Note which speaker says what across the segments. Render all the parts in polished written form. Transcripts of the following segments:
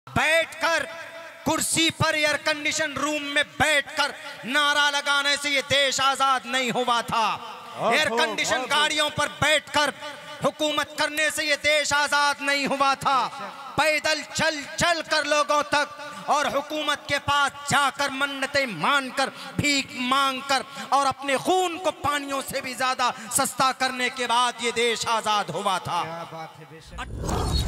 Speaker 1: बैठकर कुर्सी पर एयर कंडीशन रूम में बैठकर नारा लगाने से ये देश आजाद नहीं हुआ था। एयर कंडीशन गाड़ियों पर बैठकर हुकूमत करने से ये देश आजाद नहीं हुआ था। पैदल चल चल कर लोगों तक और हुकूमत के पास जाकर मन्नतें मानकर भीख मांगकर और अपने खून को पानियों से भी ज्यादा सस्ता करने के बाद ये देश आजाद हुआ था।
Speaker 2: क्या बात है बेशक।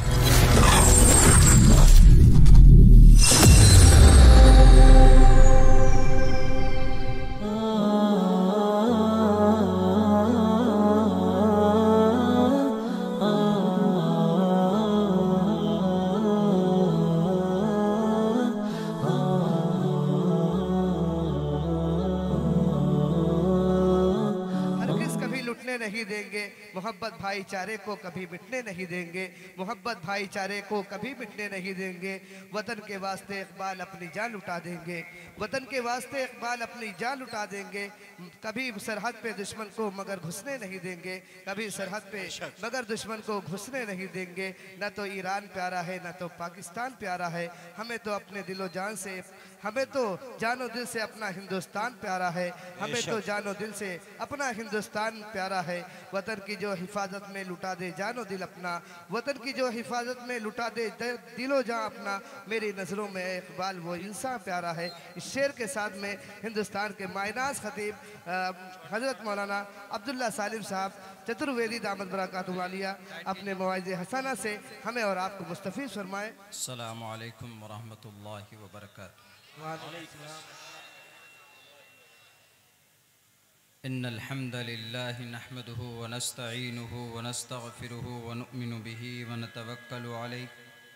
Speaker 2: नहीं देंगे मोहब्बत भाईचारे को कभी मिटने नहीं देंगे, मोहब्बत भाईचारे को कभी मिटने नहीं देंगे। वतन के वास्ते इकबाल अपनी जान लुटा देंगे, वतन के वास्ते इकबाल अपनी जान लुटा देंगे। कभी सरहद पे दुश्मन को मगर घुसने नहीं देंगे, कभी सरहद पे मगर दुश्मन को घुसने नहीं देंगे। न तो ईरान प्यारा है न तो पाकिस्तान प्यारा है, हमें तो अपने दिलो जान से, हमें तो जानो दिल से अपना हिंदुस्तान प्यारा है, हमें तो जानो दिल से अपना हिंदुस्तान प्यारा है। वतन की जो हिफाजत में लुटा दे जानो दिल अपना, वतन की जो हिफाजत में लुटा दे दिलो जान अपना, मेरी नज़रों में इकबाल वो इंसान प्यारा है। इस शेर के साथ में हिंदुस्तान के मायनाज खतीब हज़रत मौलाना अब्दुल्ला सालिम साहब चतुर्वेदी दामद बरकातुहू आलिया अपने मवाइज़े हसना से हमें और आपको मुस्तफ़ीज़ फरमाए।
Speaker 3: अस्सलामु अलैकुम व रहमतुल्लाहि व बरकातुहू। इन्नल हम्दलिल्लाहि नहमदुहु व नस्तईनुहु व नस्तगफिरुहु व नुमिनु बिही व नतवक्कलु अलैहि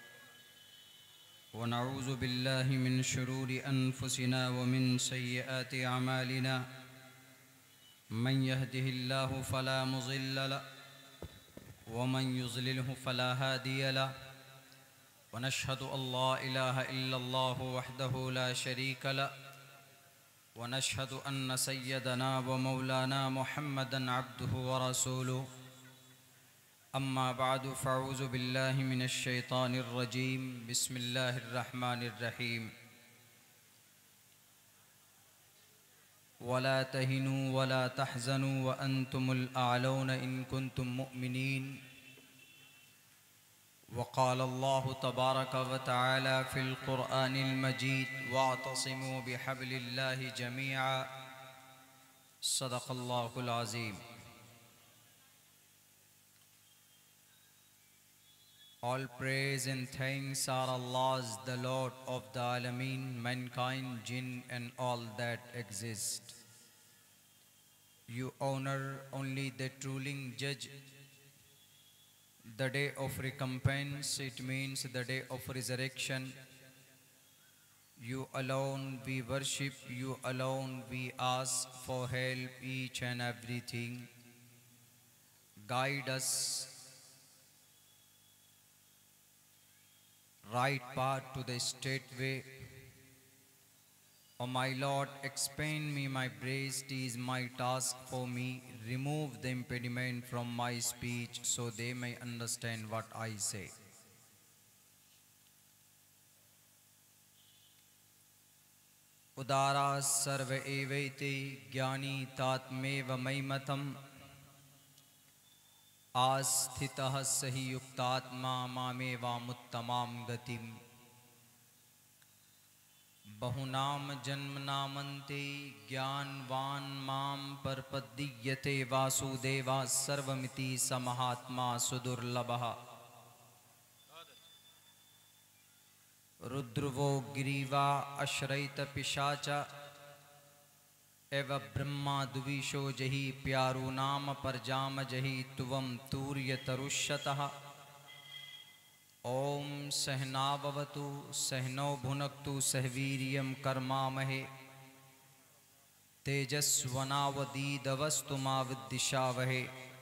Speaker 3: व नऊज़ु बिल्लाहि मिन शुरूरि अनफुसिना व मिन सय्यिआति अमालिना। मन यहदिहिल्लाहु फला मुज़िल्ल लहु व मन युज़लिलहु फला हादिय लहु व नशहदु अल्ला इलाहा इल्लल्लाहु वहदहु ला शरीका लहु व नशहदु अन्न सय्यदना व मौलाना मुहम्मदन अब्दुहु व रसूलुहु। अम्मा बादु फ़अऊज़ु बिल्लाहि मिनश शैतानिर रजीम। बिस्मिल्लाहिर रहमानिर रहीम। वला तहिनु वला तहज़नु व अंतुमुल आलौन इन कुंतुम मुमिनीन। वक़ाल अल्लाहु तबारक व तआला फ़िल क़ुरआनिल मजीद वअतसिमू बिहब्लिल्लाहि जमीआ। सदक़ल्लाहुल अज़ीम। All praise and thanks are Allah's, the Lord of the Alameen, mankind, jinn and all that exist. You honor only the ruling judge. The day of recompense, it means the day of resurrection. You alone we worship, you alone we ask for help each and everything. Guide us right path to the straight way. O my Lord, expand me my breast is my task for me. Remove the impediment from my speech so they may understand what I say. Udara sarva evaiti jnani tatmeva maimatam. आस्थितः सही युक्तात्मा मामेवामुत्तमां गतिम। बहुनाम जन्म नामन्ते ज्ञानवान माम परपद्यते वासुदेवा सर्वमिति समहात्मा सुदुर्लभः। रुद्रवो गिरीवा अश्रैत पिशाच एव ब्रह्मा दुविशो जहि प्यारू नाम परजाम जहि तुवम तूर्य तरुष्यतः। ओम सहनाववतु सहनौ भुनक्तु सहवीर्यं कर्मामहे तेजस्वनावदीदवस्तु मा विद्विषावहे।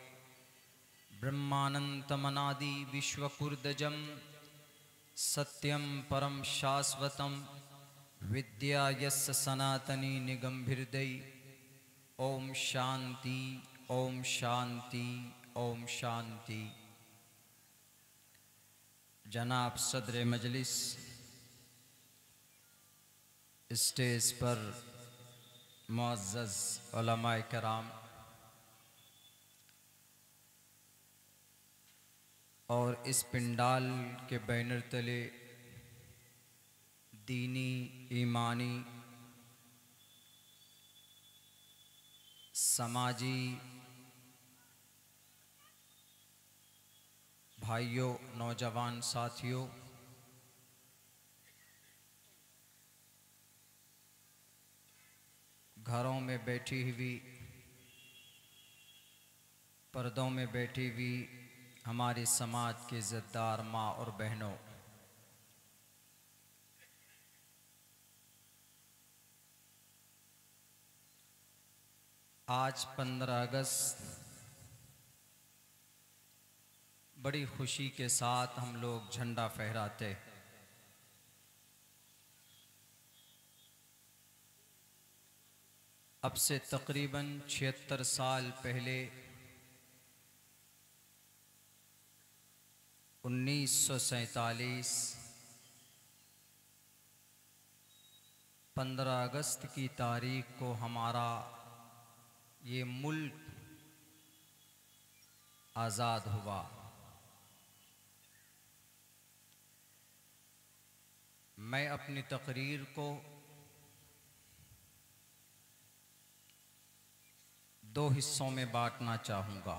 Speaker 3: ब्रह्मानन्तमनादि विश्वकुर्दजं सत्यं परम शाश्वतं विद्या यस्य सनातनी निगम्भिर्दयी। ओम शांति ओम शांति ओम शांति। जनाब सदर मजलिस स्टेज पर मुअज़्ज़ज़ उलमाए कराम और इस पिंडाल के बैनर तले दीनी ईमानी समाजी भाइयों, नौजवान साथियों, घरों में बैठी हुई, पर्दों में बैठी हुई हमारे समाज के इज़्ज़तदार माँ और बहनों, आज 15 अगस्त बड़ी खुशी के साथ हम लोग झंडा फहराते। अब से तकरीबन 76 साल पहले 1947 15 अगस्त की तारीख को हमारा ये मुल्क आज़ाद हुआ। मैं अपनी तकरीर को दो हिस्सों में बांटना चाहूँगा।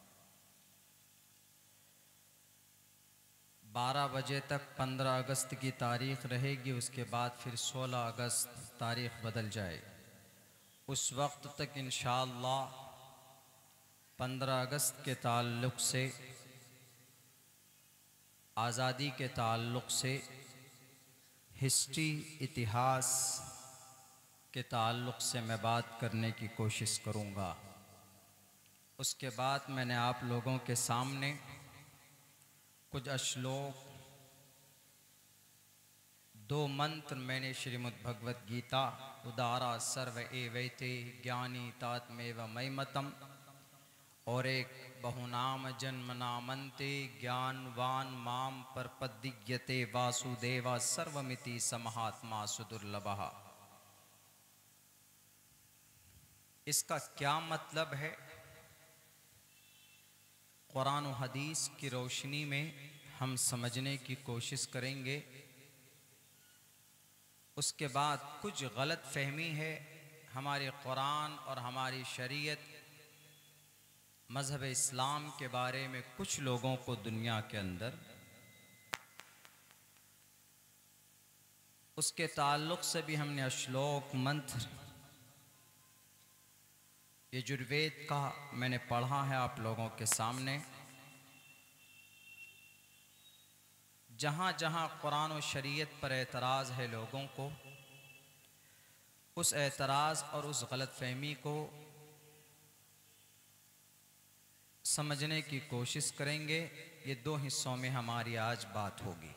Speaker 3: 12 बजे तक 15 अगस्त की तारीख़ रहेगी, उसके बाद फिर 16 अगस्त तारीख़ बदल जाए। उस वक्त तक इंशाअल्लाह 15 अगस्त के ताल्लुक़ से, आज़ादी के ताल्लुक़ से, हिस्ट्री इतिहास के ताल्लुक़ से मैं बात करने की कोशिश करूँगा। उसके बाद मैंने आप लोगों के सामने कुछ श्लोक, 2 मंत्र मैंने श्रीमद् भगवत गीता उदारा सर्व एवैते ज्ञानी तात्मेव मयमतम और एक बहुनाम जन्मनामन्ते ज्ञानवान माम परपद्यते वासुदेवा सर्वमिति समहात्मा सुदुर्लभः। इसका क्या मतलब है? कुरान और हदीस की रोशनी में हम समझने की कोशिश करेंगे। उसके बाद कुछ गलत फहमी है हमारे कुरान और हमारी शरीयत, मज़हब इस्लाम के बारे में कुछ लोगों को दुनिया के अंदर, उसके ताल्लुक़ से भी हमने श्लोक मंत्र यजुर्वेद का मैंने पढ़ा है आप लोगों के सामने। जहाँ जहाँ कुरान और शरीयत पर एतराज़ है लोगों को, उस एतराज़ और उस गलत फहमी को समझने की कोशिश करेंगे। ये 2 हिस्सों में हमारी आज बात होगी।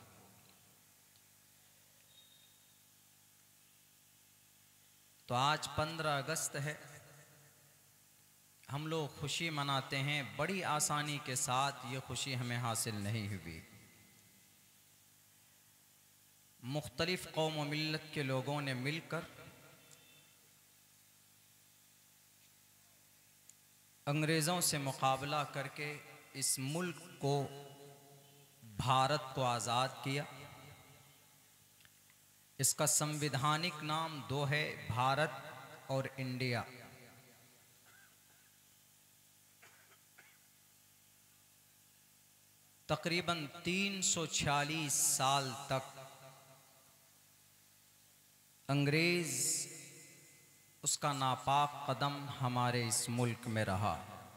Speaker 3: तो आज 15 अगस्त है, हम लोग खुशी मनाते हैं। बड़ी आसानी के साथ ये खुशी हमें हासिल नहीं हुई। मुख्तलिफ कौम व मिल्लत के लोगों ने मिलकर अंग्रेज़ों से मुकाबला करके इस मुल्क को, भारत को आज़ाद किया। इसका संविधानिक नाम 2 है, भारत और इंडिया। तकरीबन 346 साल तक अंग्रेज़ उसका नापाक कदम हमारे इस मुल्क में रहा।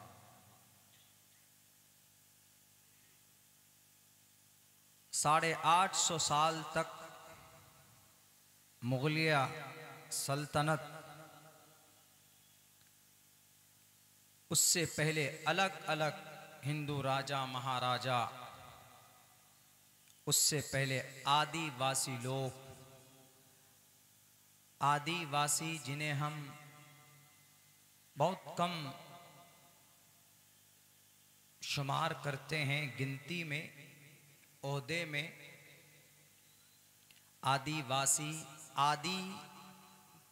Speaker 3: साढ़े 800 साल तक मुगलिया सल्तनत, उससे पहले अलग अलग हिंदू राजा महाराजा, उससे पहले आदिवासी लोग, आदिवासी जिन्हें हम बहुत कम शुमार करते हैं गिनती में, ओहदे में, आदिवासी, आदि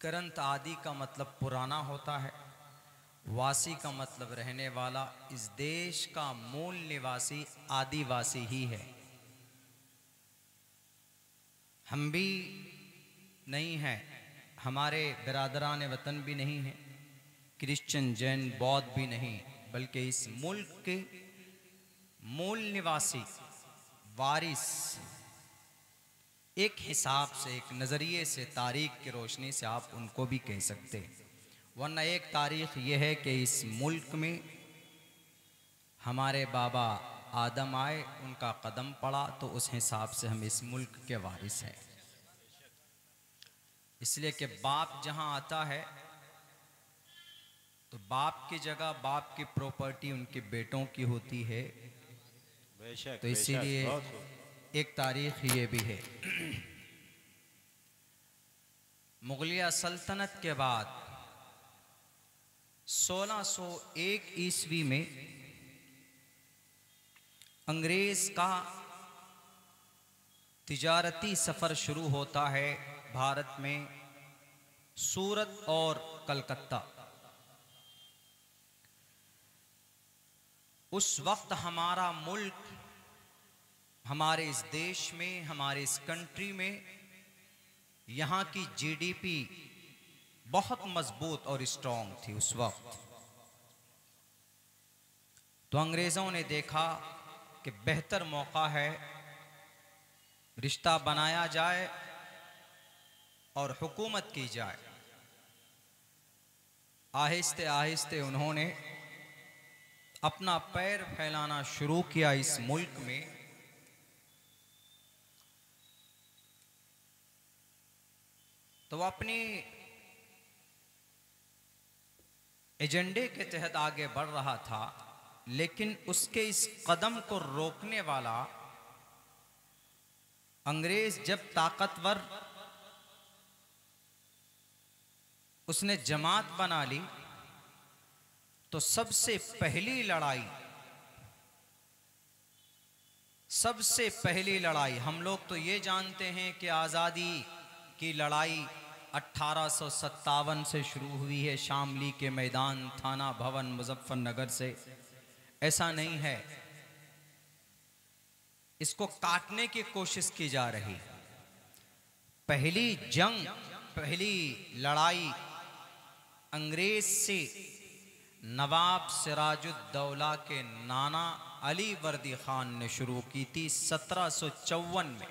Speaker 3: ग्रंथ आदि का मतलब पुराना होता है, वासी का मतलब रहने वाला। इस देश का मूल निवासी आदिवासी ही है। हम भी नहीं हैं, हमारे बिरादरान वतन भी नहीं हैं, क्रिश्चियन जैन बौद्ध भी नहीं, बल्कि इस मुल्क के मूल निवासी वारिस, एक हिसाब से, एक नज़रिए से, तारीख की रोशनी से आप उनको भी कह सकते हैं। वरना एक तारीख ये है कि इस मुल्क में हमारे बाबा आदम आए, उनका कदम पड़ा, तो उस हिसाब से हम इस मुल्क के वारिस हैं। इसलिए कि बाप जहां आता है तो बाप की जगह बाप की प्रॉपर्टी उनके बेटों की होती है। तो इसीलिए एक तारीख ये भी है। मुगलिया सल्तनत के बाद 1601 ईस्वी में अंग्रेज का तिजारती सफ़र शुरू होता है भारत में, सूरत और कलकत्ता। उस वक्त हमारा मुल्क, हमारे इस देश में, हमारे इस कंट्री में, यहाँ की जीडीपी बहुत मजबूत और स्ट्रॉन्ग थी उस वक्त। तो अंग्रेज़ों ने देखा कि बेहतर मौका है, रिश्ता बनाया जाए और हुकूमत की जाए। आहिस्ते आहिस्ते उन्होंने अपना पैर फैलाना शुरू किया इस मुल्क में। तो अपनी एजेंडे के तहत आगे बढ़ रहा था, लेकिन उसके इस कदम को रोकने वाला अंग्रेज जब ताकतवर, उसने जमात बना ली, तो सबसे पहली लड़ाई हम लोग तो ये जानते हैं कि आज़ादी की लड़ाई 1857 से शुरू हुई है, शामली के मैदान, थाना भवन, मुजफ्फरनगर से। ऐसा नहीं है, इसको काटने की कोशिश की जा रही। पहली जंग, पहली लड़ाई अंग्रेज से नवाब सिराजुद्दौला के नाना अली वर्दी खान ने शुरू की थी 1754 में।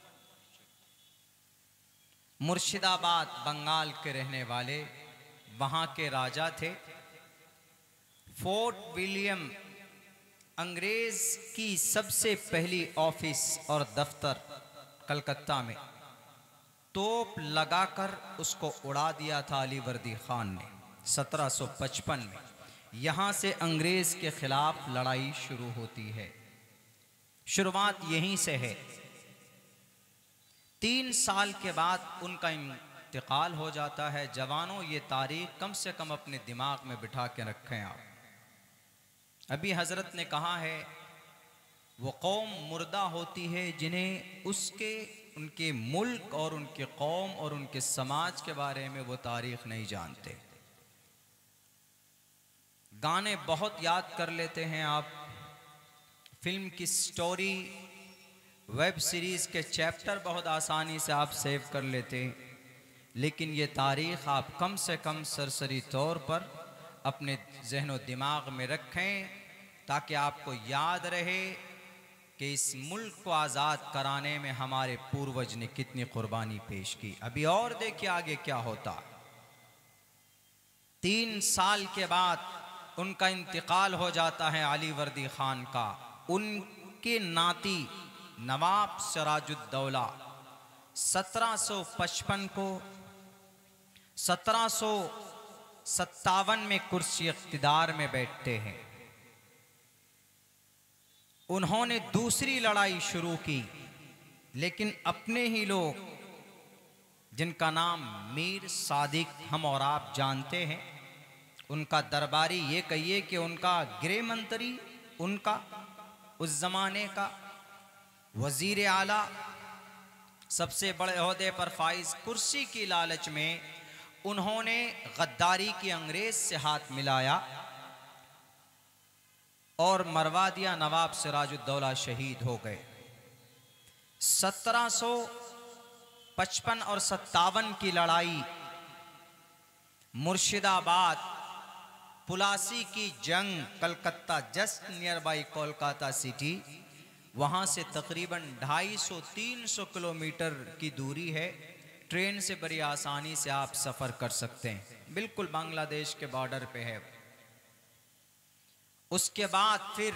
Speaker 3: मुर्शिदाबाद बंगाल के रहने वाले वहाँ के राजा थे। फोर्ट विलियम अंग्रेज की सबसे पहली ऑफिस और दफ्तर कलकत्ता में तोप लगाकर उसको उड़ा दिया था अली वर्दी खान ने 1755 में। यहाँ से अंग्रेज के खिलाफ लड़ाई शुरू होती है, शुरुआत यहीं से है। 3 साल के बाद उनका इंतकाल हो जाता है। जवानों, ये तारीख कम से कम अपने दिमाग में बिठा के रखें आप। अभी हजरत ने कहा है वो कौम मुर्दा होती है जिन्हें उनके मुल्क और उनके कौम और उनके समाज के बारे में वो तारीख नहीं जानते। गाने बहुत याद कर लेते हैं आप, फिल्म की स्टोरी, वेब सीरीज़ के चैप्टर बहुत आसानी से आप सेव कर लेते हैं, लेकिन ये तारीख़ आप कम से कम सरसरी तौर पर अपने जहनो दिमाग में रखें, ताकि आपको याद रहे कि इस मुल्क को आज़ाद कराने में हमारे पूर्वज ने कितनी कुर्बानी पेश की। अभी और देखिए आगे क्या होता। 3 साल के बाद उनका इंतकाल हो जाता है अली वर्दी खान का। उनके नाती नवाब सिराजुद्दौला 1755 को 1757 में कुर्सी इख्तिदार में बैठते हैं। उन्होंने दूसरी लड़ाई शुरू की, लेकिन अपने ही लोग, जिनका नाम मीर सादिक हम और आप जानते हैं, उनका दरबारी, ये कहिए कि उनका गृह मंत्री, उनका उस जमाने का वजीर आला, सबसे बड़े ओहदे पर फाइज, कुर्सी की लालच में
Speaker 1: उन्होंने गद्दारी की अंग्रेज से हाथ मिलाया और मरवा दिया। नवाब सिराजुद्दौला शहीद हो गए। 1755 और 57 की लड़ाई, मुर्शिदाबाद, पुलासी की जंग, Calcutta just near by Kolkata city, वहाँ से तकरीबन 250-300 किलोमीटर की दूरी है। ट्रेन से बड़ी आसानी से आप सफ़र कर सकते हैं, बिल्कुल बांग्लादेश के बॉर्डर पे है। उसके बाद फिर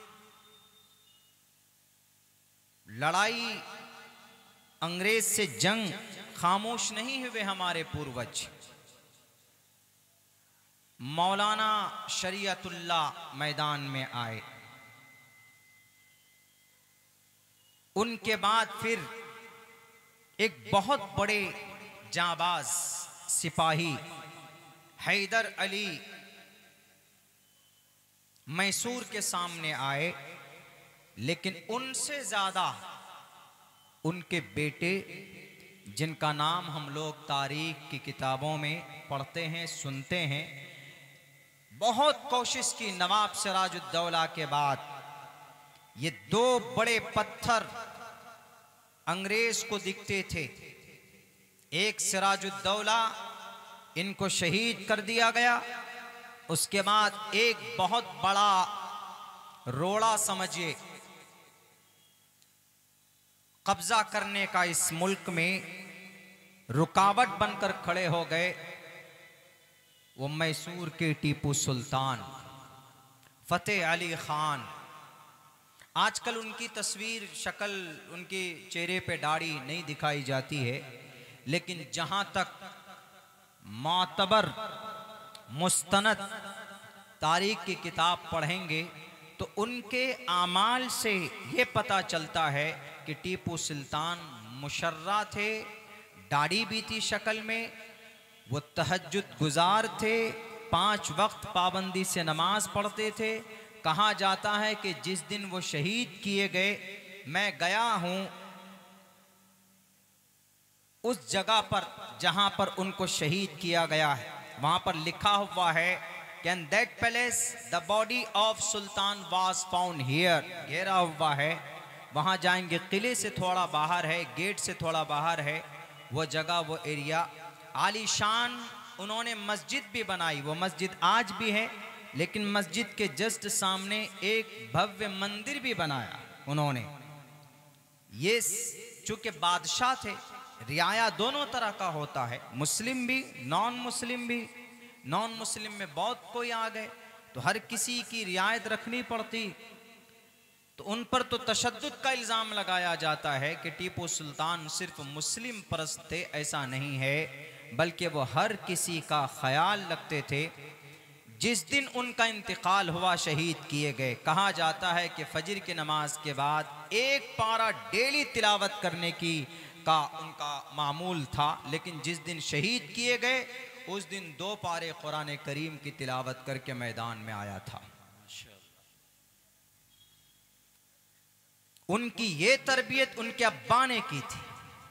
Speaker 1: लड़ाई, अंग्रेज से जंग, खामोश नहीं हुए हमारे पूर्वज। मौलाना शरीयतुल्लाह मैदान में आए। उनके बाद फिर एक बहुत बड़े जाबाज सिपाही हैदर अली मैसूर के सामने आए, लेकिन उनसे ज्यादा उनके बेटे, जिनका नाम हम लोग तारीख की किताबों में पढ़ते हैं, सुनते हैं, बहुत कोशिश की। नवाब सिराजुद्दौला के बाद ये दो बड़े पत्थर अंग्रेज को दिखते थे। एक सिराजुद्दौला, इनको शहीद कर दिया गया। उसके बाद एक बहुत बड़ा रोड़ा समझिए कब्जा करने का इस मुल्क में रुकावट बनकर खड़े हो गए, वो मैसूर के टीपू सुल्तान फतेह अली खान। आजकल उनकी तस्वीर, शक्ल, उनके चेहरे पे दाढ़ी नहीं दिखाई जाती है, लेकिन जहां तक मातबर मुस्तनद तारीख की किताब पढ़ेंगे तो उनके आमाल से ये पता चलता है कि टीपू सुल्तान मुशर्रा थे, दाढ़ी भी थी शक्ल में, वो तहज्जुद गुजार थे, 5 वक्त पाबंदी से नमाज पढ़ते थे। कहा जाता है कि जिस दिन वो शहीद किए गए, मैं गया हूं उस जगह पर जहां पर उनको शहीद किया गया है। वहां पर लिखा हुआ है कि in that palace the body of sultan was found here, घेरा हुआ है। वहां जाएंगे, किले से थोड़ा बाहर है, गेट से थोड़ा बाहर है वो जगह, वो एरिया। आलीशान उन्होंने मस्जिद भी बनाई, वो मस्जिद आज भी है, लेकिन मस्जिद के जस्ट सामने एक भव्य मंदिर भी बनाया उन्होंने। ये चूंकि बादशाह थे, रियाया दोनों तरह का होता है, मुस्लिम भी, नॉन मुस्लिम भी। नॉन मुस्लिम में बहुत कोई आ गए तो हर किसी की रियायत रखनी पड़ती, तो उन पर तो तशद्दुद का इल्ज़ाम लगाया जाता है कि टीपू सुल्तान सिर्फ मुस्लिम परस्त थे। ऐसा नहीं है, बल्कि वो हर किसी का ख्याल रखते थे। जिस दिन उनका इंतकाल हुआ, शहीद किए गए, कहा जाता है कि फजर की नमाज के बाद एक पारा डेली तिलावत करने की का उनका मामूल था, लेकिन जिस दिन शहीद किए गए उस दिन 2 पारे कुरान करीम की तिलावत करके मैदान में आया था। उनकी ये तरबियत उनके अब्बा ने की थी।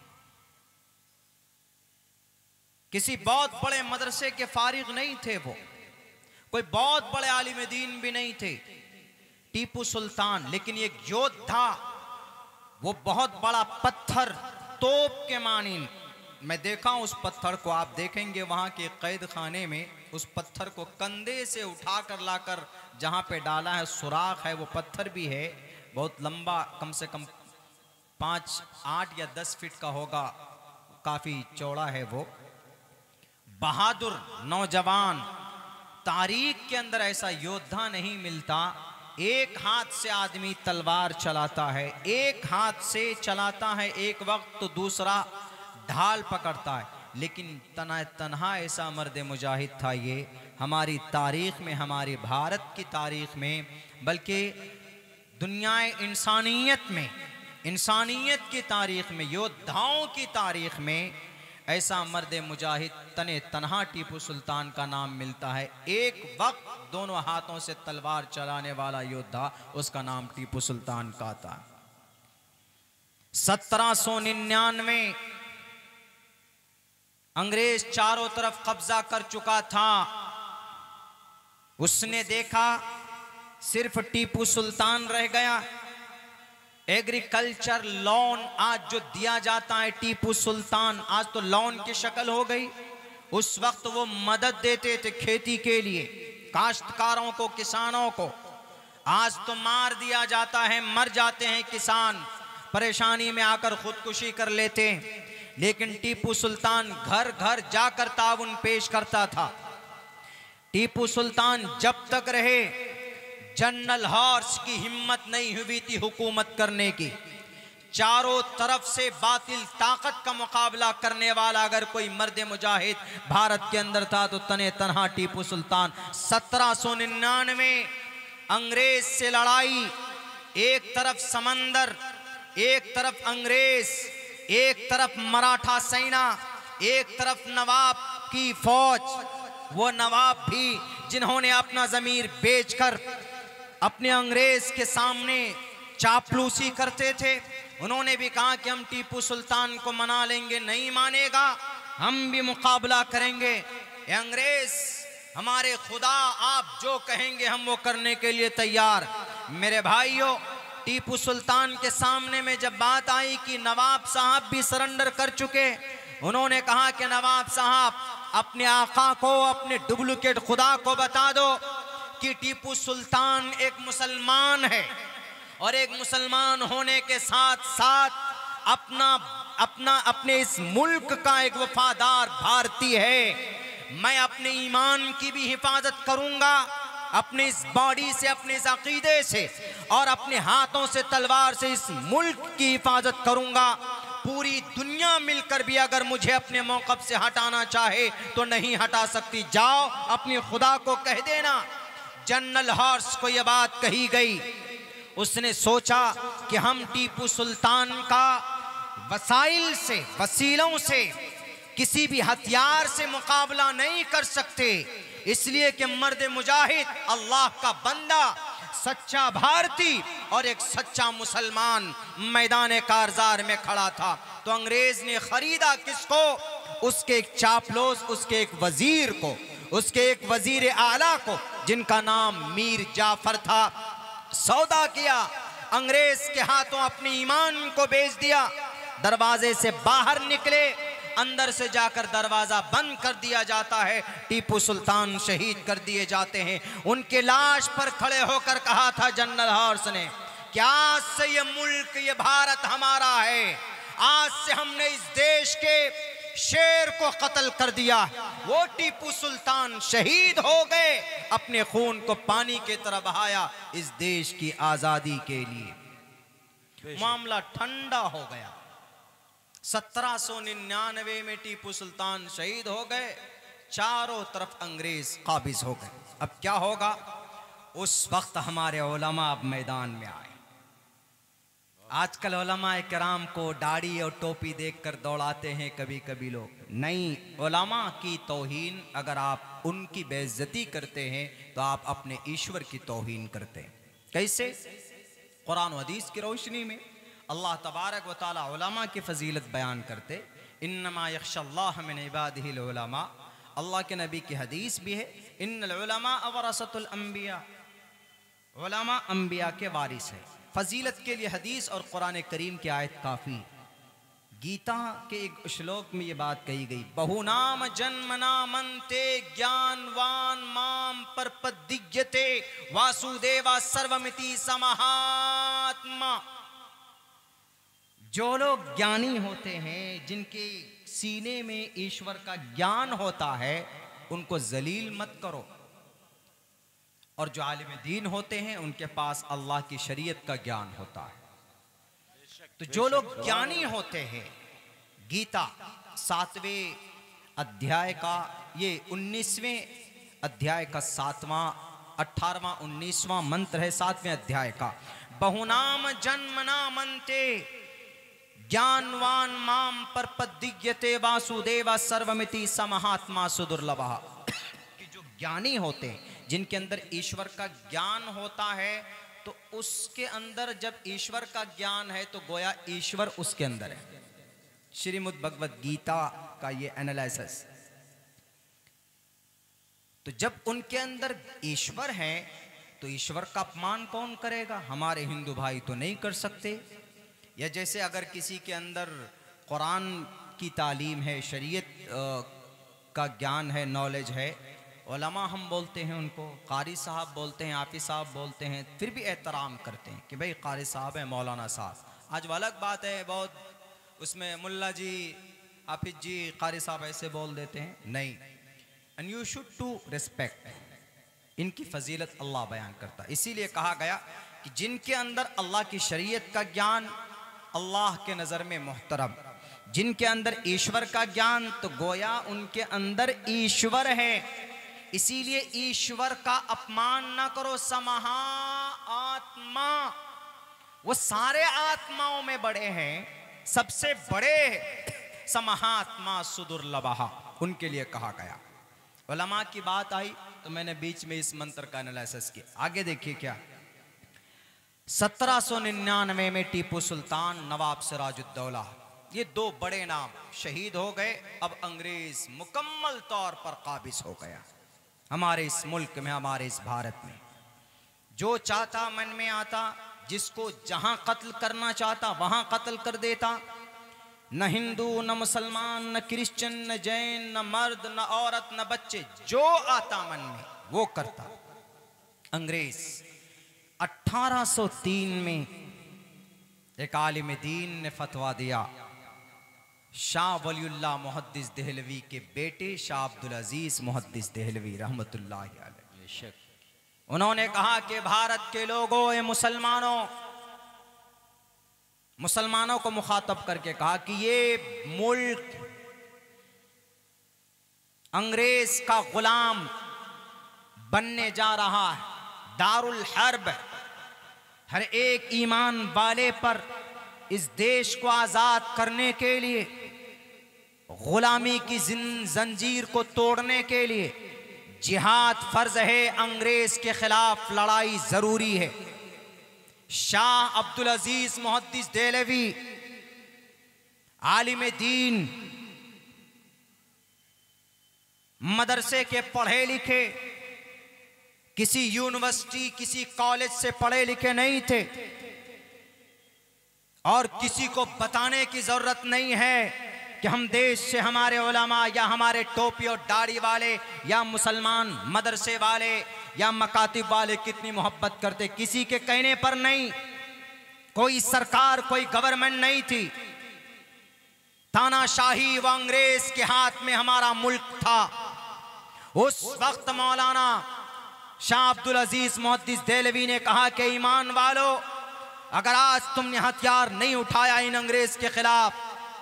Speaker 1: किसी बहुत बड़े मदरसे के फारिग नहीं थे वो, कोई बहुत बड़े आलिम दीन भी नहीं थे टीपू सुल्तान, लेकिन एक योद्धा। वो बहुत बड़ा पत्थर, तोप के मानिंद, मैं देखा उस पत्थर को, आप देखेंगे वहां के कैद खाने में उस पत्थर को कंधे से उठाकर लाकर जहां पे डाला है, सुराख है, वो पत्थर भी है, बहुत लंबा, कम से कम 5, 8 या 10 फीट का होगा, काफी चौड़ा है वो। बहादुर नौजवान, तारीख के अंदर ऐसा योद्धा नहीं मिलता। एक हाथ से आदमी तलवार चलाता है, एक हाथ से चलाता है एक वक्त तो दूसरा ढाल पकड़ता है, लेकिन तन्हा ऐसा मर्द मुजाहिद था ये हमारी तारीख में, हमारी भारत की तारीख में, बल्कि दुनियाए इंसानियत में, इंसानियत की तारीख में, योद्धाओं की तारीख में ऐसा मर्द मुजाहिद तन्हा टीपू सुल्तान का नाम मिलता है। एक वक्त दोनों हाथों से तलवार चलाने वाला योद्धा, उसका नाम टीपू सुल्तान का था। 1799 अंग्रेज चारों तरफ कब्जा कर चुका था। उसने देखा सिर्फ टीपू सुल्तान रह गया। एग्रीकल्चर लोन आज जो दिया जाता है टीपू सुल्तान, आज तो लोन की शक्ल हो गई। उस वक्त वो मदद देते थे खेती के लिए, काश्तकारों को, किसानों को। आज तो मार दिया जाता है, मर जाते हैं किसान, परेशानी में आकर खुदकुशी कर लेते हैं। लेकिन टीपू सुल्तान घर घर जाकर ताउन पेश करता था। टीपू सुल्तान जब तक रहे, जनरल हॉर्स की हिम्मत नहीं हुई थी हुकूमत करने की। चारों तरफ से बातिल ताकत का मुकाबला करने वाला अगर कोई मर्द मुजाहिद भारत के अंदर था तो तने तनहा टीपू सुल्तान। 1799 अंग्रेज से लड़ाई, एक तरफ समंदर, एक तरफ अंग्रेज, एक तरफ मराठा सेना, एक तरफ नवाब की फौज। वो नवाब भी जिन्होंने अपना ज़मीर बेचकर अपने अंग्रेज के सामने चापलूसी करते थे, उन्होंने भी कहा कि हम टीपू सुल्तान को मना लेंगे, नहीं मानेगा, हम भी मुकाबला करेंगे। ये अंग्रेज हमारे खुदा, आप जो कहेंगे हम वो करने के लिए तैयार। मेरे भाइयों, टीपू सुल्तान के सामने में जब बात आई कि नवाब साहब भी सरेंडर कर चुके, उन्होंने कहा कि नवाब साहब अपने आका को, अपने डुप्लीकेट खुदा को बता दो कि टीपू सुल्तान एक मुसलमान है और एक मुसलमान होने के साथ साथ अपने इस मुल्क का एक वफादार भारतीय है। मैं अपने ईमान की भी हिफाजत करूंगा, अपने इस बॉडी से, अपने इस अकीदे से और अपने हाथों से, तलवार से इस मुल्क की हिफाजत करूंगा। पूरी दुनिया मिलकर भी अगर मुझे अपने मौक़िफ़ से हटाना चाहे तो नहीं हटा सकती। जाओ अपने खुदा को कह देना। जनरल हॉर्स को यह बात कही गई। उसने सोचा कि हम टीपू सुल्तान का वसाइल से, वसीलों से, किसी भी हथियार से मुकाबला नहीं कर सकते, इसलिए कि मर्द मुजाहिद, अल्लाह का बंदा, सच्चा भारतीय और एक सच्चा मुसलमान मैदान कारजार में खड़ा था। तो अंग्रेज ने खरीदा किसको? उसके एक चापलूस, उसके एक वजीर को, उसके एक वजीर आला को, जिनका नाम मीर जाफर था। सौदा किया, अंग्रेज के हाथों अपने ईमान को बेच दिया। दरवाजे से बाहर निकले, अंदर से जाकर दरवाजा बंद कर दिया जाता है। टीपू सुल्तान शहीद कर दिए जाते हैं। उनके लाश पर खड़े होकर कहा था जनरल हॉर्स ने कि आज से ये मुल्क, ये भारत हमारा है। आज से हमने इस देश के शेर को कत्ल कर दिया। वो टीपू सुल्तान शहीद हो गए, अपने खून को पानी की तरह बहाया इस देश की आजादी के लिए। मामला ठंडा हो गया। 1799 में टीपू सुल्तान शहीद हो गए, चारों तरफ अंग्रेज काबिज हो गए। अब क्या होगा? उस वक्त हमारे उलमा अब मैदान में आए। आजकल उलमा किराम को दाढ़ी और टोपी देखकर दौड़ाते हैं कभी कभी लोग। नहीं, उलमा की तौहीन, अगर आप उनकी बेइज्जती करते हैं तो आप अपने ईश्वर की तौहीन करते हैं। कैसे? कुरान और हदीस की रोशनी में अल्लाह तबारक व तआला उलमा की फजीलत बयान करते, इन्नमा यख्शल्लाह मिन इबादिहिल उलमा। अल्लाह के नबी की हदीस भी है, इन्नल उलमा वरसतुल अंबिया, उलमा अंबिया के वारिस है। फजीलत के लिए हदीस और कुरान करीम की आयत काफ़ी। गीता के एक श्लोक में ये बात कही गई, बहुनाम जन्मना मनते ज्ञानवान माम परपदिज्यते वासुदेवा सर्वमिति समहात्मा। जो लोग ज्ञानी होते हैं, जिनके सीने में ईश्वर का ज्ञान होता है, उनको जलील मत करो। और जो आलिम दीन होते हैं, उनके पास अल्लाह की शरीयत का ज्ञान होता है। तो जो लोग ज्ञानी होते हैं, गीता 7वें अध्याय का, ये 19वें अध्याय का 7वां, 18वां, 19वां मंत्र है 7वें अध्याय का। बहुनाम जन्मना मनते ज्ञानवान माम परपदिज्यते वासुदेवा सर्वमिति समहात्मा सुदुर्लभः। कि जो ज्ञानी होते हैं, जिनके अंदर ईश्वर का ज्ञान होता है, तो उसके अंदर जब ईश्वर का ज्ञान है तो गोया ईश्वर उसके अंदर है। श्रीमद् भगवद गीता आपका ये एनालिसिस। तो जब उनके अंदर ईश्वर है तो ईश्वर का अपमान कौन करेगा? हमारे हिंदू भाई तो नहीं कर सकते। या जैसे अगर किसी के अंदर कुरान की तालीम है, शरीयत का ज्ञान है, नॉलेज है, उलमा हम बोलते हैं उनको, कारी साहब बोलते हैं, हाफिज साहब बोलते हैं, फिर भी एहतराम करते हैं कि भाई कारी साहब है, मौलाना साहब। आज वो अलग बात है, बहुत उसमें मुल्ला जी, हाफिज जी, कारी साहब ऐसे बोल देते हैं, नहीं। And you should to respect, इनकी फजीलत अल्लाह बयान करता है। इसीलिए कहा गया कि जिनके अंदर अल्लाह की शरीयत का ज्ञान, अल्लाह के नज़र में मोहतरम। जिनके अंदर ईश्वर का ज्ञान, तो गोया उनके अंदर ईश्वर है। इसीलिए ईश्वर का अपमान ना करो। समहा आत्मा, वो सारे आत्माओं में बड़े हैं, सबसे बड़े समहात्मा सुदुर्लभा, उनके लिए कहा गया। उलमा की बात आई तो मैंने बीच में इस मंत्र का एनालिसिस किया। आगे देखिए क्या, 1799 में टीपू सुल्तान, नवाब सिराजुद्दौला, ये दो बड़े नाम शहीद हो गए। अब अंग्रेज मुकम्मल तौर पर काबिज हो गया हमारे इस मुल्क में, हमारे इस भारत में। जो चाहता मन में आता, जिसको जहां कत्ल करना चाहता वहां कत्ल कर देता। न हिंदू, न मुसलमान, न क्रिश्चियन, न जैन, न मर्द, न औरत, न बच्चे, जो आता मन में वो करता। अंग्रेज 1803 में एक आलिम दीन ने फतवा दिया, शाह वलीउल्लाह मुहद्दिस देहलवी के बेटे शाह अब्दुल अजीज मुहद्दिस देहलवी रहमतुल्लाहि अलैह। उन्होंने कहा कि भारत के लोगों, ये मुसलमानों को मुखातब करके कहा कि ये मुल्क अंग्रेज का गुलाम बनने जा रहा है, दारुल हर्ब। हर एक ईमान वाले पर इस देश को आजाद करने के लिए, गुलामी की जंजीर को तोड़ने के लिए जिहाद फर्ज है, अंग्रेज के खिलाफ लड़ाई जरूरी है। शाह अब्दुल अजीज मुहद्दिस देहलवी आलिम दीन, मदरसे के पढ़े लिखे, किसी यूनिवर्सिटी, किसी कॉलेज से पढ़े लिखे नहीं थे, और किसी को बताने की जरूरत नहीं है कि हम देश से हमारे उलमा या हमारे टोपी और दाढ़ी वाले या मुसलमान मदरसे वाले या मकातिब वाले कितनी मोहब्बत करते। किसी के कहने पर नहीं, कोई सरकार, कोई गवर्नमेंट नहीं थी। तानाशाही व अंग्रेज के हाथ में हमारा मुल्क था। उस वक्त मौलाना शाह अब्दुल अजीज मुहद्दिस देहलवी ने कहा कि ईमान वालों, अगर आज तुमने हथियार नहीं उठाया इन अंग्रेज के खिलाफ,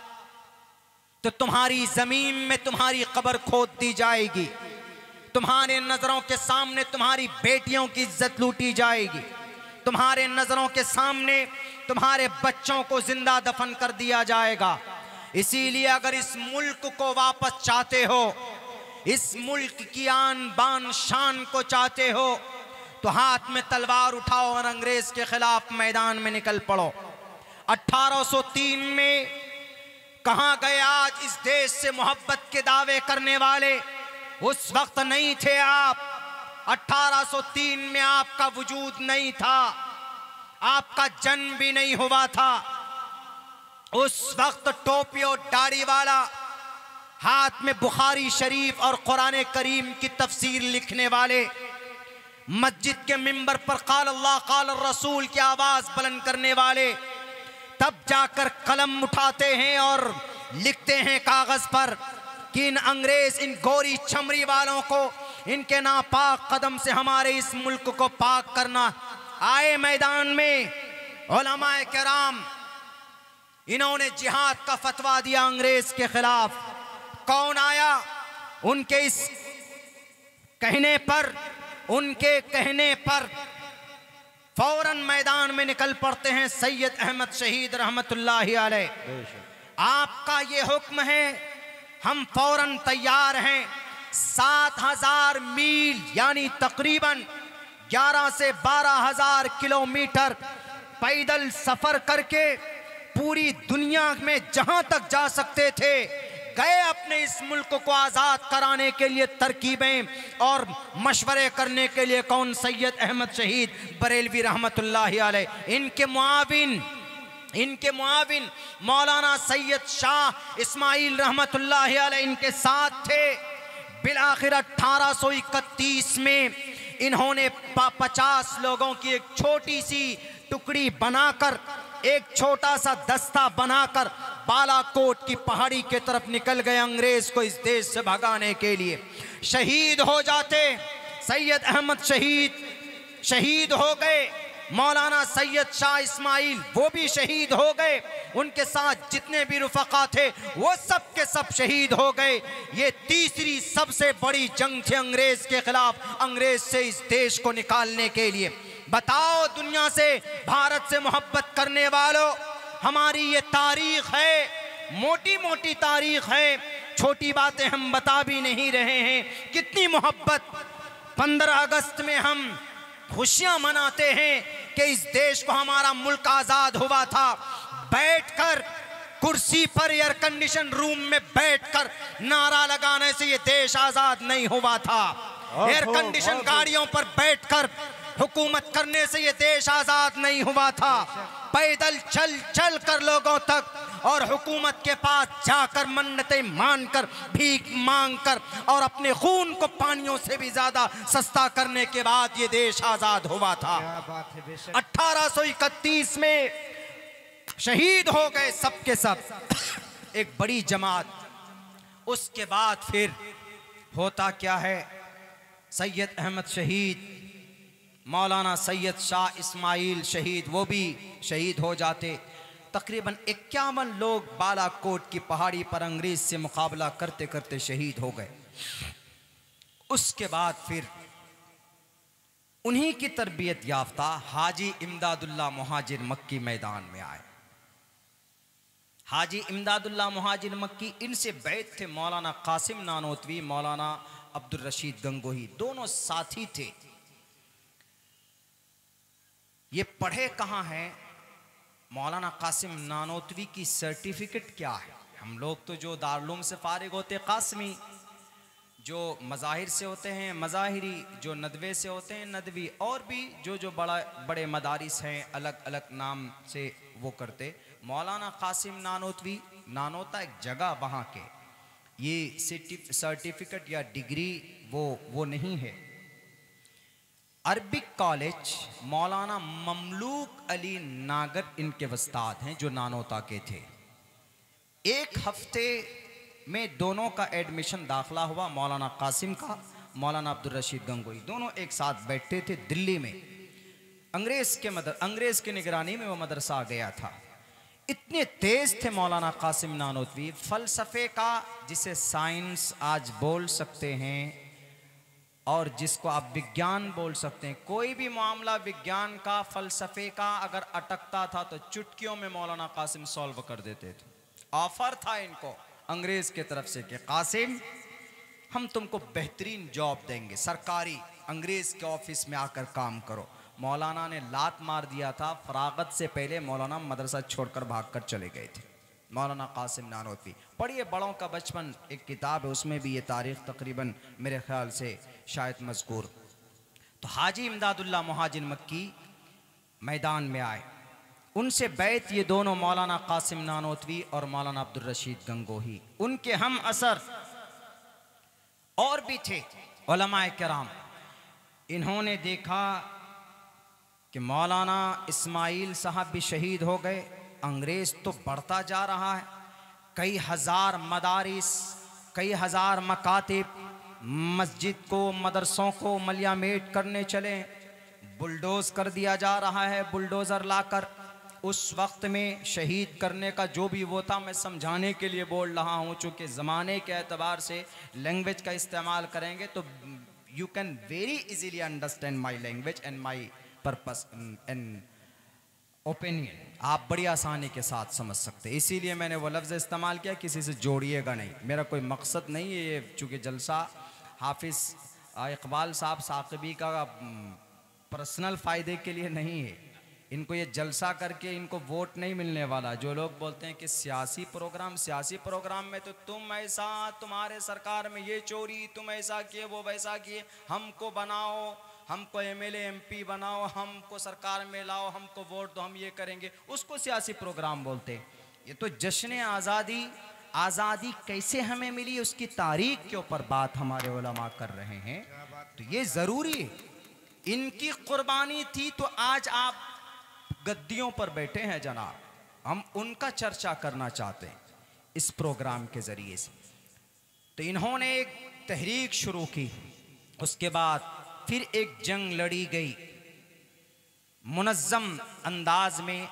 Speaker 1: तो तुम्हारी जमीन में तुम्हारी कब्र खोद दी जाएगी। तुम्हारे नजरों के सामने तुम्हारी बेटियों की इज्जत लूटी जाएगी। तुम्हारे नजरों के सामने तुम्हारे बच्चों को जिंदा दफन कर दिया जाएगा। इसीलिए अगर इस मुल्क को वापस चाहते हो, इस मुल्क की आन बान शान को चाहते हो, तो हाथ में तलवार उठाओ और अंग्रेज के खिलाफ मैदान में निकल पड़ो। 1803 में कहां गए आज इस देश से मोहब्बत के दावे करने वाले? उस वक्त नहीं थे आप। 1803 में आपका वजूद नहीं था, आपका जन्म भी नहीं हुआ था। उस वक्त टोपी और दाढ़ी वाला, हाथ में बुखारी शरीफ और कुरान करीम की तफसीर लिखने वाले, मस्जिद के मिंबर पर काल अल्लाह काल रसूल की आवाज बुलंद करने वाले, तब जाकर कलम उठाते हैं और लिखते हैं कागज पर कि इन अंग्रेज, इन गोरी चमड़ी वालों को, इनके नापाक कदम से हमारे इस मुल्क को पाक करना। आए मैदान में उलमाए किराम, इन्होंने जिहाद का फतवा दिया अंग्रेज के खिलाफ। कौन आया? उनके इस कहने पर, उनके कहने पर फौरन मैदान में निकल पड़ते हैं सैयद अहमद शहीद रहमतुल्लाहि अलैह। आपका ये हुक्म है, हम फौरन तैयार हैं। 7000 मील यानी तकरीबन 11 से 12,000 किलोमीटर पैदल सफर करके पूरी दुनिया में जहां तक जा सकते थे गए अपने इस मुल्क को आज़ाद कराने के लिए तरकीबें और मशवरे करने के लिए कौन? सैयद अहमद शहीद बरेलवी रहमतुल्लाहि अलैह। इनके मुआविन मौलाना सैयद शाह इस्माइल रहमतुल्लाहि अलैह इनके साथ थे। बिलाखिर 1831 में इन्होंने 50 लोगों की एक छोटी सी टुकड़ी बनाकर, एक छोटा सा दस्ता बनाकर बालाकोट की पहाड़ी के तरफ निकल गए अंग्रेज को इस देश से भगाने के लिए। शहीद हो जाते। सैयद अहमद शहीद हो गए। मौलाना सैयद शाह इस्माइल वो भी शहीद हो गए। उनके साथ जितने भी रुफका थे वो सब के सब शहीद हो गए। ये तीसरी सबसे बड़ी जंग थी अंग्रेज के खिलाफ, अंग्रेज से इस देश को निकालने के लिए। बताओ दुनिया से, भारत से मोहब्बत करने वालों, हमारी ये तारीख है, मोटी मोटी तारीख है, छोटी बातें हम बता भी नहीं रहे हैं। कितनी मोहब्बत। 15 अगस्त में हम खुशियां मनाते हैं कि इस देश को हमारा मुल्क आजाद हुआ था। बैठकर कुर्सी पर एयर कंडीशन रूम में बैठकर नारा लगाने से ये देश आजाद नहीं हुआ था। एयर कंडीशन गाड़ियों पर बैठकर हुकूमत करने से ये देश आजाद नहीं हुआ था। पैदल चल कर लोगों तक और हुकूमत के पास जाकर मन्नतें मानकर, भीख मांगकर और अपने खून को पानियों से भी ज्यादा सस्ता करने के बाद ये देश आजाद हुआ था। 1831 में शहीद हो गए सब के सब, एक बड़ी जमात। उसके बाद फिर होता क्या है? सैयद अहमद शहीद, मौलाना सैयद शाह इस्माइल शहीद, वो भी शहीद हो जाते। तकरीबन 51 लोग बालाकोट की पहाड़ी पर अंग्रेज से मुकाबला करते करते शहीद हो गए। उसके बाद फिर उन्हीं की तरबियत याफ्ता हाजी इमदादुल्लाह मुहाजिर मक्की मैदान में आए। हाजी इमदादुल्लाह मुहाजिर मक्की, इनसे बैत थे मौलाना कासिम नानोतवी, मौलाना अब्दुल रशीद गंगोही, दोनों साथी थे। ये पढ़े कहाँ हैं? मौलाना कासिम नानोतवी की सर्टिफिकेट क्या है? हम लोग तो जो दारुल से फारिग होते कासमी, जो मज़ाहिर से होते हैं मज़ाहिरी, जो नदवे से होते हैं नदवी, और भी जो बड़े मदारिस हैं अलग अलग नाम से वो करते। मौलाना कासिम नानोतवी, नानोता एक जगह वहाँ के, ये सर्टिफिकेट या डिग्री वो नहीं है। अरबिक कॉलेज मौलाना ममलूक अली नागर इनके वस्ताद हैं जो नानोता के थे। एक हफ्ते में दोनों का एडमिशन दाखिला हुआ, मौलाना कासिम का, मौलाना अब्दुल रशीद गंगोई, दोनों एक साथ बैठते थे दिल्ली में। अंग्रेज की निगरानी में वो मदरसा गया था। इतने तेज थे मौलाना कासिम नानोतवी, फलसफे का, जिसे साइंस आज बोल सकते हैं और जिसको आप विज्ञान बोल सकते हैं, कोई भी मामला विज्ञान का, फलसफे का अगर अटकता था तो चुटकियों में मौलाना कासिम सॉल्व कर देते थे। ऑफर था इनको अंग्रेज के तरफ से कि कासिम हम तुमको बेहतरीन जॉब देंगे, सरकारी अंग्रेज के ऑफिस में आकर काम करो। मौलाना ने लात मार दिया था, फरागत से पहले मौलाना मदरसा छोड़कर भागकर चले गए थे। मौलाना कासिम नानोतवी, पढ़िए बड़ों का बचपन एक किताब है, उसमें भी ये तारीख़ तकरीबन मेरे ख्याल से शायद मज़कूर। तो हाजी इमदादुल्लाह मुहाजिर मक्की मैदान में आए, उनसे बैत ये दोनों मौलाना कासिम नानोतवी और मौलाना अब्दुल रशीद गंगोही, उनके हम असर और भी थे उलमाए किराम। इन्होंने देखा कि मौलाना इस्माइल साहब भी शहीद हो गए, अंग्रेज़ तो बढ़ता जा रहा है, कई हज़ार मदारिस, कई हज़ार मकातिब, मस्जिद को, मदरसों को मलियामेट करने चले, बुलडोज़ कर दिया जा रहा है, बुलडोज़र लाकर। उस वक्त में शहीद करने का जो भी वो था, मैं समझाने के लिए बोल रहा हूँ, चूँकि ज़माने के एतबार से लैंग्वेज का इस्तेमाल करेंगे तो you can very easily understand my language and my purpose and opinion, आप बड़ी आसानी के साथ समझ सकते हैं। इसीलिए मैंने वो लफ्ज़ इस्तेमाल किया, किसी से जोड़िएगा नहीं, मेरा कोई मकसद नहीं है ये, चूँकि जलसा हाफिज़ इकबाल साहब साक़िबी का पर्सनल फ़ायदे के लिए नहीं है,
Speaker 3: इनको ये जलसा करके इनको वोट नहीं मिलने वाला। जो लोग बोलते हैं कि सियासी प्रोग्राम में तो तुम ऐसा, तुम्हारे सरकार में ये चोरी, तुम ऐसा किए, वो वैसा किए, हमको बनाओ, हमको एमएलए एमपी बनाओ, हमको सरकार में लाओ, हमको वोट दो, हम ये करेंगे, उसको सियासी प्रोग्राम बोलते हैं। ये तो जश्न आज़ादी कैसे हमें मिली उसकी तारीख के ऊपर बात हमारे उलमा कर रहे हैं। तो ये ज़रूरी है, इनकी कुर्बानी थी तो आज आप गद्दियों पर बैठे हैं जनाब। हम उनका चर्चा करना चाहते हैं इस प्रोग्राम के ज़रिए से। तो इन्होंने एक तहरीक शुरू की, उसके बाद फिर एक जंग लड़ी गई मुनज़्ज़म अंदाज में।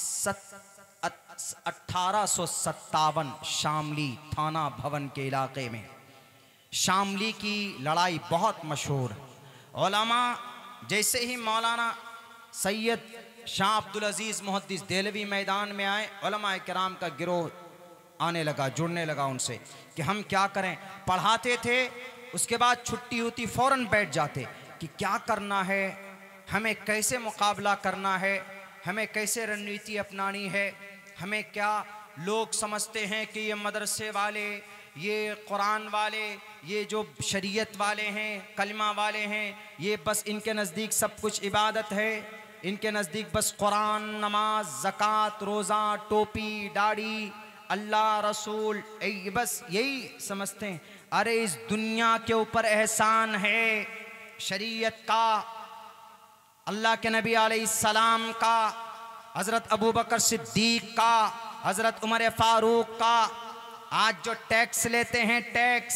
Speaker 3: 1857 शामली थाना भवन के इलाके में शामली की लड़ाई बहुत मशहूर। उलमा जैसे ही मौलाना सैयद शाह अब्दुल अजीज़ मुहद्दिस देहलवी मैदान में आए, उलमा किराम का गिरोह आने लगा, जुड़ने लगा उनसे कि हम क्या करें। पढ़ाते थे, उसके बाद छुट्टी होती फ़ौरन बैठ जाते कि क्या करना है, हमें कैसे मुकाबला करना है, हमें कैसे रणनीति अपनानी है, हमें क्या लोग समझते हैं कि ये मदरसे वाले, ये कुरान वाले, ये जो शरीयत वाले हैं, कलमा वाले हैं, ये बस इनके नज़दीक सब कुछ इबादत है, इनके नज़दीक बस कुरान, नमाज, ज़कात, रोज़ा, टोपी, दाढ़ी, अल्लाह रसूल, बस यही समझते हैं। अरे इस दुनिया के ऊपर एहसान है शरीयत का, अल्लाह के नबी अलैहिस्सलाम का, हज़रत अबू बकर सिद्दीक का, हज़रत उमर फारूक का। आज जो टैक्स लेते हैं, टैक्स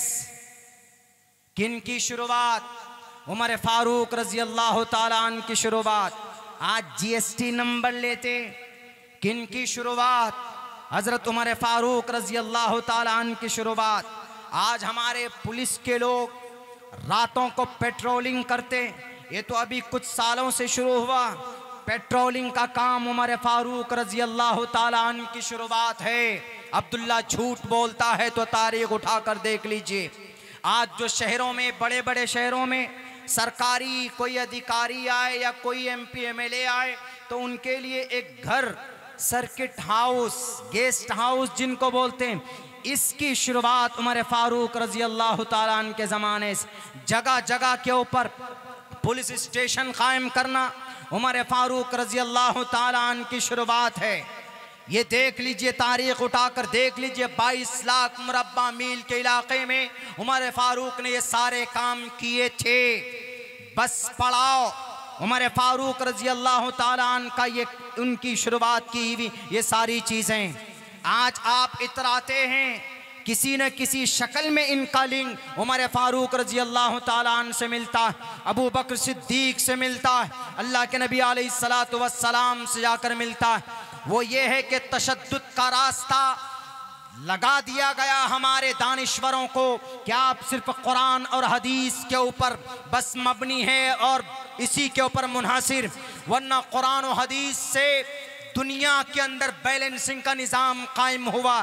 Speaker 3: किन की शुरुआत? उमर फारूक रज़ी अल्लाह ताला अन्हु की शुरुआत। आज जीएसटी नंबर लेते किन की शुरुआत? हज़रत उमर फारूक रज़ी अल्लाह ताला अन्हु की शुरुआत। आज हमारे पुलिस के लोग रातों को पेट्रोलिंग करते, ये तो अभी कुछ सालों से शुरू हुआ। पेट्रोलिंग का काम उमर फारूक रज़ी अल्लाह ताला अन्हु की शुरुआत है। अब्दुल्ला झूठ बोलता है तो तारीख उठा कर देख लीजिए। आज जो शहरों में, बड़े बड़े शहरों में सरकारी कोई अधिकारी आए या कोई एमपी एमएलए आए तो उनके लिए एक घर, सर्किट हाउस, गेस्ट हाउस जिनको बोलते हैं, इसकी शुरुआत उमर फारूक रज़ी अल्लाह ताला अन्हु के ज़माने से। जगह जगह के ऊपर पुलिस स्टेशन कायम करना उमर फारूक रज़ी अल्लाह ताला अन्हु की शुरुआत है। ये देख लीजिए, तारीख उठाकर देख लीजिए, 22 लाख मुरब्बा मील के इलाके में उमर फारूक ने ये सारे काम किए थे। बस पढ़ाओ, उमर फारूक रज़ी अल्लाह ताला अन्हु का ये उनकी शुरुआत की हुई ये सारी चीज़ें। आज आप इतराते हैं, किसी न किसी शक्ल में इनका लिंक उमर फारूक रज़ी अल्लाह ताला अन्हु से मिलता है, अबू बकर सिद्दीक से मिलता है, अल्लाह के नबी अलैहिस्सलातु वस्सलाम से जाकर मिलता है। वो ये है कि तशद्दुद का रास्ता लगा दिया गया हमारे दानिश्वरों को कि आप सिर्फ कुरान और हदीस के ऊपर बस मबनी है और इसी के ऊपर मुनहसिर, वरना कुरान और हदीस से दुनिया के अंदर बैलेंसिंग का निज़ाम कायम हुआ।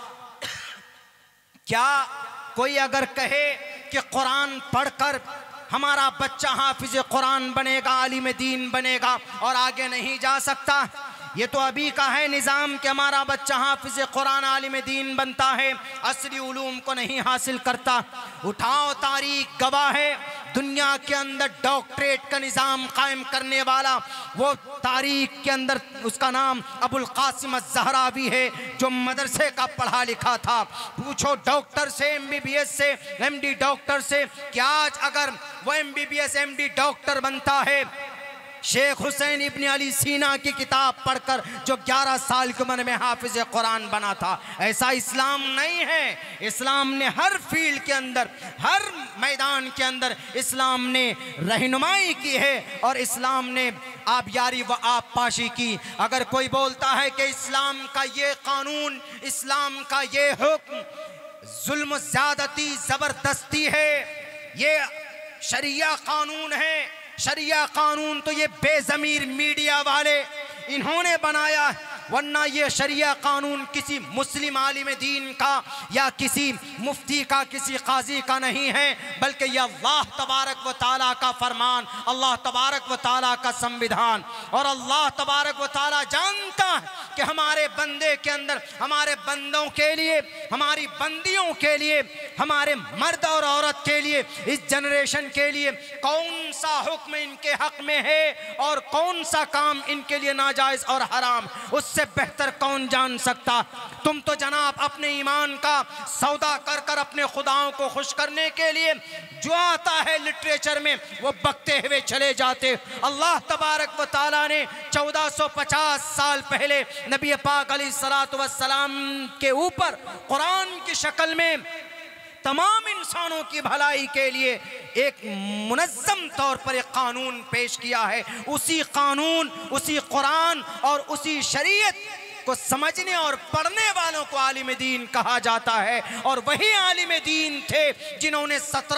Speaker 3: क्या कोई अगर कहे कि कुरान पढ़कर हमारा बच्चा हाफिज कुरान बनेगा, आलिम दीन बनेगा और आगे नहीं जा सकता? ये तो अभी का है निज़ाम कि हमारा बच्चा हाफिज कुरान, आलिम दीन बनता है, असली उलूम को नहीं हासिल करता। उठाओ, तारीख गवाह है, दुनिया के अंदर डॉक्टरेट का निज़ाम कायम करने वाला वो तारीख के अंदर उसका नाम अबुल कासिम ज़हरावी है, जो मदरसे का पढ़ा लिखा था। पूछो डॉक्टर से, MBBS से, MD डॉक्टर से कि आज अगर वो MBBS MD डॉक्टर बनता है, शेख हुसैन इब्न अली सीना की किताब पढ़कर, जो 11 साल की उम्र में हाफिज कुरान बना था, ऐसा इस्लाम नहीं है। इस्लाम ने हर फील्ड के अंदर, हर मैदान के अंदर इस्लाम ने रहनुमाई की है और इस्लाम ने आबियारी व आप पाशी की। अगर कोई बोलता है कि इस्लाम का ये कानून, इस्लाम का ये हुक्म जुल्म, ज़्यादती, ज़बरदस्ती है, ये शरिया कानून है, शरिया कानून तो ये बेज़मीर मीडिया वाले इन्होंने बनाया।
Speaker 1: वरना ये शरिया कानून किसी मुस्लिम आलिम दीन का या किसी मुफ्ती का, किसी काजी का नहीं है, बल्कि यह अल्लाह तबारक व तआला का फरमान, अल्लाह तबारक व तआला का संविधान। और अल्लाह तबारक व तआला जानता है कि हमारे बंदे के अंदर, हमारे बंदों के लिए, हमारी बंदियों के लिए, हमारे मर्द और औरत के लिए, इस जनरेशन के लिए कौन सा हुक्म इनके हक में है और कौन सा काम इनके लिए नाजायज और हराम, उससे बेहतर कौन जान सकता। तुम तो जनाब अपने ईमान का सौदा कर कर अपने खुदाओं को खुश करने के लिए जो आता है लिटरेचर में वो बकते हुए चले जाते। अल्लाह तबारक व तआला ने 1450 साल पहले नबी पाक अलैहिस्सलातु वस्सलाम के ऊपर कुरान की शक्ल में तमाम इंसानों की भलाई के लिए एक मुनज़्ज़म तौर पर एक कानून पेश किया है। उसी कानून, उसी कुरान और उसी शरीयत को समझने और पढ़ने वालों को आलिम दीन कहा जाता है। और वही आलिम दीन थे जिन्होंने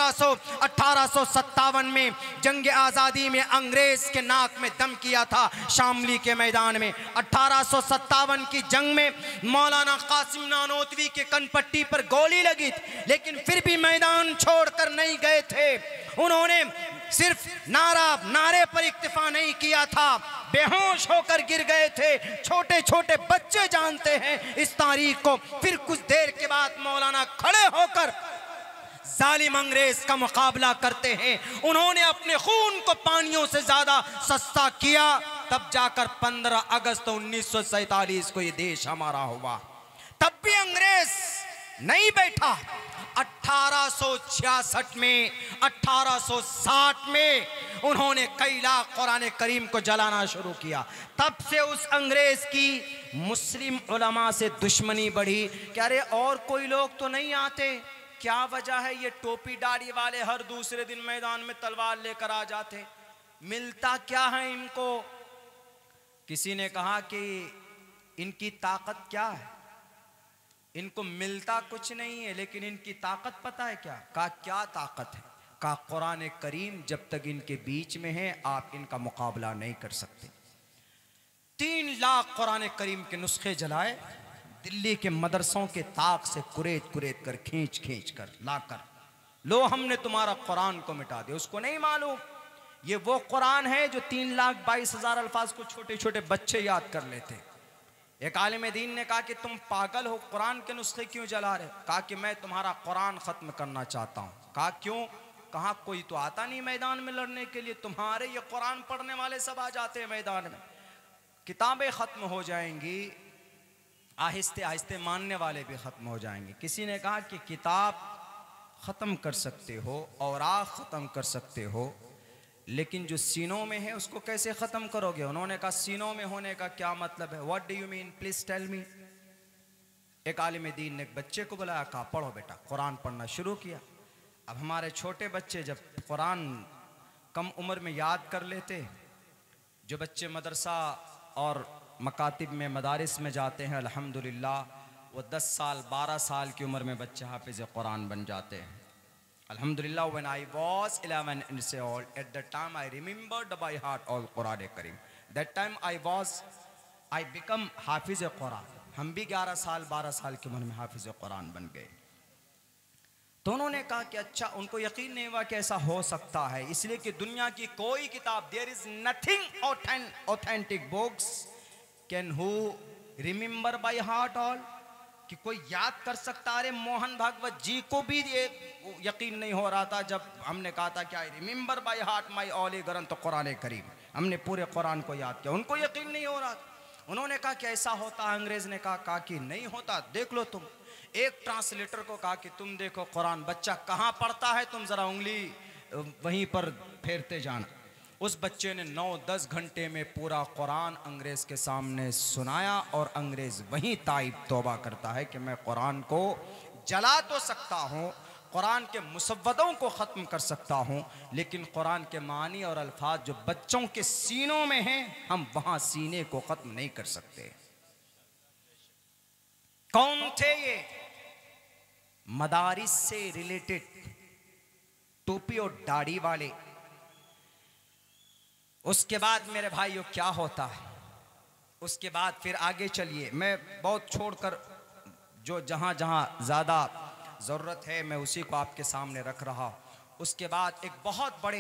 Speaker 1: 1857 में जंग आज़ादी में अंग्रेज के नाक में दम किया था शामली के मैदान में। 1857 की जंग में मौलाना कासिम नानोतवी के कनपट्टी पर गोली लगी थी, लेकिन फिर भी मैदान छोड़कर नहीं गए थे। उन्होंने सिर्फ नारे पर इक्तिफा नहीं किया था, बेहोश होकर गिर गए थे। छोटे छोटे बच्चे जानते हैं इस तारीख को। फिर कुछ देर के बाद मौलाना खड़े होकर जालिम अंग्रेज का मुकाबला करते हैं। उन्होंने अपने खून को पानियों से ज्यादा सस्ता किया, तब जाकर 15 अगस्त 1947 को ये देश हमारा हुआ। तब भी अंग्रेज नहीं बैठा। 1866 में, 1860 में उन्होंने कई लाख कुरान करीम को जलाना शुरू किया। तब से उस अंग्रेज की मुस्लिम उलमा से दुश्मनी बढ़ी कि अरे और कोई लोग तो नहीं आते, क्या वजह है ये टोपी दाढ़ी वाले हर दूसरे दिन मैदान में तलवार लेकर आ जाते, मिलता क्या है इनको। किसी ने कहा कि इनकी ताकत क्या है, इनको मिलता कुछ नहीं है, लेकिन इनकी ताकत पता है क्या? क्या ताकत है? कुरान करीम जब तक इनके बीच में है आप इनका मुकाबला नहीं कर सकते। 3 लाख कुरान करीम के नुस्खे जलाए, दिल्ली के मदरसों के ताक से कुरेद कर खींच कर लाकर, लो हमने तुम्हारा कुरान को मिटा दिया। उसको नहीं मालूम ये वो कुरान है जो 3,22,000 अल्फाज को छोटे छोटे बच्चे याद कर लेते। एक आलिम दीन ने कहा कि तुम पागल हो, कुरान के नुस्खे क्यों जला रहे? कहा कि मैं तुम्हारा कुरान ख़त्म करना चाहता हूँ। कहा क्यों? कहा कोई तो आता नहीं मैदान में लड़ने के लिए, तुम्हारे ये कुरान पढ़ने वाले सब आ जाते हैं मैदान में, किताबें ख़त्म हो जाएंगी, आहिस्ते आहिस्ते मानने वाले भी ख़त्म हो जाएंगे। किसी ने कहा कि किताब ख़त्म कर सकते हो, औराक़ ख़त्म कर सकते हो, लेकिन जो सीनों में है उसको कैसे ख़त्म करोगे? उन्होंने कहा सीनों में होने का क्या मतलब है? What do you mean, please tell me. एक आलिम दीन ने एक बच्चे को बुलाया, कहा पढ़ो बेटा। कुरान पढ़ना शुरू किया। अब हमारे छोटे बच्चे जब कुरान कम उम्र में याद कर लेते, जो बच्चे मदरसा और मकातिब में मदारिस में जाते हैं अल्हम्दुलिल्लाह, वो 10 साल 12 साल की उम्र में बच्चे हाफिज़ कुरान बन जाते हैं अल्हम्दुलिल्लाह। When I was 11 years old, at that time I remembered by heart all Quran Kareem. That time I become हाफिज़ कुरान। हम भी 11 साल 12 साल की उम्र में हाफिज़ कुरान बन गए। तो उन्होंने कहा कि अच्छा, उनको यकीन नहीं हुआ कि ऐसा हो सकता है, इसलिए कि दुनिया की कोई किताब, there is nothing authentic books can who remember by heart all, कि कोई याद कर सकता। अरे मोहन भागवत जी को भी ये यकीन नहीं हो रहा था जब हमने कहा था कि I remember by heart my all ग्रंथ कुरान करीम, हमने पूरे कुरान को याद किया, उनको यकीन नहीं हो रहा था। उन्होंने कहा कि ऐसा होता, अंग्रेज ने कहा कि नहीं होता, देख लो तुम। एक ट्रांसलेटर को कहा कि तुम देखो कुरान बच्चा कहाँ पढ़ता है, तुम ज़रा उंगली वहीं पर फेरते जाना। उस बच्चे ने 9-10 घंटे में पूरा कुरान अंग्रेज के सामने सुनाया, और अंग्रेज वहीं ताइब तौबा करता है कि मैं कुरान को जला तो सकता हूँ, कुरान के मुसव्वदों को ख़त्म कर सकता हूँ, लेकिन कुरान के मानी और अल्फाज जो बच्चों के सीनों में हैं, हम वहाँ सीने को ख़त्म नहीं कर सकते। कौन थे ये? मदारिस से रिलेटेड टोपी और दाढ़ी वाले। उसके बाद मेरे भाइयों क्या होता है? उसके बाद फिर आगे चलिए, मैं बहुत छोड़कर जो जहाँ जहाँ ज़्यादा ज़रूरत है मैं उसी को आपके सामने रख रहा हूँ। उसके बाद एक बहुत बड़े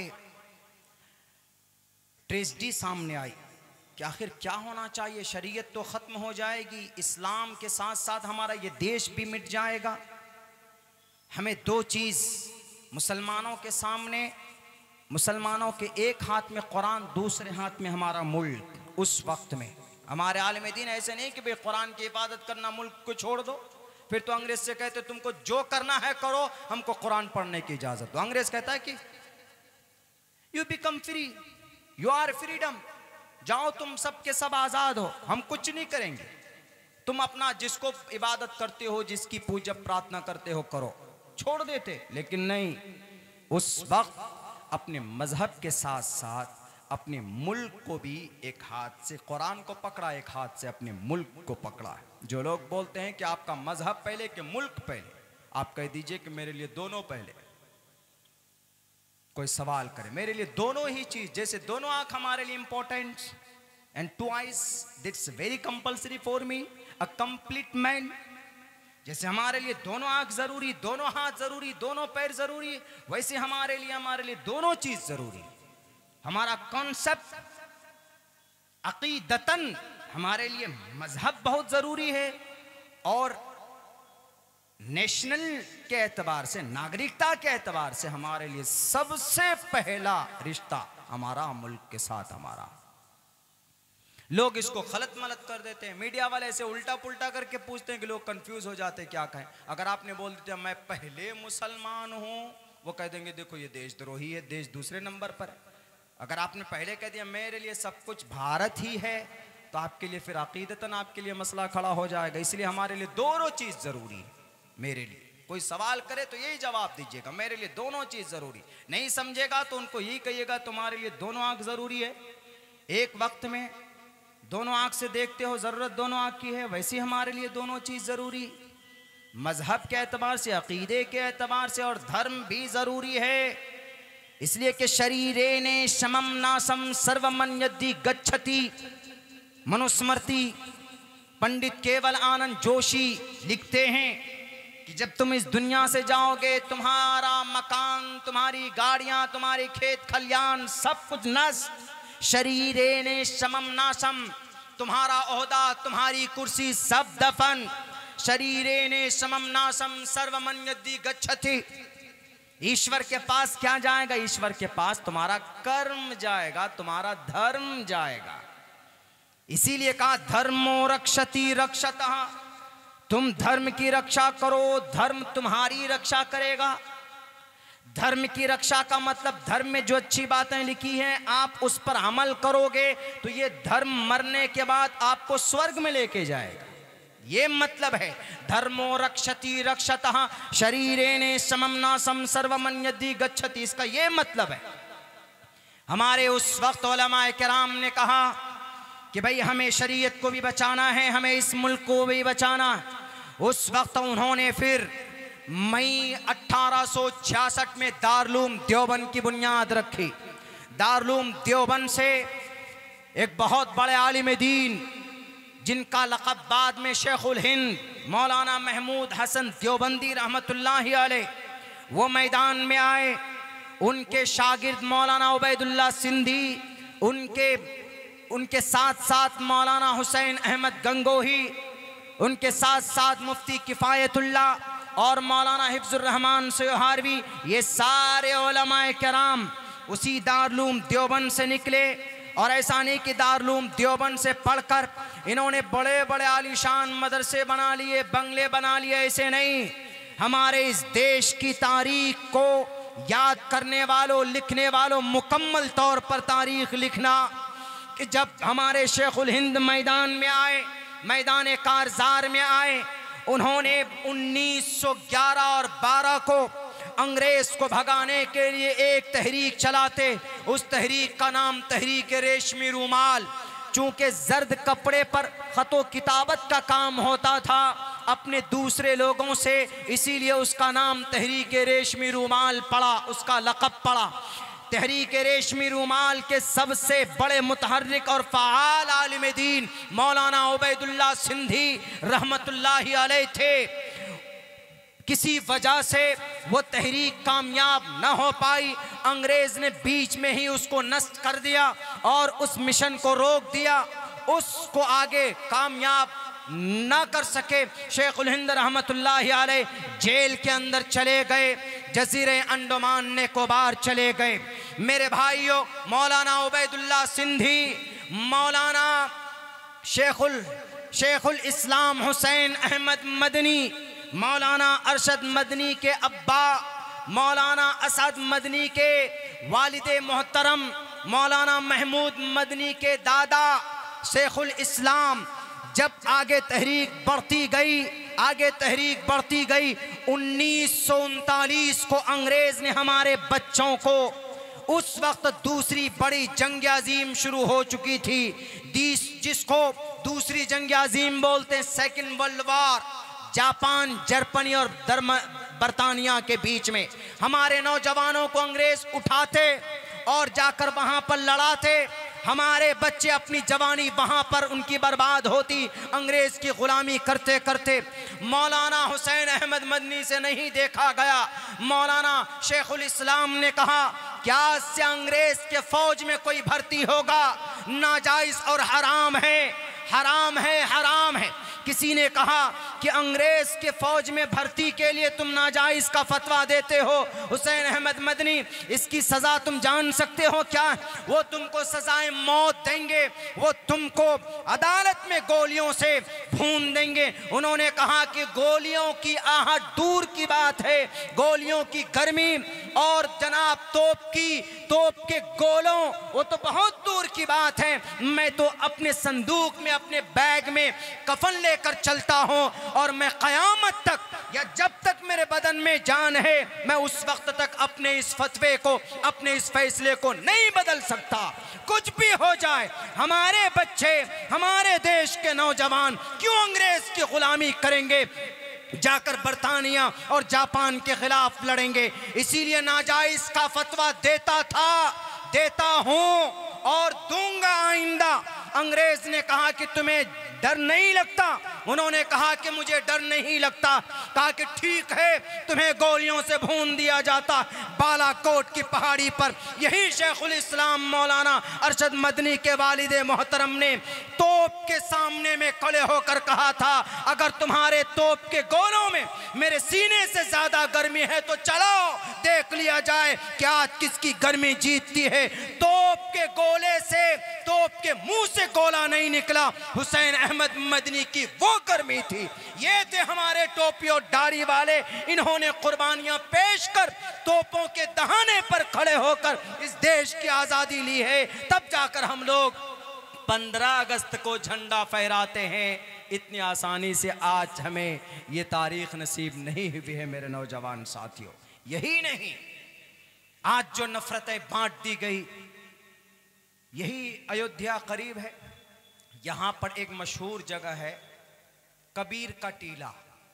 Speaker 1: ट्रेजेडी सामने आई कि आखिर क्या होना चाहिए। शरीयत तो ख़त्म हो जाएगी, इस्लाम के साथ साथ हमारा ये देश भी मिट जाएगा। हमें दो चीज़ मुसलमानों के सामने, मुसलमानों के एक हाथ में कुरान, दूसरे हाथ में हमारा मुल्क। उस वक्त में हमारे आलिम दीन ऐसे नहीं कि भाई कुरान की इबादत करना, मुल्क को छोड़ दो। फिर तो अंग्रेज से कहते तुमको जो करना है करो, हमको कुरान पढ़ने की इजाज़त दो। अंग्रेज कहता है कि you become free, you are freedom, जाओ तुम सब के सब आज़ाद हो, हम कुछ नहीं करेंगे, तुम अपना जिसको इबादत करते हो, जिसकी पूजा प्रार्थना करते हो करो, छोड़ देते। लेकिन नहीं, उस वक्त अपने मजहब के साथ साथ अपने मुल्क को भी एक हाथ से कुरान को पकड़ा, एक हाथ से अपने मुल्क को पकड़ा है। जो लोग बोलते हैं कि आपका मजहब पहले कि मुल्क पहले, आप कह दीजिए कि मेरे लिए दोनों पहले। कोई सवाल करे, मेरे लिए दोनों ही चीज, जैसे दोनों आंख हमारे लिए important, and two eyes that's very compulsory for me, a complete man. जैसे हमारे लिए दोनों आंख जरूरी, दोनों हाथ जरूरी, दोनों पैर जरूरी, वैसे हमारे लिए दोनों चीज जरूरी। हमारा कॉन्सेप्ट अकीदतन हमारे लिए मजहब बहुत जरूरी है, और नेशनल के एतबार से, नागरिकता के एतबार से हमारे लिए सबसे पहला रिश्ता हमारा मुल्क के साथ हमारा। लोग इसको गलत मलत कर देते हैं, मीडिया वाले ऐसे उल्टा पुल्टा करके पूछते हैं कि लोग कंफ्यूज हो जाते हैं क्या कहें। अगर आपने बोल दिया मैं पहले मुसलमान हूं, वो कह देंगे देखो ये देशद्रोही है, देश दूसरे नंबर पर है। अगर आपने पहले कह दिया मेरे लिए सब कुछ भारत ही है, तो आपके लिए फिर अकीदतन आपके लिए मसला खड़ा हो जाएगा। इसलिए हमारे लिए दोनों चीज़ ज़रूरी है। मेरे लिए कोई सवाल करे तो यही जवाब दीजिएगा, मेरे लिए दोनों चीज़ ज़रूरी। नहीं समझेगा तो उनको यही कहिएगा तुम्हारे लिए दोनों आँख ज़रूरी है, एक वक्त में दोनों आँख से देखते हो, ज़रूरत दोनों आँख की है, वैसे हमारे लिए दोनों चीज़ ज़रूरी। मज़हब के एतबार से, अक़ीदे के एतबार से, और धर्म भी ज़रूरी है। इसलिए कि शरीरेने शमम नासम सर्वमन यदि गच्छति मनुस्मृति। पंडित केवल आनंद जोशी लिखते हैं कि जब तुम इस दुनिया से जाओगे, तुम्हारा मकान, तुम्हारी गाड़ियां, तुम्हारी खेत खलियान, सब कुछ नष्ट। शरीरेने शमम नासम, तुम्हारा ओहदा, तुम्हारी कुर्सी सब दफन। शरीरेने शमम नासम सर्वमन यदि गच्छति। ईश्वर के पास क्या जाएगा? ईश्वर के पास तुम्हारा कर्म जाएगा, तुम्हारा धर्म जाएगा। इसीलिए कहा धर्मो रक्षति रक्षतः, तुम धर्म की रक्षा करो, धर्म तुम्हारी रक्षा करेगा। धर्म की रक्षा का मतलब धर्म में जो अच्छी बातें लिखी हैं आप उस पर अमल करोगे तो ये धर्म मरने के बाद आपको स्वर्ग में लेके जाएगा। ये मतलब है धर्मो रक्षति रक्षतः शरीरेने समम नासम सर्वमन यदि गच्छति। इसका ये मतलब है। हमारे उस वक्त उलमाए किराम ने कहा कि भाई हमें शरीयत को भी बचाना है, हमें इस मुल्क को भी बचाना। उस वक्त उन्होंने फिर मई 1866 में दारुल देवबंद की बुनियाद रखी। दारुल देवबंद से एक बहुत बड़े आलिम दीन जिनका लक़ब बाद में शेखुल हिंद मौलाना महमूद हसन देवबंदी रहमतुल्लाहि अलैह वो मैदान में आए। उनके शागिर्द मौलाना उबैदुल्लाह सिंधी, उनके साथ साथ मौलाना हुसैन अहमद गंगोही, उनके साथ साथ मुफ्ती किफ़ायतुल्लाह और मौलाना हिफ्जुर रहमान सोहारवी, ये सारे उलमाए किराम उसी दारुल देवबंद से निकले। और ऐसा नहीं कि दारुल देवबंद से पढ़कर इन्होंने बड़े बड़े आलीशान मदरसे बना लिए, बंगले बना लिए, ऐसे नहीं। हमारे इस देश की तारीख को याद करने वालों, लिखने वालों, मुकम्मल तौर पर तारीख लिखना कि जब हमारे शेखुल हिंद मैदान में आए, मैदान कारजार में आए, उन्होंने 1911 और 12 को अंग्रेज को भगाने के लिए एक तहरीक चलाते। उस तहरीक का नाम तहरीक रेशमी रूमाल। चूंकि जर्द कपड़े पर खतो किताबत का काम होता था अपने दूसरे लोगों से, इसीलिए उसका नाम तहरीक रेशमी रूमाल पड़ा, उसका लक़ब पड़ा। तहरीक रेशमी रूमाल के सबसे बड़े मुतहर्रिक और फ़आल आलिम दीन मौलाना उबैदुल्लाह सिंधी रहमतुल्लाहि अलैह थे। किसी वजह से वो तहरीक कामयाब न हो पाई। अंग्रेज़ ने बीच में ही उसको नष्ट कर दिया और उस मिशन को रोक दिया, उसको आगे कामयाब ना कर सके। शेखुल हिंद रहमतुल्लाहि अलैह जेल के अंदर चले गए, जजीरे अंडमान निकोबार चले गए। मेरे भाइयों, मौलाना उबैदुल्लाह सिंधी, मौलाना शेखुल इस्लाम हुसैन अहमद मदनी, मौलाना अरशद मदनी के अब्बा, मौलाना असद मदनी के वालिदे मोहतरम, मौलाना महमूद मदनी के दादा शेखुल इस्लाम, जब आगे तहरीक बढ़ती गई 1939 को अंग्रेज ने हमारे बच्चों को, उस वक्त दूसरी बड़ी जंग अजीम शुरू हो चुकी थी, जिसको दूसरी जंग अजीम बोलते हैं, second world war, Japan, Germany और बरतानिया के बीच में। हमारे नौजवानों को अंग्रेज उठाते और जाकर वहां पर लड़ाते। हमारे बच्चे अपनी जवानी वहां पर उनकी बर्बाद होती अंग्रेज की गुलामी करते करते। मौलाना हुसैन अहमद मदनी से नहीं देखा गया। मौलाना शेखुल इस्लाम ने कहा, क्या से अंग्रेज के फौज में कोई भर्ती होगा? नाजायज और हराम है, हराम है, हराम है। किसी ने कहा कि अंग्रेज के फौज में भर्ती के लिए तुम नाजायज का फतवा देते हो हुसैन अहमद मदनी, इसकी सजा तुम जान सकते हो क्या? वो तुमको सजाए मौत देंगे, वो तुमको अदालत में गोलियों से भून देंगे। उन्होंने कहा कि गोलियों की आहट दूर की बात है, गोलियों की गर्मी और जनाब तोप के गोलों, वो तो बहुत दूर की बात है। मैं तो अपने संदूक में, अपने बैग में कफन लेकर चलता हूं और मैं क़यामत तक या जब तक मेरे बदन में जान है, मैं उस वक्त तक अपने इस फतवे को, अपने इस फैसले को नहीं बदल सकता। कुछ भी हो जाए, हमारे बच्चे, हमारे देश के नौजवान क्यों अंग्रेज की गुलामी करेंगे? जाकर बरतानिया और जापान के खिलाफ लड़ेंगे। इसीलिए नाजायज का फतवा देता था, देता हूं और दूंगा आइंदा। अंग्रेज ने कहा कि तुम्हें डर नहीं लगता? उन्होंने कहा कि मुझे डर नहीं लगता। कहा कि ठीक है, तुम्हें गोलियों से भून दिया जाता। बालाकोट की पहाड़ी पर यही शेखुल इस्लाम मौलाना अरशद मदनी के वालिदे मोहतरम ने तोप के सामने में खड़े होकर कहा था, अगर तुम्हारे तोप के गोलों में मेरे सीने से ज्यादा गर्मी है तो चलो देख लिया जाए कि आज किसकी गर्मी जीतती है। तोप के गोले से, तोप के मुंह से गोला नहीं निकला, हुसैन अहमद मदनी की वो गर्मी थी। ये थे हमारे टोपी और दाढ़ी वाले, इन्होंने कुर्बानियां पेश कर तोपों के दहाने पर खड़े होकर इस देश की आजादी ली है। तब जाकर हम लोग 15 अगस्त को झंडा फहराते हैं। इतनी आसानी से आज हमें ये तारीख नसीब नहीं हुई है मेरे नौजवान साथियों। यही नहीं, आज जो नफरतें बांट दी गई, यही अयोध्या करीब है, यहां पर एक मशहूर जगह है कबीर का टीला,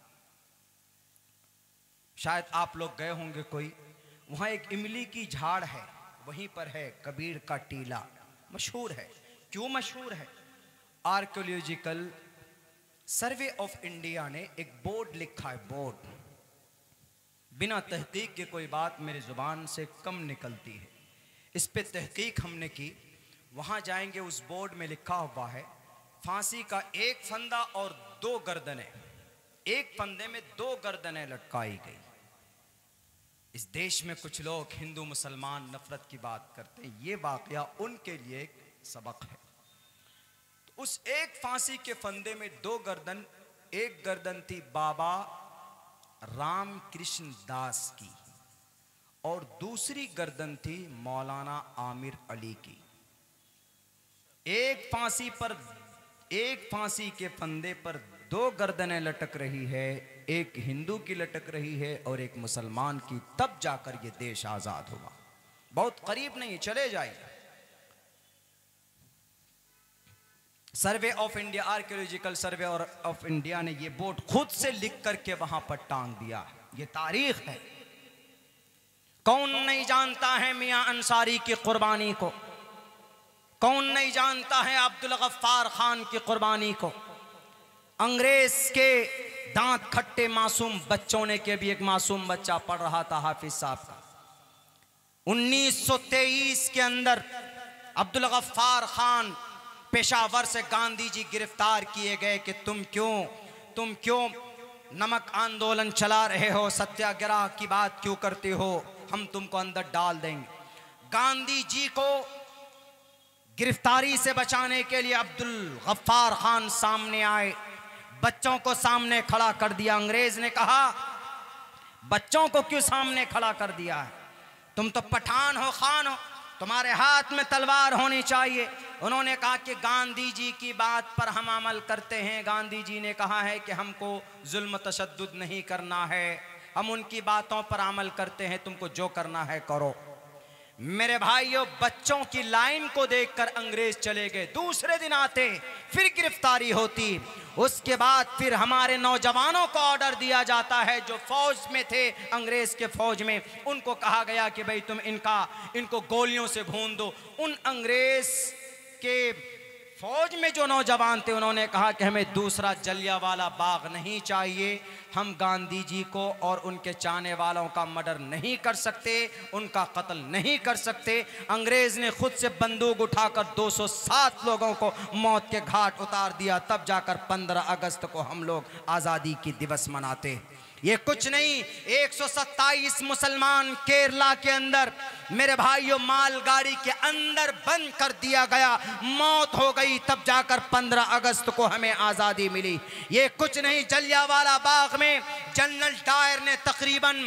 Speaker 1: शायद आप लोग गए होंगे कोई। वहां एक इमली की झाड़ है, वहीं पर है कबीर का टीला। मशहूर है। क्यों मशहूर है? आर्कियोलॉजिकल सर्वे ऑफ इंडिया ने एक बोर्ड लिखा है, बोर्ड। बिना तहकीक के कोई बात मेरी जुबान से कम निकलती है। इस पे तहकीक हमने की। वहां जाएंगे, उस बोर्ड में लिखा हुआ है फांसी का एक फंदा और 2 गर्दनें, एक फंदे में 2 गर्दनें लटकाई गई। इस देश में कुछ लोग हिंदू मुसलमान नफरत की बात करते हैं, ये वाकया उनके लिए एक सबक है। तो उस एक फांसी के फंदे में 2 गर्दन, एक गर्दन थी बाबा रामकृष्ण दास की और दूसरी गर्दन थी मौलाना आमिर अली की। एक फांसी के फंदे पर 2 गर्दनें लटक रही है, एक हिंदू की लटक रही है और एक मुसलमान की। तब जाकर ये देश आजाद हुआ। बहुत करीब नहीं, चले जाइए। Survey of India, archaeological survey of India ने ये बोर्ड खुद से लिख करके वहां पर टांग दिया। ये तारीख है। कौन नहीं जानता है मियां अंसारी की कुर्बानी को? कौन नहीं जानता है अब्दुल गफ्फार खान की कुर्बानी को? अंग्रेज के दांत खट्टे मासूम बच्चों ने के भी एक मासूम बच्चा पढ़ रहा था हाफिज साहब का। 1923 के अंदर अब्दुल गफ्फार खान पेशावर से गांधी जी गिरफ्तार किए गए कि तुम क्यों नमक आंदोलन चला रहे हो, सत्याग्रह की बात क्यों करते हो, हम तुमको अंदर डाल देंगे। गांधी जी को गिरफ्तारी से बचाने के लिए अब्दुल गफ्फार खान सामने आए, बच्चों को सामने खड़ा कर दिया। अंग्रेज ने कहा बच्चों को क्यों सामने खड़ा कर दिया है, तुम तो पठान हो, खान हो, तुम्हारे हाथ में तलवार होनी चाहिए। उन्होंने कहा कि गांधी जी की बात पर हम अमल करते हैं, गांधी जी ने कहा है कि हमको जुल्म तशद्दुद नहीं करना है, हम उनकी बातों पर अमल करते हैं, तुमको जो करना है करो। मेरे भाइयों, बच्चों की लाइन को देखकर अंग्रेज चले गए। दूसरे दिन आते फिर गिरफ्तारी होती। उसके बाद फिर हमारे नौजवानों को ऑर्डर दिया जाता है जो फौज में थे, अंग्रेज के फौज में, उनको कहा गया कि भाई तुम इनको गोलियों से भून दो। उन अंग्रेज के फौज में जो नौजवान थे उन्होंने कहा कि हमें दूसरा जलियांवाला बाग नहीं चाहिए, हम गांधी जी को और उनके चाहने वालों का मर्डर नहीं कर सकते, उनका कत्ल नहीं कर सकते। अंग्रेज ने खुद से बंदूक उठाकर 207 लोगों को मौत के घाट उतार दिया। तब जाकर 15 अगस्त को हम लोग आज़ादी की दिवस मनाते। ये कुछ नहीं, 127 मुसलमान केरला के अंदर मेरे भाइयों मालगाड़ी के अंदर बंद कर दिया गया, मौत हो गई, तब जाकर 15 अगस्त को हमें आज़ादी मिली। ये कुछ नहीं, जलियांवाला बाग में जनरल डायर ने तकरीबन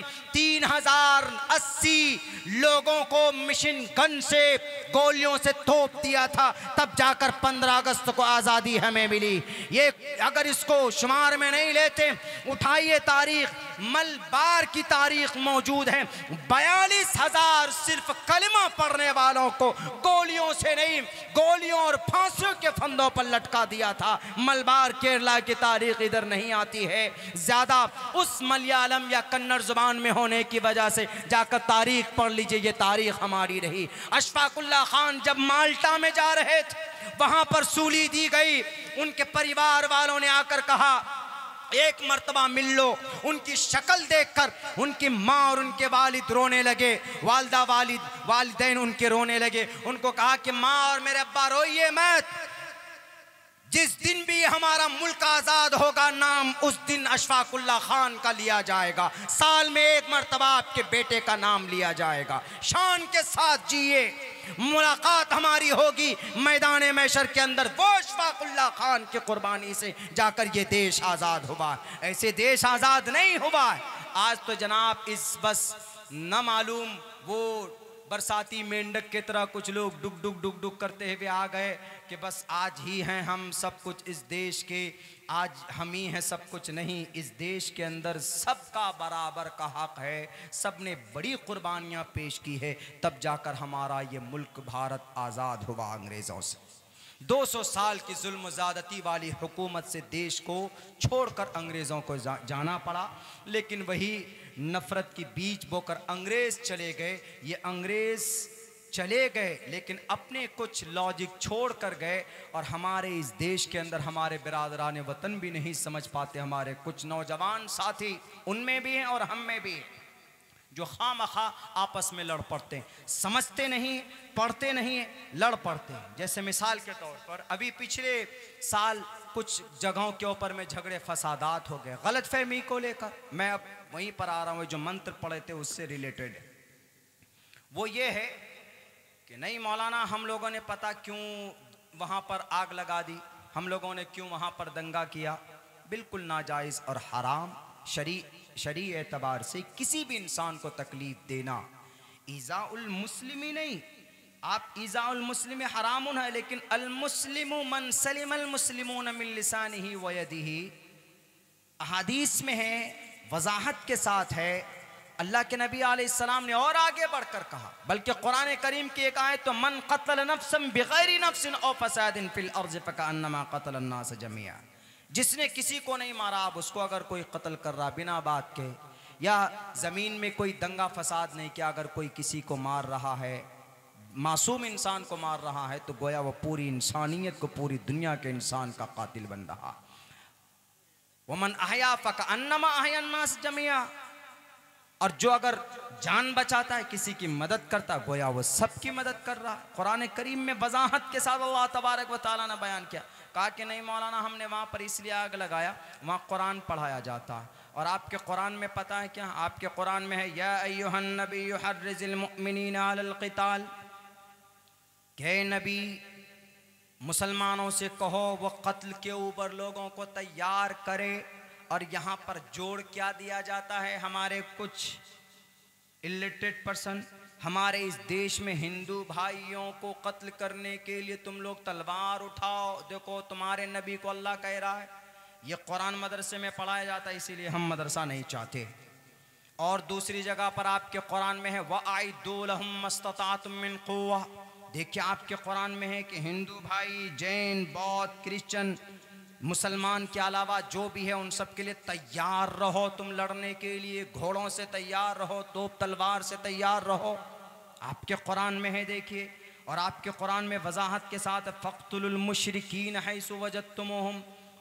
Speaker 1: 3080 लोगों को मिशन गन से गोलियों से तोप दिया था, तब जाकर 15 अगस्त को आज़ादी हमें मिली। ये अगर इसको शुमार में नहीं लेते, उठाइए तारीख, मलबार की तारीख मौजूद है। 42,000 सिर्फ कलमा पढ़ने वालों को गोलियों से नहीं, गोलियों और फांसियों के फंदों पर लटका दिया था। मलबार केरला की तारीख इधर नहीं आती है, ज्यादा उस मलयालम या कन्नड़ जुबान में होने की वजह से जाकर तारीख पढ़ लीजिए, ये तारीख हमारी रही। अशफाकुल्लाह खान जब माल्टा में जा रहे थे, वहां पर सूली दी गई। उनके परिवार वालों ने आकर कहा एक मर्तबा मिल लो। उनकी शक्ल देखकर उनकी माँ और उनके वालिद रोने लगे, वालिदैन उनके रोने लगे। उनको कहा कि माँ और मेरे अब्बा रोइए मत, जिस दिन भी हमारा मुल्क आज़ाद होगा नाम उस दिन अशफाकुल्लाह खान का लिया जाएगा, साल में एक मर्तबा आपके बेटे का नाम लिया जाएगा, शान के साथ जिए, मुलाकात हमारी होगी मैदान महशर के अंदर। वो अशफाकुल्लाह खान की कुर्बानी से जाकर ये देश आज़ाद हुआ, ऐसे देश आज़ाद नहीं हुआ। आज तो जनाब इस बस न मालूम वो बरसाती मेंढक की तरह कुछ लोग डुक डुक डुक डुक करते हुए आ गए कि बस आज ही हैं हम सब कुछ इस देश के, आज हम ही हैं सब कुछ। नहीं, इस देश के अंदर सबका बराबर का हक है, सब ने बड़ी कुर्बानियाँ पेश की है, तब जाकर हमारा ये मुल्क भारत आज़ाद हुआ अंग्रेज़ों से। 200 साल की जुल्म ज़्यादती वाली हुकूमत से देश को छोड़कर अंग्रेज़ों को जाना पड़ा, लेकिन वही नफ़रत की बीज बोकर अंग्रेज़ चले गए। ये अंग्रेज़ चले गए लेकिन अपने कुछ लॉजिक छोड़ कर गए, और हमारे इस देश के अंदर हमारे बिरादरान वतन भी नहीं समझ पाते। हमारे कुछ नौजवान साथी उनमें भी हैं और हम में भी, जो खामखा आपस में लड़ पड़ते हैं, समझते नहीं, पढ़ते नहीं, लड़ पड़ते हैं। जैसे मिसाल के तौर पर अभी पिछले साल कुछ जगहों के ऊपर में झगड़े फसादात हो गए गलतफहमी को लेकर। मैं अब वहीं पर आ रहा हूँ, जो मंत्र पढ़े थे उससे रिलेटेड वो ये है कि नहीं मौलाना, हम लोगों ने पता क्यों वहाँ पर आग लगा दी, हम लोगों ने क्यों वहाँ पर दंगा किया। बिल्कुल नाजायज़ और हराम, शरी एतबार से किसी भी इंसान को तकलीफ देना ईज़ाउल मुस्लिमी नहीं। आप ईज़ाउल मुस्लिमी हरामुन है, लेकिन अल मुस्लिमु मन सलिमल मुस्लिमून मिन लिसानिही व यदिही, अहादीस में है, वजाहत के साथ है। अल्लाह के नबी अलैहिस्सलाम ने और आगे बढ़कर कहा, बल्कि कुरान करीम की एक आयत तो मन क़तल नफ्सन बिगैरि नफ्सिन औ फसादिन फिल अर्ज़ फकअन्नमा क़तल अन्नास जमीआ, जिसने किसी को नहीं मारा, अब उसको अगर कोई कत्ल कर रहा बिना बात के, या ज़मीन में कोई दंगा फसाद नहीं किया। अगर कोई किसी को मार रहा है, मासूम इंसान को मार रहा है, तो गोया वो पूरी इंसानियत को, पूरी दुनिया के इंसान का कातिल बन रहा। वमन अहया फकअन्नमा अहया अन्नास जमिया, और जो अगर जान बचाता है, किसी की मदद करता, गोया वो सबकी मदद कर रहा है। कुरान करीम में वजाहत के साथ अल्लाह तबारक व तआला ने बयान किया, कहा कि नहीं मौलाना, हमने वहाँ पर इसलिए आग लगाया, वहाँ कुरान पढ़ाया जाता है। और आपके कुरान में पता है क्या? आपके कुरान में है या अय्युहन नबिय्यु हर्रिज़िल मुअ्मिनीना अलल क़िताल, के नबी मुसलमानों से कहो वो कत्ल के ऊपर लोगों को तैयार करे। और यहाँ पर जोड़ क्या दिया जाता है? हमारे कुछ इलिटरेट पर्सन हमारे इस देश में हिंदू भाइयों को कत्ल करने के लिए तुम लोग तलवार उठाओ, देखो तुम्हारे नबी को अल्लाह कह रहा है। ये कुरान मदरसे में पढ़ाया जाता है, इसीलिए हम मदरसा नहीं चाहते। और दूसरी जगह पर आपके कुरान में है वअइदू लहुम मस्तताअतुम मिन कुव्वा, देखिए आपके कुरान में है कि हिंदू भाई, जैन, बौद्ध, क्रिश्चियन, मुसलमान के अलावा जो भी है उन सब के लिए तैयार रहो, तुम लड़ने के लिए घोड़ों से तैयार रहो, तोप तलवार से तैयार रहो। आपके कुरान में है देखिए। और आपके कुरान में वजाहत के साथ फ़क़्तुलुल मुशरिकीन हैसु वजदतुमुहुम,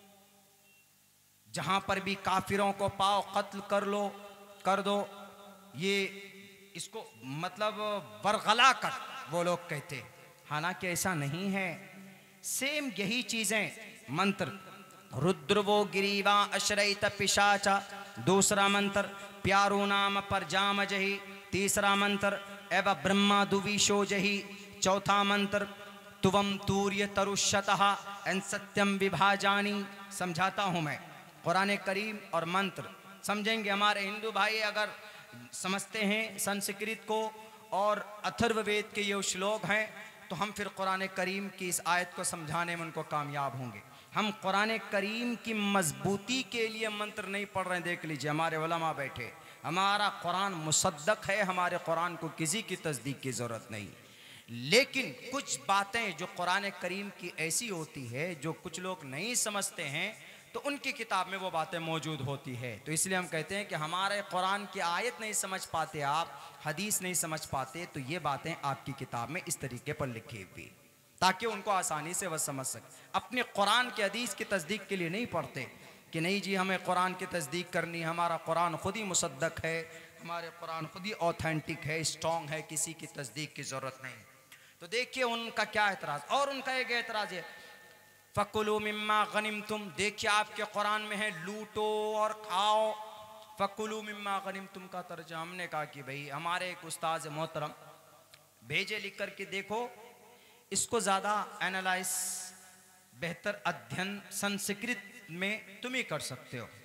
Speaker 1: जहाँ पर भी काफिरों को पाओ कत्ल कर दो। ये इसको मतलब बरगला कर वो लोग कहते, हालांकि ऐसा नहीं है। सेम यही चीज़ें मंत्र रुद्रवो गिरीवा अश्रैत पिशाचा, दूसरा मंत्र प्यारो नाम पर जाम जही, तीसरा मंत्र एव ब्रह्मा दुविशो जही, चौथा मंत्र तुवम तूर्य तरुष्यतः एन सत्यम विभाजानी। समझाता हूँ मैं, कुरान करीम और मंत्र समझेंगे। हमारे हिंदू भाई अगर समझते हैं संस्कृत को और अथर्ववेद के ये श्लोक हैं, तो हम फिर कुरान करीम की इस आयत को समझाने में उनको कामयाब होंगे। हम कुरान करीम की मजबूती के लिए मंत्र नहीं पढ़ रहे हैं। देख लीजिए हमारे उलमा बैठे, हमारा कुरान मुसद्दक है, हमारे कुरान को किसी की तस्दीक की ज़रूरत नहीं। लेकिन कुछ बातें जो कुरान करीम की ऐसी होती है जो कुछ लोग नहीं समझते हैं, तो उनकी किताब में वो बातें मौजूद होती है। तो इसलिए हम कहते हैं कि हमारे कुरान की आयत नहीं समझ पाते आप, हदीस नहीं समझ पाते, तो ये बातें आपकी किताब में इस तरीके पर लिखी हुई, ताकि उनको आसानी से वह समझ सके। अपने कुरान के हदीस की तस्दीक के लिए नहीं पढ़ते कि नहीं जी हमें कुरान की तस्दीक करनी, हमारा कुरान खुद ही मुसद्दक है, हमारे कुरान खुद ही ऑथेंटिक है, स्ट्रॉन्ग है, किसी की तस्दीक की ज़रूरत नहीं। तो देखिए उनका क्या एतराज़। और उनका एक एतराज़ है फ़कुलू मिम्मा गनिमतुम, देखिए आपके कुरान में है लूटो और खाओ। फ़कुलू मिम्मा गनिमतुम का तर्जुमा हमने कहा कि भाई हमारे एक उस्ताद मोहतरम भेजे लिख कर के देखो, इसको ज़्यादा एनालाइज, बेहतर अध्ययन संस्कृत में तुम ही कर सकते हो।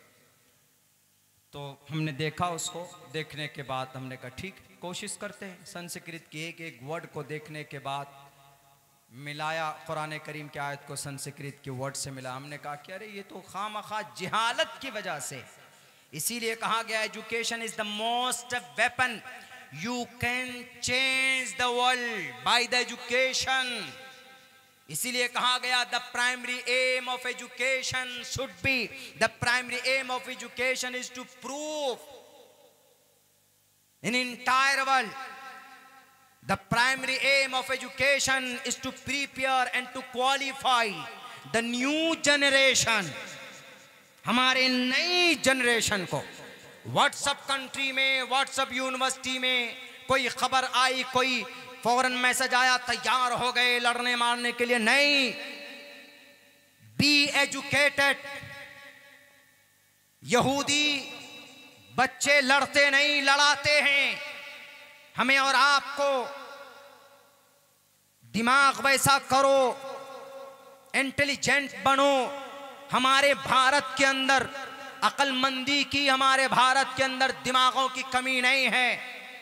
Speaker 1: तो हमने देखा, उसको देखने के बाद हमने कहा ठीक, कोशिश करते हैं। संस्कृत के एक एक वर्ड को देखने के बाद मिलाया, कुरान करीम की आयत को संस्कृत के वर्ड से मिला। हमने कहा कि अरे ये तो खामखा जिहालत की वजह से, इसीलिए कहा गया education is the most weapon, you can change the world by the education. इसीलिए कहा गया the primary aim of education should be, the primary aim of education is to prove in entire world, the primary aim of education is to prepare and to qualify the new generation, हमारे नई generation को। WhatsApp country में, WhatsApp university में कोई खबर आई, कोई फौरन message आया, तैयार हो गए लड़ने मारने के लिए। नहीं, बी एजुकेटेड। यहूदी बच्चे लड़ते नहीं, लड़ाते हैं। हमें और आपको दिमाग वैसा करो, इंटेलिजेंट बनो। हमारे भारत के अंदर अक्लमंदी की, हमारे भारत के अंदर दिमागों की कमी नहीं है।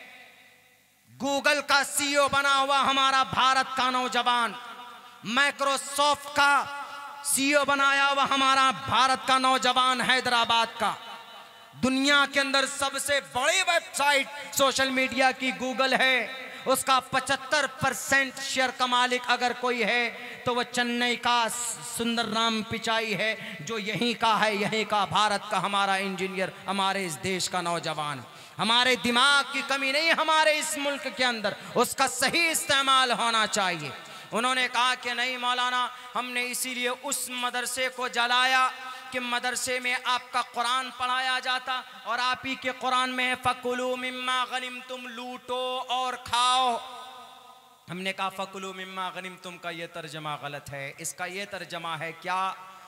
Speaker 1: गूगल का सीईओ बना हुआ हमारा भारत का नौजवान, माइक्रोसॉफ्ट का सीईओ बनाया हुआ हमारा भारत का नौजवान, हैदराबाद का। दुनिया के अंदर सबसे बड़ी वेबसाइट सोशल मीडिया की गूगल है। उसका 75% शेयर का मालिक अगर कोई है तो वह चेन्नई का सुंदरराम पिचाई है, जो यहीं का है, यहीं का भारत का हमारा इंजीनियर, हमारे इस देश का नौजवान। हमारे दिमाग की कमी नहीं हमारे इस मुल्क के अंदर, उसका सही इस्तेमाल होना चाहिए। उन्होंने कहा कि नहीं मौलाना, हमने इसीलिए उस मदरसे को जलाया कि मदरसे में आपका कुरान पढ़ाया जाता और आप ही के कुरान में है फकुलू मिम्मा गनिमतुम, लूटो और खाओ। हमने कहा फकुलू मिम्मा गनिमतुम का ये तर्जमा गलत है, इसका ये तर्जमा है क्या,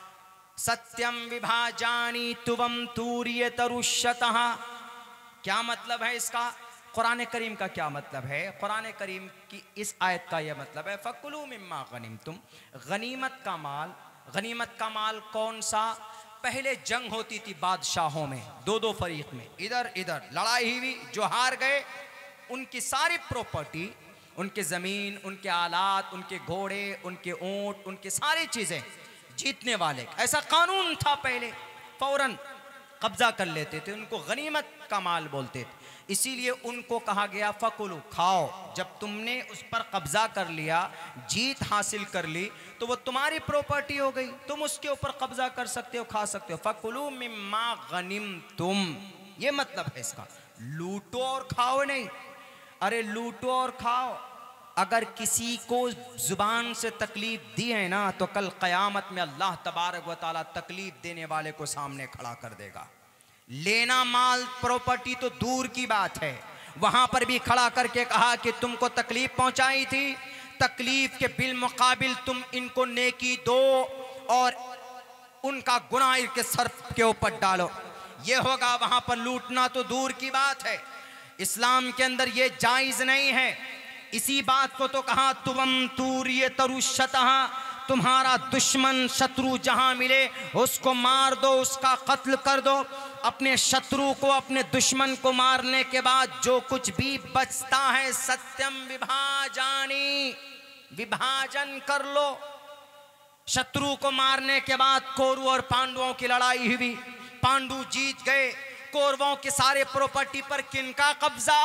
Speaker 1: सत्यम विभाजानी तुवम तूर्य तरुष्यतः। क्या मतलब है इसका? कुरान करीम का क्या मतलब है? कुरान करीम की इस आयत का यह मतलब है फकुलू मिम्मा गनिमतुम, गनीमत का माल। गनीमत का माल कौन सा? पहले जंग होती थी बादशाहों में, दो फरीक में, इधर इधर लड़ाई हुई, जो हार गए उनकी सारी प्रॉपर्टी, उनके ज़मीन, उनके आलात, उनके घोड़े, उनके ऊंट, उनकी सारी चीज़ें जीतने वाले, ऐसा कानून था पहले, फौरन कब्जा कर लेते थे, उनको गनीमत का माल बोलते थे। इसीलिए उनको कहा गया फकुलू, खाओ। जब तुमने उस पर कब्जा कर लिया, जीत हासिल कर ली, तो वो तुम्हारी प्रॉपर्टी हो गई, तुम उसके ऊपर कब्जा कर सकते हो, खा सकते हो। फकुलू मिम्मा गनिमतुम, ये मतलब है इसका, लूटो और खाओ नहीं। अरे लूटो और खाओ, अगर किसी को जुबान से तकलीफ दी है ना, तो कल क़यामत में अल्लाह तबारक व तआला तकलीफ देने वाले को सामने खड़ा कर देगा। लेना माल प्रॉपर्टी तो दूर की बात है, वहां पर भी खड़ा करके कहा कि तुमको तकलीफ पहुंचाई थी, तकलीफ के बिल मुकाबिल तुम इनको नेकी दो और उनका गुनाह इनके सर के ऊपर डालो। ये होगा, वहां पर लूटना तो दूर की बात है, इस्लाम के अंदर ये जायज नहीं है। इसी बात को तो कहा तुवम तूर्य तरुष्यतः, तुम्हारा दुश्मन शत्रु जहां मिले उसको मार दो, उसका कत्ल कर दो। अपने शत्रु को, अपने दुश्मन को मारने के बाद जो कुछ भी बचता है, सत्यम विभाजानी, विभाजन कर लो। शत्रु को मारने के बाद कौरव और पांडवों की लड़ाई हुई, पांडु जीत गए, कौरवों के सारे प्रॉपर्टी पर किनका कब्जा?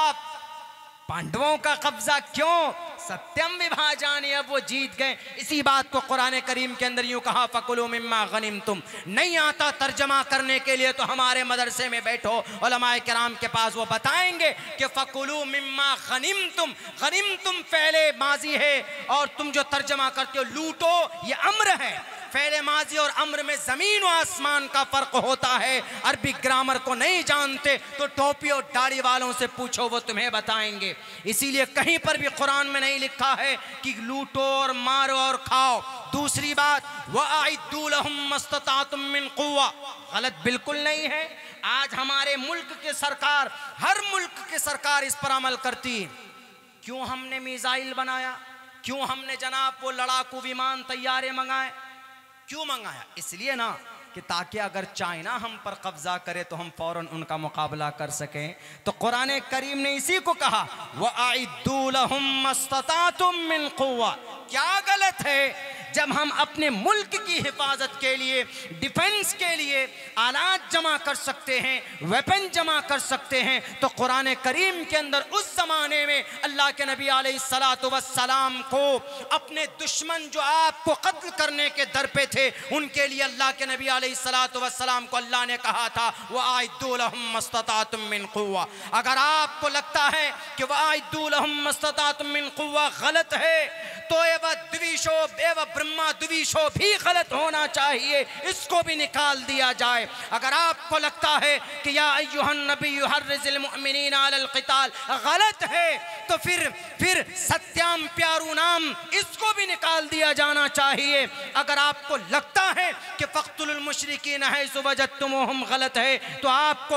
Speaker 1: पांडवों का कब्जा। क्यों? सत्यम विभाजानी, अब वो जीत गए। इसी बात को कुरान करीम के अंदर यूं कहा फकुलू मिम्मा गनिमतुम। नहीं आता तर्जमा करने के लिए तो हमारे मदरसे में बैठो, उलमाए किराम के पास, वो बताएंगे कि फकुलू मिम्मा गनिमतुम, गनिमतुम फेले माजी है और तुम जो तर्जमा करते हो लूटो, ये अम्र है। फेले माजी और अम्र में जमीन और आसमान का फर्क होता है। अरबी ग्रामर को नहीं जानते तो टोपी और दाढ़ी वालों से पूछो, वो तुम्हें बताएंगे। इसीलिए कहीं पर भी कुरान में नहीं लिखा है कि लूटो और मारो और खाओ। दूसरी बात, वअइद्दू लहुम मस्ततातुम मिन कुव्वा, गलत बिल्कुल नहीं है। आज हमारे मुल्क के सरकार, हर मुल्क के सरकार इस पर अमल करती है। क्यों हमने मिसाइल बनाया? क्यों हमने जनाब वो लड़ाकू विमान, तैयारे मंगाए? क्यों मंगाया? इसलिए ना कि ताकि अगर चाइना हम पर कब्जा करे तो हम फौरन उनका मुकाबला कर सकें। तो कुरान करीम ने इसी को कहा वअइद्दू लहुम मस्ततातुम मिन कुव्वा। क्या गलत है जब हम अपने मुल्क की हिफाजत के लिए, डिफेंस के लिए आलात जमा कर सकते हैं, वेपन जमा कर सकते हैं, तो कुरान करीम के अंदर उस ज़माने में अल्लाह के नबी अलैहिस्सलातु वस्सलाम को अपने दुश्मन जो आपको कत्ल करने के दर पे थे, उनके लिए अल्लाह के नबी अलैहिस्सलातु वस्सलाम को अल्लाह ने कहा था वअइद्दू लहुम मस्ततातुम मिन कुव्वा। अगर आपको लगता है कि वअइद्दू लहुम मस्ततातुम मिन कुव्वा गलत है, तो द्विशो एव ब्रह्मा द्विशो भी गलत होना चाहिए, इसको भी निकाल दिया जाए। अगर आपको लगता है कि या अय्युहन नबिय्यु हर्रिज़िल मुअमिनीना अलल क़िताल गलत है, तो फिर सत्याम प्यारू नाम, इसको भी निकाल दिया जाना चाहिए। अगर आपको लगता है कि फ़क़्तुलुल मुशरिकीन हैसु वजदतुमूहुम गलत है, तो आपको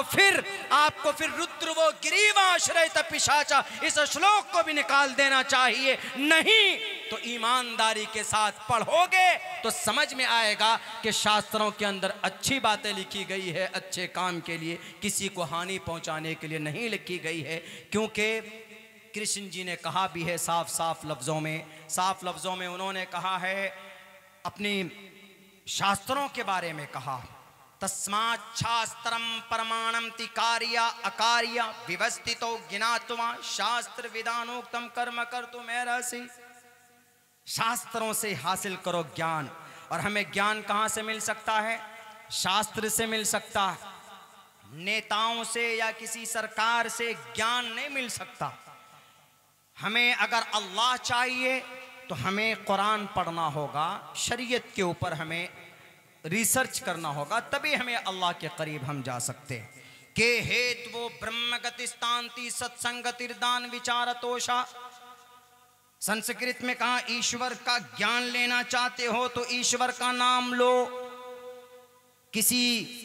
Speaker 1: फिर रुद्र वो गिरीवाश्रयत पिशाचा, इस श्लोक को भी निकाल देना चाहिए। नहीं तो ईमानदारी के साथ पढ़ोगे तो समझ में आएगा कि शास्त्रों के अंदर अच्छी बातें लिखी गई है, अच्छे काम के लिए, किसी को हानि पहुंचाने के लिए नहीं लिखी गई है। क्योंकि कृष्ण जी ने कहा भी है साफ लफ्ज़ों में उन्होंने कहा है, अपनी शास्त्रों के बारे में कहा तस्मात् शास्त्रम परमाणम तिकार्या अकार्या विवस्थितो ज्ञात्वा शास्त्र विधानोक्तम कर्म कर्तुमर्हसि। शास्त्रों से हासिल करो ज्ञान। और हमें ज्ञान कहाँ से मिल सकता है? शास्त्र से मिल सकता है। नेताओं से या किसी सरकार से ज्ञान नहीं मिल सकता। हमें अगर अल्लाह चाहिए तो हमें कुरान पढ़ना होगा, शरीयत के ऊपर हमें रिसर्च करना होगा, तभी हमें अल्लाह के करीब हम जा सकते हैं। के हेतु ब्रह्मगतिस्तांति सत्संगतिर्दान विचारतोषा। संस्कृत में कहा ईश्वर का ज्ञान लेना चाहते हो तो ईश्वर का नाम लो। किसी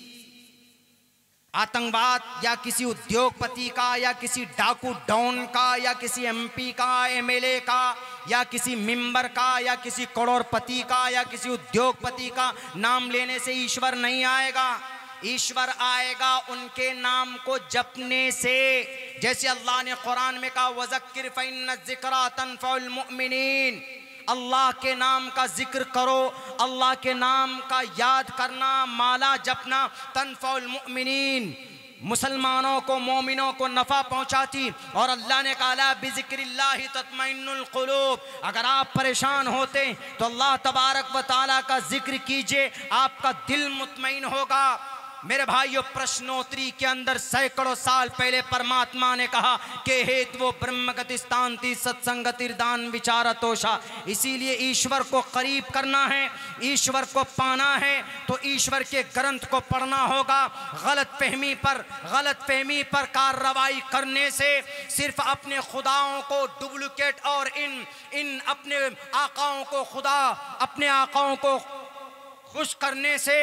Speaker 1: आतंकवाद या किसी उद्योगपति का या किसी डाकू डॉन का या किसी एमपी का, एमएलए का या किसी मेंबर का या किसी करोड़पति का या किसी उद्योगपति का नाम लेने से ईश्वर नहीं आएगा। ईश्वर आएगा उनके नाम को जपने से। जैसे अल्लाह ने कुरान में कहा वज़क्किर फ़इन्न ज़िक्रा तनफ़उल मुमिनीन। अल्लाह के नाम का जिक्र करो, अल्लाह के नाम का याद करना, माला जपना तनफ़उल मुमिनीन, मुसलमानों को, मोमिनों को नफ़ा पहुंचाती। और अल्लाह ने कहा बिज़िक्रिल्लाहि तत्मइन्नुल क़ुलूब। अगर आप परेशान होते तो अल्लाह तबारक व तआला का जिक्र कीजिए, आपका दिल मुतमईन होगा। मेरे भाइयों, प्रश्नोत्तरी के अंदर सैकड़ों साल पहले परमात्मा ने कहा कि हेतु ब्रह्मगतिस्तांति सत्संगतिर्दान विचारतोषा। इसीलिए ईश्वर को करीब करना है, ईश्वर को पाना है तो ईश्वर के ग्रंथ को पढ़ना होगा। गलत फहमी पर कार्रवाई करने से, सिर्फ अपने खुदाओं को डुप्लिकेट और इन अपने आकाओं को, खुदा अपने आकाओं को खुश करने से,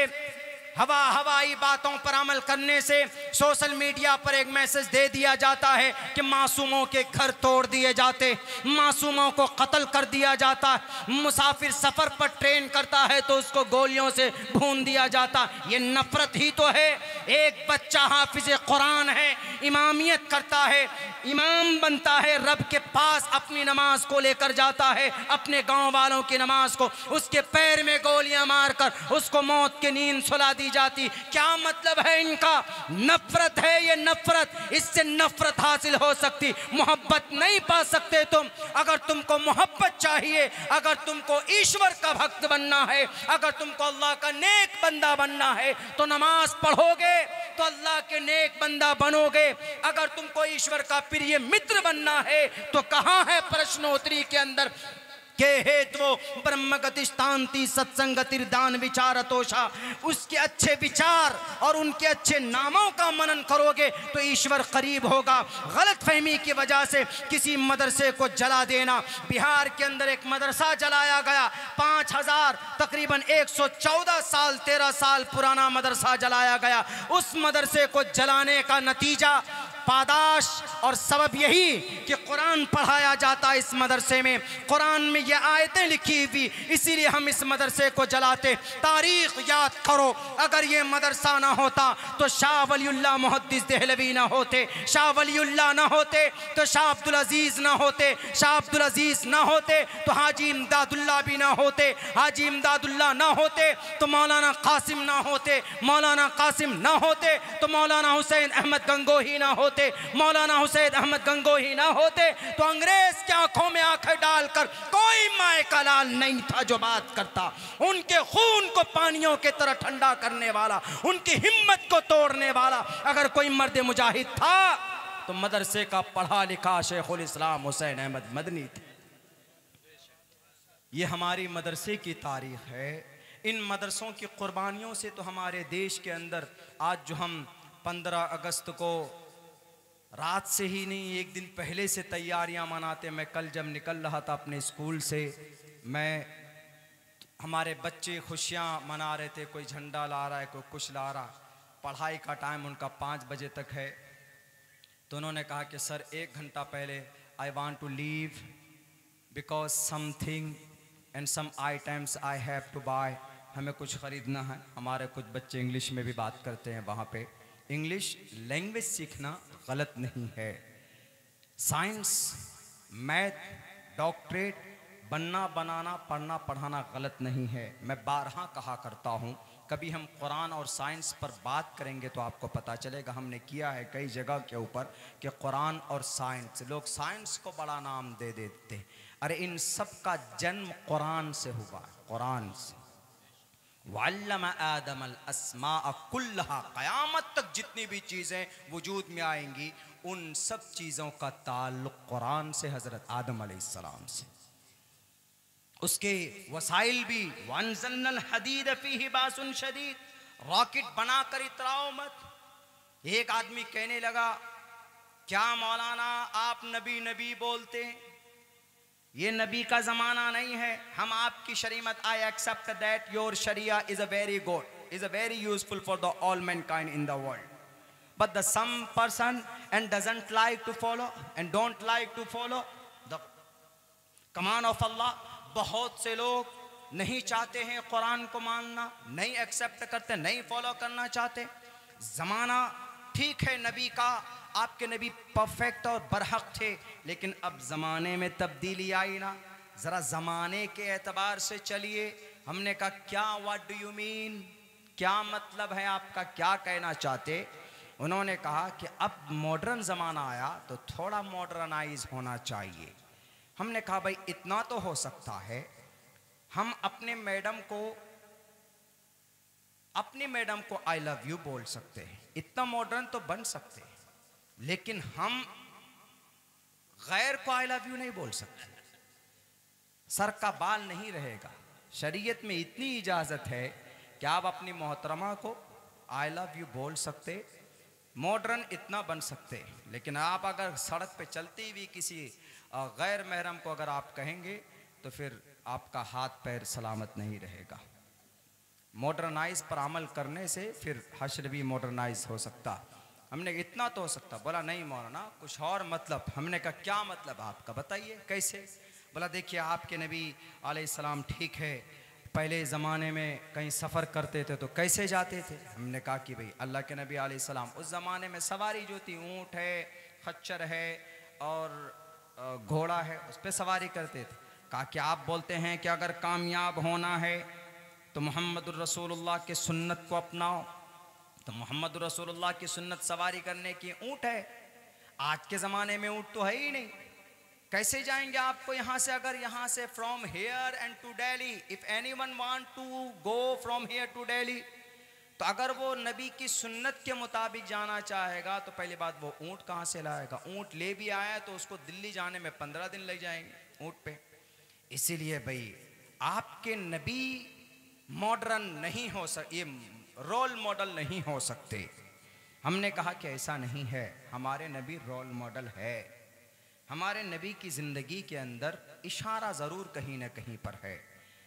Speaker 1: हवाई बातों पर अमल करने से, सोशल मीडिया पर एक मैसेज दे दिया जाता है कि मासूमों के घर तोड़ दिए जाते, मासूमों को कत्ल कर दिया जाता, मुसाफिर सफ़र पर ट्रेन करता है तो उसको गोलियों से भून दिया जाता। ये नफरत ही तो है। एक बच्चा हाफिज़ कुरान है, इमामियत करता है, इमाम बनता है, रब के पास अपनी नमाज को लेकर जाता है, अपने गांव वालों की नमाज को, उसके पैर में गोलियां मारकर उसको मौत की नींद सुला दी जाती। क्या मतलब है इनका? नफरत है ये नफरत। इससे नफरत हासिल हो सकती, मोहब्बत नहीं पा सकते तुम। अगर तुमको मोहब्बत चाहिए, अगर तुमको ईश्वर का भक्त बनना है, अगर तुमको अल्लाह का नेक बंदा बनना है तो नमाज पढ़ोगे तो अल्लाह के नेक बंदा बनोगे। अगर तुमको ईश्वर का प्रिय मित्र बनना है तो कहाँ है प्रश्नोत्तरी के अंदर के हेतु ब्रह्मगतिस्तांति सत्संगतिर्दान विचारतोषा। उसके अच्छे विचार और उनके अच्छे नामों का मनन करोगे तो ईश्वर करीब होगा। गलत फहमी की वजह से किसी मदरसे को जला देना। बिहार के अंदर एक मदरसा जलाया गया, 5000 तकरीबन 114 साल 13 साल पुराना मदरसा जलाया गया। उस मदरसे को जलाने का नतीजा, पादाश और सबब यही कि कुरान पढ़ाया जाता इस मदरसे में, कुरान में ये आयतें लिखी हुई, इसीलिए हम इस मदरसे को जलाते। तारीख याद करो, अगर ये मदरसा ना होता तो शाह वलीउल्लाह मुहद्दिस देहलवी ना होते, शाह वलीउल्लाह ना होते तो शाह अब्दुल अजीज ना होते, शाह अब्दुल अजीज ना होते तो हाजी इमदादुल्लाह भी ना होते, हाजी इमदादुल्लाह ना होते तो मौलाना कासिम ना होते, मौलाना कासिम ना होते तो मौलाना हुसैन अहमद गंगोही ना होते, मौलाना हुसैन अहमद गंगोही ना होते तो अंग्रेज की आंखों में आंखें डालकर कोई माए का लाल नहीं था जो बात करता। उनके खून को पानियों की तरह ठंडा करने वाला, उनकी हिम्मत को तोड़ने वाला अगर कोई मर्द मुजाहिद था तो मदरसे का पढ़ा लिखा शेखुल इस्लाम हुसैन अहमद मदनी थे। ये हमारी मदरसे की तारीख है। इन मदरसों की कुर्बानियों से तो हमारे देश के अंदर आज जो हम 15 अगस्त को रात से ही नहीं, एक दिन पहले से तैयारियां मनाते। मैं कल जब निकल रहा था अपने स्कूल से, हमारे बच्चे खुशियां मना रहे थे, कोई झंडा ला रहा है, कोई कुछ ला रहा। पढ़ाई का टाइम उनका 5 बजे तक है तो उन्होंने कहा कि सर 1 घंटा पहले I want to leave because something and some items I have to buy. हमें कुछ ख़रीदना है। हमारे कुछ बच्चे इंग्लिश में भी बात करते हैं वहाँ पे। इंग्लिश लैंग्वेज सीखना गलत नहीं है। साइंस, मैथ, डॉक्टरेट, बनना बनाना पढ़ना पढ़ाना गलत नहीं है। मैं बारहा कहा करता हूँ, कभी हम कुरान और साइंस पर बात करेंगे तो आपको पता चलेगा। हमने किया है कई जगह के ऊपर कि कुरान और साइंस, लोग साइंस को बड़ा नाम दे देते। अरे इन सब का जन्म कुरान से हुआ, कुरान से। वअल्लमा आदमल अस्माअ कुल्लहा, क़यामत तक जितनी भी चीज़ें वजूद में आएंगी उन सब चीज़ों का ताल्लुक़ कुरान से, हज़रत आदम अलैहिस्सलाम से। उसके वसाइल भी, वअंज़लनल हदीद फ़ीही बासुन शदीद, रॉकेट बनाकर इतराओ मत। एक आदमी कहने लगा, क्या मौलाना आप नबी नबी बोलते हैं, ये नबी का ज़माना नहीं है, हम आपकी शरीयत, I accept that your sharia is a very good, is a very useful for the all mankind in the world, but the some person and doesn't like to follow and don't like to follow the command of Allah. बहुत से लोग नहीं चाहते हैं कुरान को मानना, नहीं accept करते, नहीं फॉलो करना चाहते। ज़माना ठीक है नबी का, आपके नबी परफेक्ट और बरहक थे, लेकिन अब ज़माने में तब्दीली आई ना, ज़रा ज़माने के एतबार से चलिए। हमने कहा क्या, व्हाट डू यू मीन, क्या मतलब है आपका, क्या कहना चाहते। उन्होंने कहा कि अब मॉडर्न ज़माना आया तो थोड़ा मॉडर्नाइज होना चाहिए। हमने कहा भाई इतना तो हो सकता है, हम अपनी मैडम को आई लव यू बोल सकते हैं, इतना मॉडर्न तो बन सकते हैं, लेकिन हम गैर को आई लव यू नहीं बोल सकते, सर का बाल नहीं रहेगा। शरीयत में इतनी इजाज़त है कि आप अपनी मोहतरमा को आई लव यू बोल सकते, मॉडर्न इतना बन सकते। लेकिन आप अगर सड़क पे चलती हुई किसी गैर महरम को अगर आप कहेंगे तो फिर आपका हाथ पैर सलामत नहीं रहेगा। मॉडर्नाइज पर अमल करने से फिर हश्र भी मॉडर्नाइज हो सकता। हमने इतना तो हो सकता। बोला नहीं मौलाना कुछ और मतलब। हमने कहा क्या मतलब आपका, बताइए कैसे। बोला देखिए आपके नबी अलैहिस्सलाम ठीक है, पहले ज़माने में कहीं सफ़र करते थे तो कैसे जाते थे। हमने कहा कि भाई अल्लाह के नबी अलैहिस्सलाम उस ज़माने में सवारी जो थी, ऊँट है, खच्चर है और घोड़ा है, उस पर सवारी करते थे। कहा कि आप बोलते हैं कि अगर कामयाब होना है तो मोहम्मद रसूलुल्लाह के सुन्नत को अपनाओ, तो मोहम्मद रसूलुल्लाह की सुन्नत सवारी करने की ऊँट है। आज के ज़माने में ऊँट तो है ही नहीं, कैसे जाएंगे आपको यहाँ से। अगर यहाँ से from here and to Delhi, if anyone want to go from here to Delhi, तो अगर वो नबी की सुन्नत के मुताबिक जाना चाहेगा तो पहली बात वो ऊँट कहाँ से लाएगा। ऊँट ले भी आया तो उसको दिल्ली जाने में 15 दिन लग जाएंगे ऊँट पे। इसीलिए भाई आपके नबी मॉडर्न नहीं हो सकते, ये रोल मॉडल नहीं हो सकते। हमने कहा कि ऐसा नहीं है, हमारे नबी रोल मॉडल है। हमारे नबी की ज़िंदगी के अंदर इशारा ज़रूर कहीं ना कहीं पर है।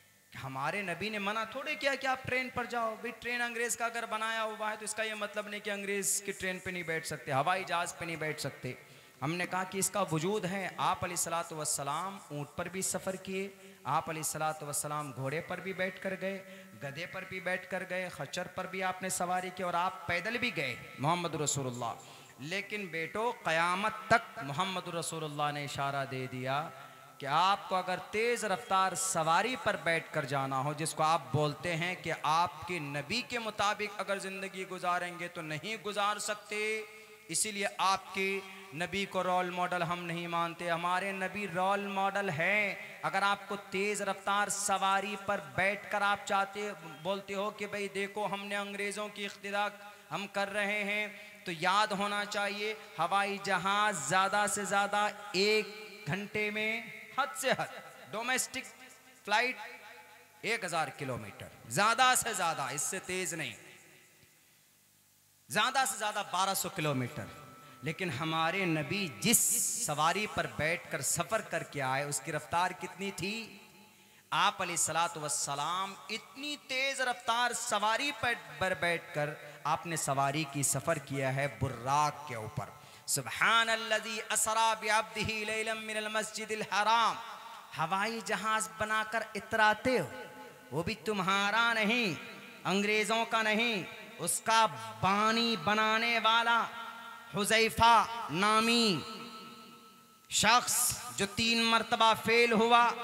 Speaker 1: हमारे नबी ने मना थोड़े किया कि आप ट्रेन पर जाओ। भाई ट्रेन अंग्रेज़ का अगर बनाया हुआ है तो इसका ये मतलब नहीं कि अंग्रेज़ की ट्रेन पे नहीं बैठ सकते, हवाई जहाज़ पे नहीं बैठ सकते। हमने कहा कि इसका वजूद है। आप अलैहिस्सलातु वस्सलाम ऊँट पर भी सफ़र किए, आप अलैहिस्सलातु वस्सलाम घोड़े पर भी बैठ कर गए, गधे पर भी बैठ कर गए, खच्चर पर भी आपने सवारी की और आप पैदल भी गए मोहम्मद रसूलुल्लाह। लेकिन बेटो क़यामत तक मोहम्मद रसूलुल्लाह ने इशारा दे दिया कि आपको अगर तेज़ रफ्तार सवारी पर बैठ कर जाना हो, जिसको आप बोलते हैं कि आपके नबी के मुताबिक अगर ज़िंदगी गुजारेंगे तो नहीं गुजार सकते, इसीलिए आपके नबी को रोल मॉडल हम नहीं मानते। हमारे नबी रोल मॉडल हैं। अगर आपको तेज़ रफ्तार सवारी पर बैठकर आप बोलते हो कि भाई देखो हमने अंग्रेज़ों की इख्तिदा हम कर रहे हैं, तो याद होना चाहिए हवाई जहाज़ ज़्यादा से ज़्यादा 1 घंटे में, हद से हद डोमेस्टिक फ्लाइट 1000 किलोमीटर, ज़्यादा से ज़्यादा, इससे तेज़ नहीं, ज़्यादा से ज़्यादा 1200 किलोमीटर। लेकिन हमारे नबी जिस सवारी पर बैठकर सफ़र करके आए उसकी रफ्तार कितनी थी। आप अलैहिस्सलातु वस्सलाम इतनी तेज़ रफ्तार सवारी पर बैठकर आपने सवारी की सफ़र किया है बुर्राक के ऊपर। सुब्हानल्लज़ी असरा बिअब्दिही लैलन मिनल मस्जिदिल हराम। हवाई जहाज़ बनाकर इतराते हो, वो भी तुम्हारा नहीं, अंग्रेज़ों का नहीं, उसका बानी बनाने वाला हुज़ैफा नामी शख्स जो 3 मरतबा फेल हुआ,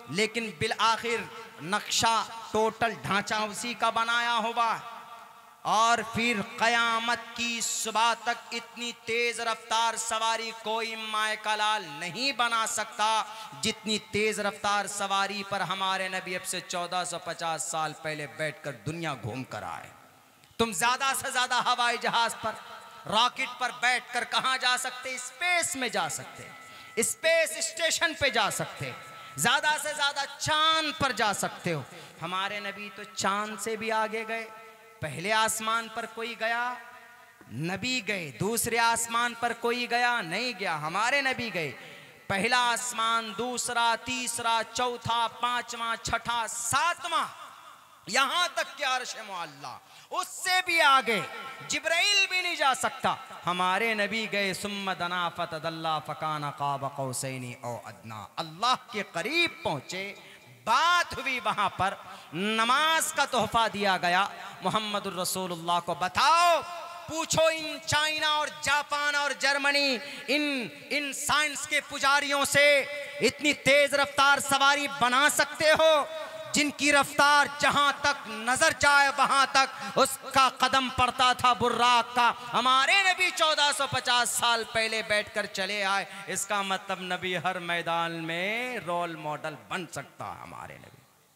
Speaker 1: लेकिन बिल आखिर नक्शा टोटल ढांचा उसी का बनाया हुआ। और फिर क़यामत की सुबह तक इतनी तेज रफ्तार सवारी कोई माए का लाल नहीं बना सकता जितनी तेज रफ्तार सवारी पर हमारे नबी अब से 1450 साल पहले बैठकर दुनिया घूम कर आए। तुम ज्यादा से ज्यादा हवाई जहाज पर, रॉकेट पर बैठकर कहां जा सकते? स्पेस में जा सकते, स्पेस स्टेशन पे जा सकते, ज्यादा से ज्यादा चांद पर जा सकते हो। हमारे नबी तो चांद से भी आगे गए। पहले आसमान पर कोई गया? नबी गए। दूसरे आसमान पर कोई गया? नहीं गया। हमारे नबी गए। पहला आसमान, दूसरा, तीसरा, चौथा, पांचवा, छठा, सातवां, यहां तक कि अर्श मुअल्ला, उससे भी आगे जिब्राइल भी नहीं जा सकता। हमारे नबी गए। सुम्मा दना फतदल्ला फकाना क़ाब क़ौसैनी औ अदना, अल्लाह के करीब पहुंचे। बात हुई वहां पर, नमाज का तोहफा दिया गया मोहम्मदुर रसूलुल्लाह को। बताओ, पूछो इन चाइना और जापान और जर्मनी, इन साइंस के पुजारियों से, इतनी तेज रफ्तार सवारी बना सकते हो जिनकी रफ्तार जहां तक नजर जाए वहां तक उसका कदम पड़ता था बुर्राक का? हमारे नबी 1450 साल पहले बैठकर चले आए। इसका मतलब नबी हर मैदान में रोल मॉडल बन सकता है। हमारे नबी,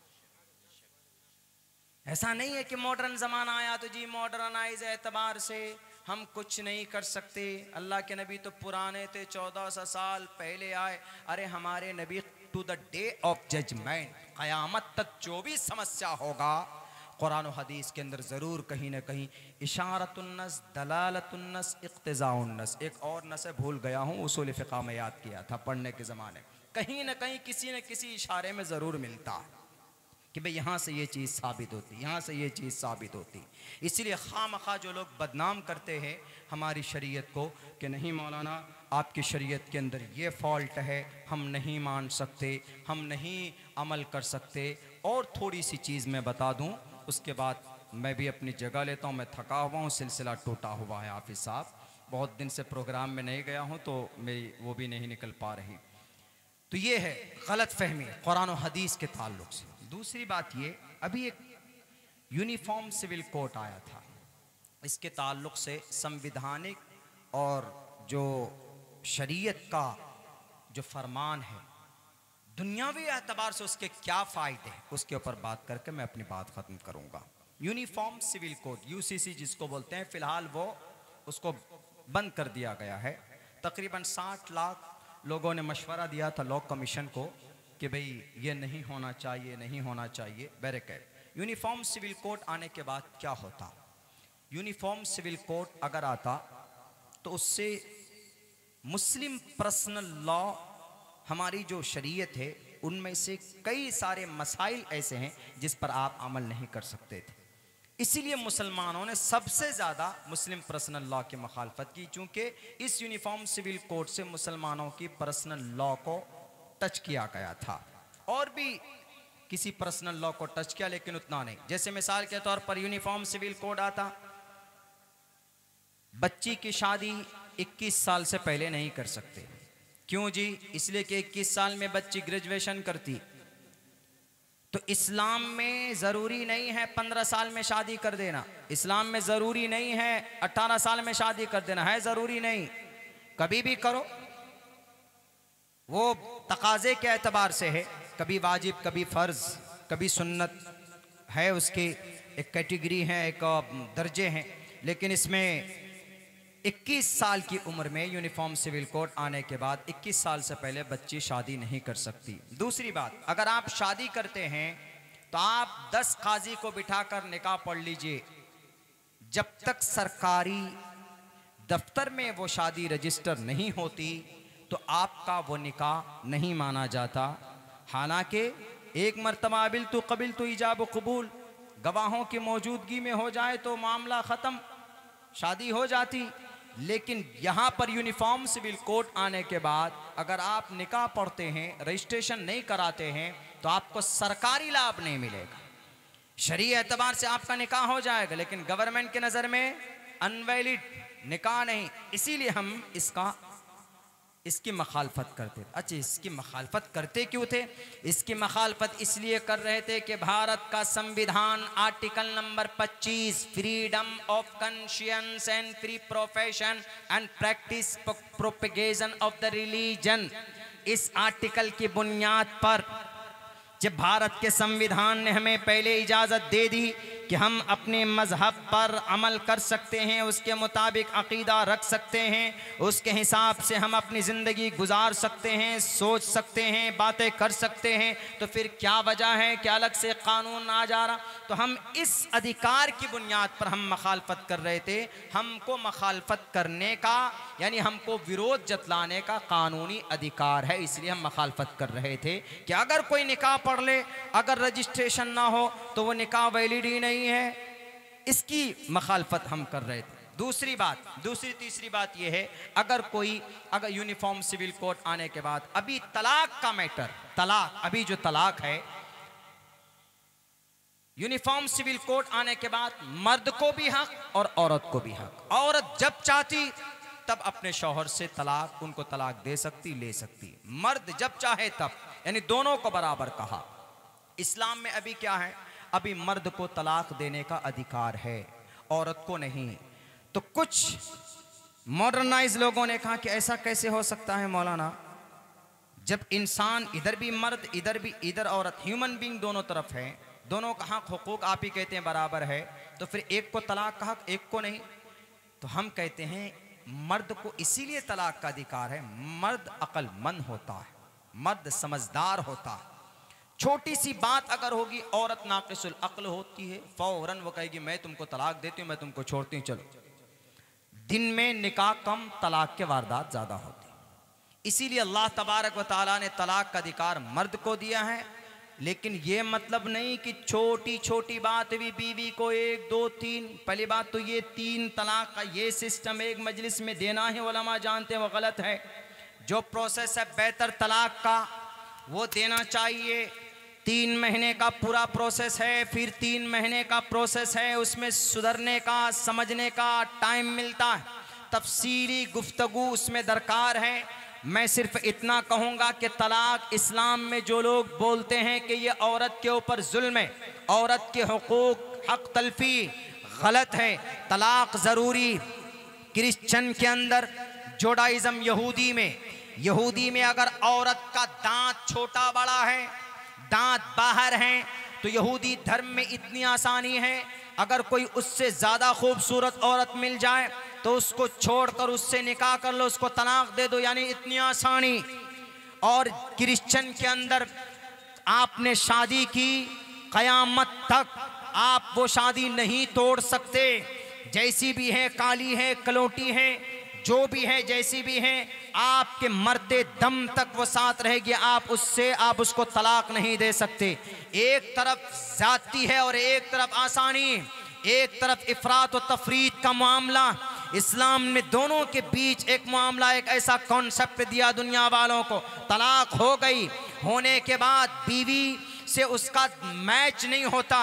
Speaker 1: ऐसा नहीं है कि मॉडर्न जमाना आया तो जी मॉडर्नाइज एतबार से हम कुछ नहीं कर सकते। अल्लाह के नबी तो पुराने थे, 1400 साल पहले आए। अरे हमारे नबी to the day of judgment, क़यामत तक जो भी समस्या होगा, कुरान और हदीस के अंदर ज़रूर कहीं ना कहीं इशारतुन्नस, दलालतुन्नस, इक़्तिज़ाउन्नस, एक और नस भूल गया हूँ, उसूल फ़िक़ह में याद किया था पढ़ने के ज़माने, कहीं ना कहीं किसी न किसी इशारे में ज़रूर मिलता है कि भाई यहाँ से ये चीज़ साबित होती, यहाँ से ये चीज़ साबित होती। इसीलिए खामखा जो लोग बदनाम करते हैं हमारी शरीयत को कि नहीं मौलाना आपकी शरीयत के अंदर ये फॉल्ट है, हम नहीं मान सकते, हम नहीं अमल कर सकते। और थोड़ी सी चीज़ मैं बता दूँ, उसके बाद मैं भी अपनी जगह लेता हूँ। मैं थका हुआ हूँ, सिलसिला टूटा हुआ है। हाफिज़ साहब, बहुत दिन से प्रोग्राम में नहीं गया हूँ तो मेरी वो भी नहीं निकल पा रही। तो ये है गलत फहमी कुरान और हदीस के ताल्लुक से। दूसरी बात ये, अभी एक यूनिफॉर्म सिविल कोड आया था, इसके ताल्लुक से संविधानिक और जो शरीयत का जो फरमान है, दुनियावी एतबार से उसके क्या फ़ायदे हैं, उसके ऊपर बात करके मैं अपनी बात ख़त्म करूँगा। यूनिफॉर्म सिविल कोड, यूसीसी जिसको बोलते हैं, फ़िलहाल वो उसको बंद कर दिया गया है। तकरीबन 60 लाख लोगों ने मशवरा दिया था लॉ कमीशन को कि भाई ये नहीं होना चाहिए, नहीं होना चाहिए। बैरिकेड यूनिफॉर्म सिविल कोड आने के बाद क्या होता? यूनिफॉर्म सिविल कोड अगर आता तो उससे मुस्लिम पर्सनल लॉ, हमारी जो शरीयत है, उनमें से कई सारे मसाइल ऐसे हैं जिस पर आप अमल नहीं कर सकते थे। इसीलिए मुसलमानों ने सबसे ज़्यादा मुस्लिम पर्सनल लॉ की मुखालफत की, चूँकि इस यूनिफॉर्म सिविल कोड से मुसलमानों की पर्सनल लॉ को टच किया गया था। और भी किसी पर्सनल लॉ को टच किया, लेकिन उतना नहीं। जैसे मिसाल के तौर पर यूनिफॉर्म सिविल कोड आता, बच्ची की शादी 21 साल से पहले नहीं कर सकते। क्यों जी? इसलिए कि 21 साल में बच्ची ग्रेजुएशन करती। तो इस्लाम में ज़रूरी नहीं है 15 साल में शादी कर देना, इस्लाम में ज़रूरी नहीं है 18 साल में शादी कर देना, है ज़रूरी नहीं, कभी भी करो। वो तकाज़े के एतबार से है, कभी वाजिब, कभी फ़र्ज़, कभी सुन्नत है, उसकी एक कैटेगरी है, एक दर्जे हैं। लेकिन इसमें 21 साल की उम्र में यूनिफॉर्म सिविल कोड आने के बाद 21 साल से पहले बच्ची शादी नहीं कर सकती। दूसरी बात, अगर आप शादी करते हैं तो आप 10 काजी को बिठाकर निकाह पढ़ लीजिए, जब तक सरकारी दफ्तर में वो शादी रजिस्टर नहीं होती तो आपका वो निकाह नहीं माना जाता। हालांकि एक मरतबा कबिल तो ईजाब कबूल, गवाहों की मौजूदगी में हो जाए तो मामला ख़त्म, शादी हो जाती। लेकिन यहाँ पर यूनिफॉर्म सिविल कोड आने के बाद अगर आप निकाह पढ़ते हैं, रजिस्ट्रेशन नहीं कराते हैं, तो आपको सरकारी लाभ नहीं मिलेगा। शरीय एतबार से आपका निकाह हो जाएगा, लेकिन गवर्नमेंट के नज़र में अनवैलिड निकाह नहीं। इसीलिए हम इसका इसकी मखालफत करते थे। अच्छा, इसकी मखालफत करते क्यों थे? इसकी मखालफत इसलिए कर रहे थे कि भारत का संविधान article number 25 freedom of conscience and free profession and practice propagation of the religion, इस आर्टिकल की बुनियाद पर जब भारत के संविधान ने हमें पहले इजाज़त दे दी कि हम अपने मज़हब पर अमल कर सकते हैं, उसके मुताबिक अक़ीदा रख सकते हैं, उसके हिसाब से हम अपनी ज़िंदगी गुजार सकते हैं, सोच सकते हैं, बातें कर सकते हैं, तो फिर क्या वजह है कि अलग से कानून आ जा रहा? तो हम इस अधिकार की बुनियाद पर हम मखालफत कर रहे थे। हमको मखालफत करने का यानी हमको विरोध जतलाने का कानूनी अधिकार है, इसलिए हम मखालफत कर रहे थे कि अगर कोई निकाह पढ़ ले, अगर रजिस्ट्रेशन ना हो तो वो निकाह वैलिड ही नहीं है। इसकी मखालफत हम कर रहे थे। तीसरी बात यह है, अगर यूनिफॉर्म सिविल कोड आने के बाद अभी तलाक का मैटर, अभी जो तलाक है, यूनिफॉर्म सिविल कोड आने के बाद मर्द को भी हक और औरत को भी हक। औरत जब चाहती तब अपने शौहर से उनको तलाक दे सकती, ले सकती। मर्द जब चाहे तब, यानी दोनों को बराबर कहा। इस्लाम में अभी क्या है? अभी मर्द को तलाक देने का अधिकार है, औरत को नहीं। तो कुछ मॉडर्नाइज लोगों ने कहा कि ऐसा कैसे हो सकता है मौलाना, जब इंसान इधर भी मर्द इधर औरत, ह्यूमन बीइंग दोनों तरफ है, दोनों का हक हुकूक आप ही कहते हैं बराबर है, तो फिर एक को तलाक का हक एक को नहीं? तो हम कहते हैं मर्द को इसीलिए तलाक का अधिकार है, मर्द अक्लमंद होता है, मर्द समझदार होता है। छोटी सी बात अगर होगी, औरत नाक़िसुल अक्ल होती है, फौरन वो कहेगी मैं तुमको तलाक देती हूँ, मैं तुमको छोड़ती हूँ, चलो। दिन में निकाह कम, तलाक के वारदात ज़्यादा होती। इसीलिए अल्लाह तबारक व तआला ने तलाक का अधिकार मर्द को दिया है। लेकिन ये मतलब नहीं कि छोटी छोटी बात भी बीवी को 1 2 3, पहली बात तो ये 3 तलाक का ये सिस्टम एक मजलिस में देना है, उलमा जानते हैं वो गलत है। जो प्रोसेस है बेहतर तलाक का वो देना चाहिए। 3 महीने का पूरा प्रोसेस है, फिर 3 महीने का प्रोसेस है, उसमें सुधरने का, समझने का टाइम मिलता है, तफसीली गुफ्तगू उसमें दरकार है। मैं सिर्फ इतना कहूँगा कि तलाक इस्लाम में जो लोग बोलते हैं कि ये औरत के ऊपर जुल्म है, औरत के हुकूक हक तलफी, गलत है। तलाक ज़रूरी क्रिश्चन के अंदर, जोडाइज़म यहूदी में अगर औरत का दांत छोटा बड़ा है, दांत बाहर हैं, तो यहूदी धर्म में इतनी आसानी है, अगर कोई उससे ज़्यादा खूबसूरत औरत मिल जाए तो उसको छोड़कर उससे निकाह कर लो, उसको तलाक दे दो, यानी इतनी आसानी। और क्रिश्चन के अंदर आपने शादी की, क़यामत तक आप वो शादी नहीं तोड़ सकते, जैसी भी है, काली है, कलोटी है, जो भी है, जैसी भी है, आपके मरते दम तक वो साथ रहेगी, आप उसको तलाक नहीं दे सकते। एक तरफ ज़ाती है और एक तरफ आसानी, एक तरफ इफरात और तफरीत का मामला। इस्लाम ने दोनों के बीच एक मामला, एक ऐसा कॉन्सेप्ट दिया दुनिया वालों को। तलाक हो गई, होने के बाद बीवी से उसका मैच नहीं होता,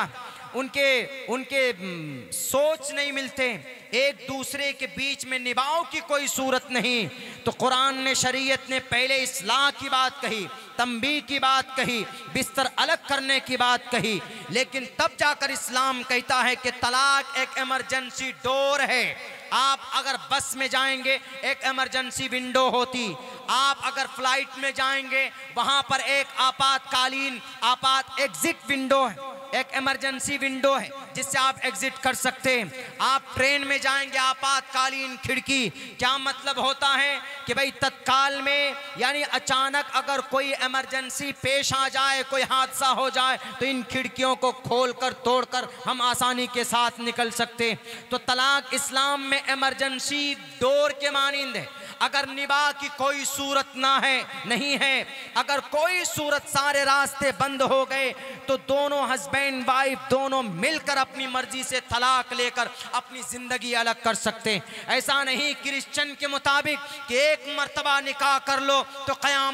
Speaker 1: उनके सोच नहीं मिलते, एक दूसरे के बीच में निभाव की कोई सूरत नहीं। तो कुरान ने, शरीयत ने पहले इस्लाह की बात कही, तंबीह की बात कही, बिस्तर अलग करने की बात कही, लेकिन तब जाकर इस्लाम कहता है कि तलाक एक इमरजेंसी डोर है। आप अगर बस में जाएंगे एक इमरजेंसी विंडो होती, आप अगर फ्लाइट में जाएंगे वहां पर एक आपातकालीन एग्जिट विंडो है, एक इमरजेंसी विंडो है जिससे आप एग्जिट कर सकते हैं। आप ट्रेन में जाएंगे, आपातकालीन खिड़की। क्या मतलब होता है कि भाई तत्काल में, यानी अचानक अगर कोई इमरजेंसी पेश आ जाए, कोई हादसा हो जाए, तो इन खिड़कियों को खोलकर तोड़कर हम आसानी के साथ निकल सकते। तो तलाक इस्लाम में इमरजेंसी डोर के मानिंद है। अगर निबाह की कोई सूरत नहीं है, अगर कोई सूरत, सारे रास्ते बंद हो गए, तो दोनों हस्बैंड वाइफ दोनों मिलकर अपनी मर्जी से तलाक लेकर अपनी जिंदगी अलग कर सकते। ऐसा नहीं क्रिश्चियन के मुताबिक कि एक मर्तबा निकाह कर लो तो क़यामत तक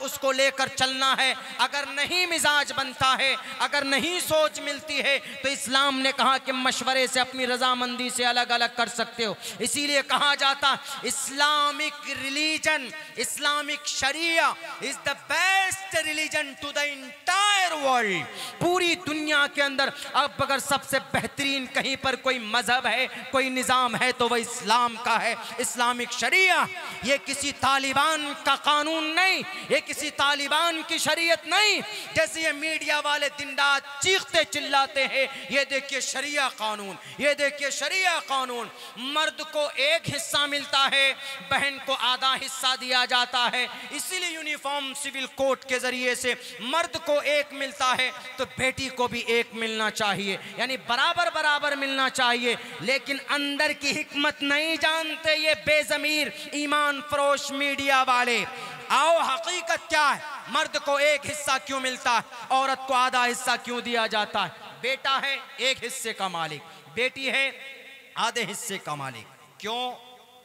Speaker 1: उसको लेकर चलना है। अगर नहीं मिजाज बनता है, अगर नहीं सोच मिलती है, तो इस्लाम ने कहा कि मशवरे से अपनी रजामंदी से अलग अलग कर सकते हो। इसीलिए कहा जाता Islamic religion, Islamic sharia is the best religion to the entire world. पूरी दुनिया के अंदर अब अगर सबसे बेहतरीन कहीं पर कोई मजहब है, कोई निजाम है, तो वह इस्लाम का है, इस्लामिक शरिया। ये किसी तालिबान का कानून नहीं, ये किसी तालिबान की शरीयत नहीं। जैसे ये मीडिया वाले दिन रात चीखते चिल्लाते हैं, ये देखिए शरिया कानून, ये देखिए शरिया कानून। मर्द को एक हिस्सा मिलता है, बहन को आधा हिस्सा दिया जाता है। इसीलिए यूनिफॉर्म सिविल कोड के जरिए से मर्द को एक मिलता है तो बेटी को भी एक मिलना चाहिए, यानी बराबर बराबर मिलना चाहिए। लेकिन अंदर की हिकमत नहीं जानते ये बेज़मीर ईमान फरोश मीडिया वाले। आओ हकीकत क्या है, मर्द को एक हिस्सा क्यों मिलता है, औरत को आधा हिस्सा क्यों दिया जाता है? बेटा है एक हिस्से का मालिक, बेटी है आधे हिस्से का मालिक। क्यों?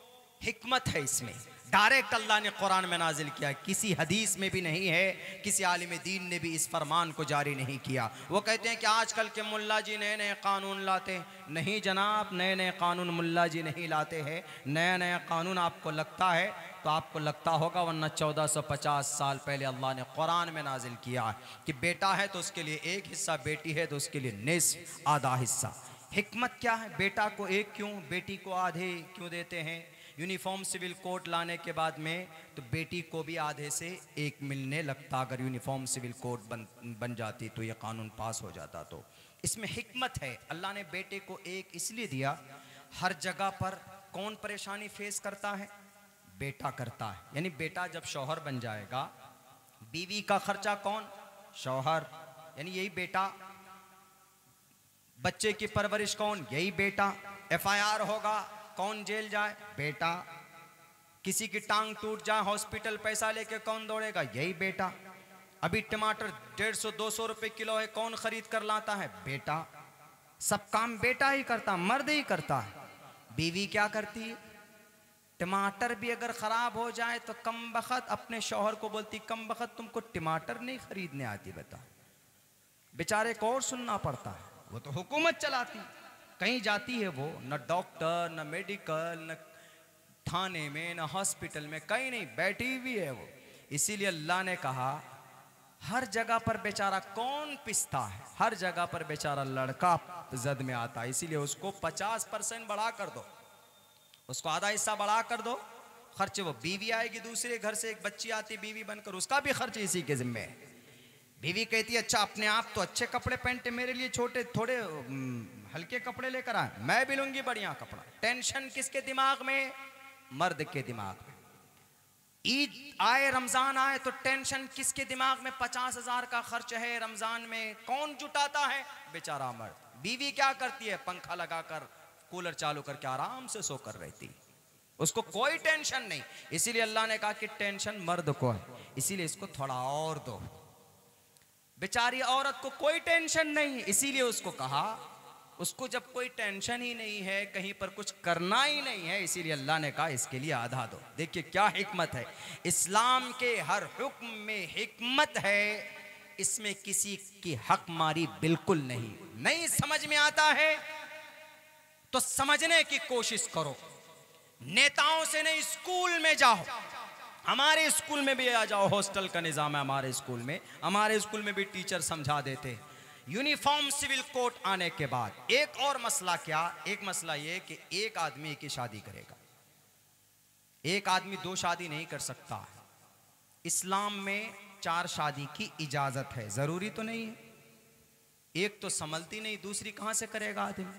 Speaker 1: हिकमत है इसमें। डायरेक्ट अल्लाह ने कुरान में नाजिल किया, किसी हदीस में भी नहीं है, किसी आलिम दीन ने भी इस फरमान को जारी नहीं किया। वो कहते हैं कि आजकल के मुल्ला जी नए नए कानून लाते हैं। नहीं जनाब, नए नए कानून मुल्ला जी नहीं लाते हैं। नया नया कानून आपको लगता है तो आपको लगता होगा, वरना 1450 साल पहले अल्लाह ने कुरान में नाजिल किया है कि बेटा है तो उसके लिए एक हिस्सा, बेटी है तो उसके लिए निस्फ, आधा हिस्सा। हिकमत क्या है? बेटा को एक क्यों, बेटी को आधे क्यों देते हैं? यूनिफॉर्म सिविल कोड लाने के बाद में तो बेटी को भी आधे से एक मिलने लगता। अगर यूनिफॉर्म सिविल कोड बन जाती तो ये कानून पास हो जाता। तो इसमें हिकमत है। अल्लाह ने बेटे को एक इसलिए दिया, हर जगह पर कौन परेशानी फेस करता है? बेटा करता है। यानी बेटा जब शौहर बन जाएगा, बीवी का खर्चा कौन? शौहर, यानी यही बेटा। बच्चे की परवरिश कौन? यही बेटा। FIR होगा, कौन जेल जाए? बेटा। किसी की टांग टूट जाए, हॉस्पिटल पैसा लेके कौन दौड़ेगा? यही बेटा। अभी टमाटर 150-200 रुपए किलो है, कौन खरीद कर लाता है? बेटा। सब काम बेटा ही करता, मर्द ही करता है। बीवी क्या करती है? टमाटर भी अगर खराब हो जाए तो कम बखत अपने शौहर को बोलती, कम बखत तुमको टमाटर नहीं खरीदने आती। बता, बेचारे को और सुनना पड़ता है, वो तो हुकूमत चलाती। कहीं जाती है वो, न डॉक्टर, न मेडिकल, न थाने में, न हॉस्पिटल में, कहीं नहीं, बैठी हुई है वो। इसीलिए अल्लाह ने कहा हर जगह पर बेचारा कौन पिसता है? हर जगह पर बेचारा लड़का जद में आता है। इसीलिए उसको 50% बढ़ा कर दो, उसको आधा हिस्सा बढ़ा कर दो। खर्चे वो बीवी आएगी दूसरे घर से, एक बच्ची आती बीवी बनकर, उसका भी खर्च इसी के जिम्मे है। बीवी कहती है अच्छा अपने आप तो अच्छे कपड़े पहनते, मेरे लिए छोटे थोड़े हल्के कपड़े लेकर आए, मैं भी लूंगी बढ़िया कपड़ा। टेंशन किसके दिमाग में? मर्द के दिमाग में। ईद आए, रमजान आए तो टेंशन किसके दिमाग में? 50,000 का खर्च है रमजान में, कौन जुटाता है? बेचारा मर्द। बीवी क्या करती है? पंखा लगाकर, कूलर चालू करके आराम से सोकर रहती, उसको कोई टेंशन नहीं। इसीलिए अल्लाह ने कहा कि टेंशन मर्द को है, इसीलिए इसको थोड़ा और दो। बेचारी औरत को कोई टेंशन नहीं, इसीलिए उसको कहा, उसको जब कोई टेंशन ही नहीं है, कहीं पर कुछ करना ही नहीं है, इसीलिए अल्लाह ने कहा इसके लिए आधा दो। देखिए क्या हिकमत है। इस्लाम के हर हुक्म में हिकमत है, इसमें किसी की हक मारी बिल्कुल नहीं। नहीं समझ में आता है तो समझने की कोशिश करो। नेताओं से नहीं, स्कूल में जाओ। हमारे स्कूल में भी आ जाओ, हॉस्टल का निजाम है हमारे स्कूल में, हमारे स्कूल में भी टीचर समझा देते। यूनिफॉर्म सिविल कोड आने के बाद एक और मसला क्या? एक मसला ये कि एक आदमी की शादी करेगा, एक आदमी 2 शादी नहीं कर सकता। इस्लाम में 4 शादी की इजाजत है, जरूरी तो नहीं है। एक तो संभलती नहीं, दूसरी कहां से करेगा आदमी?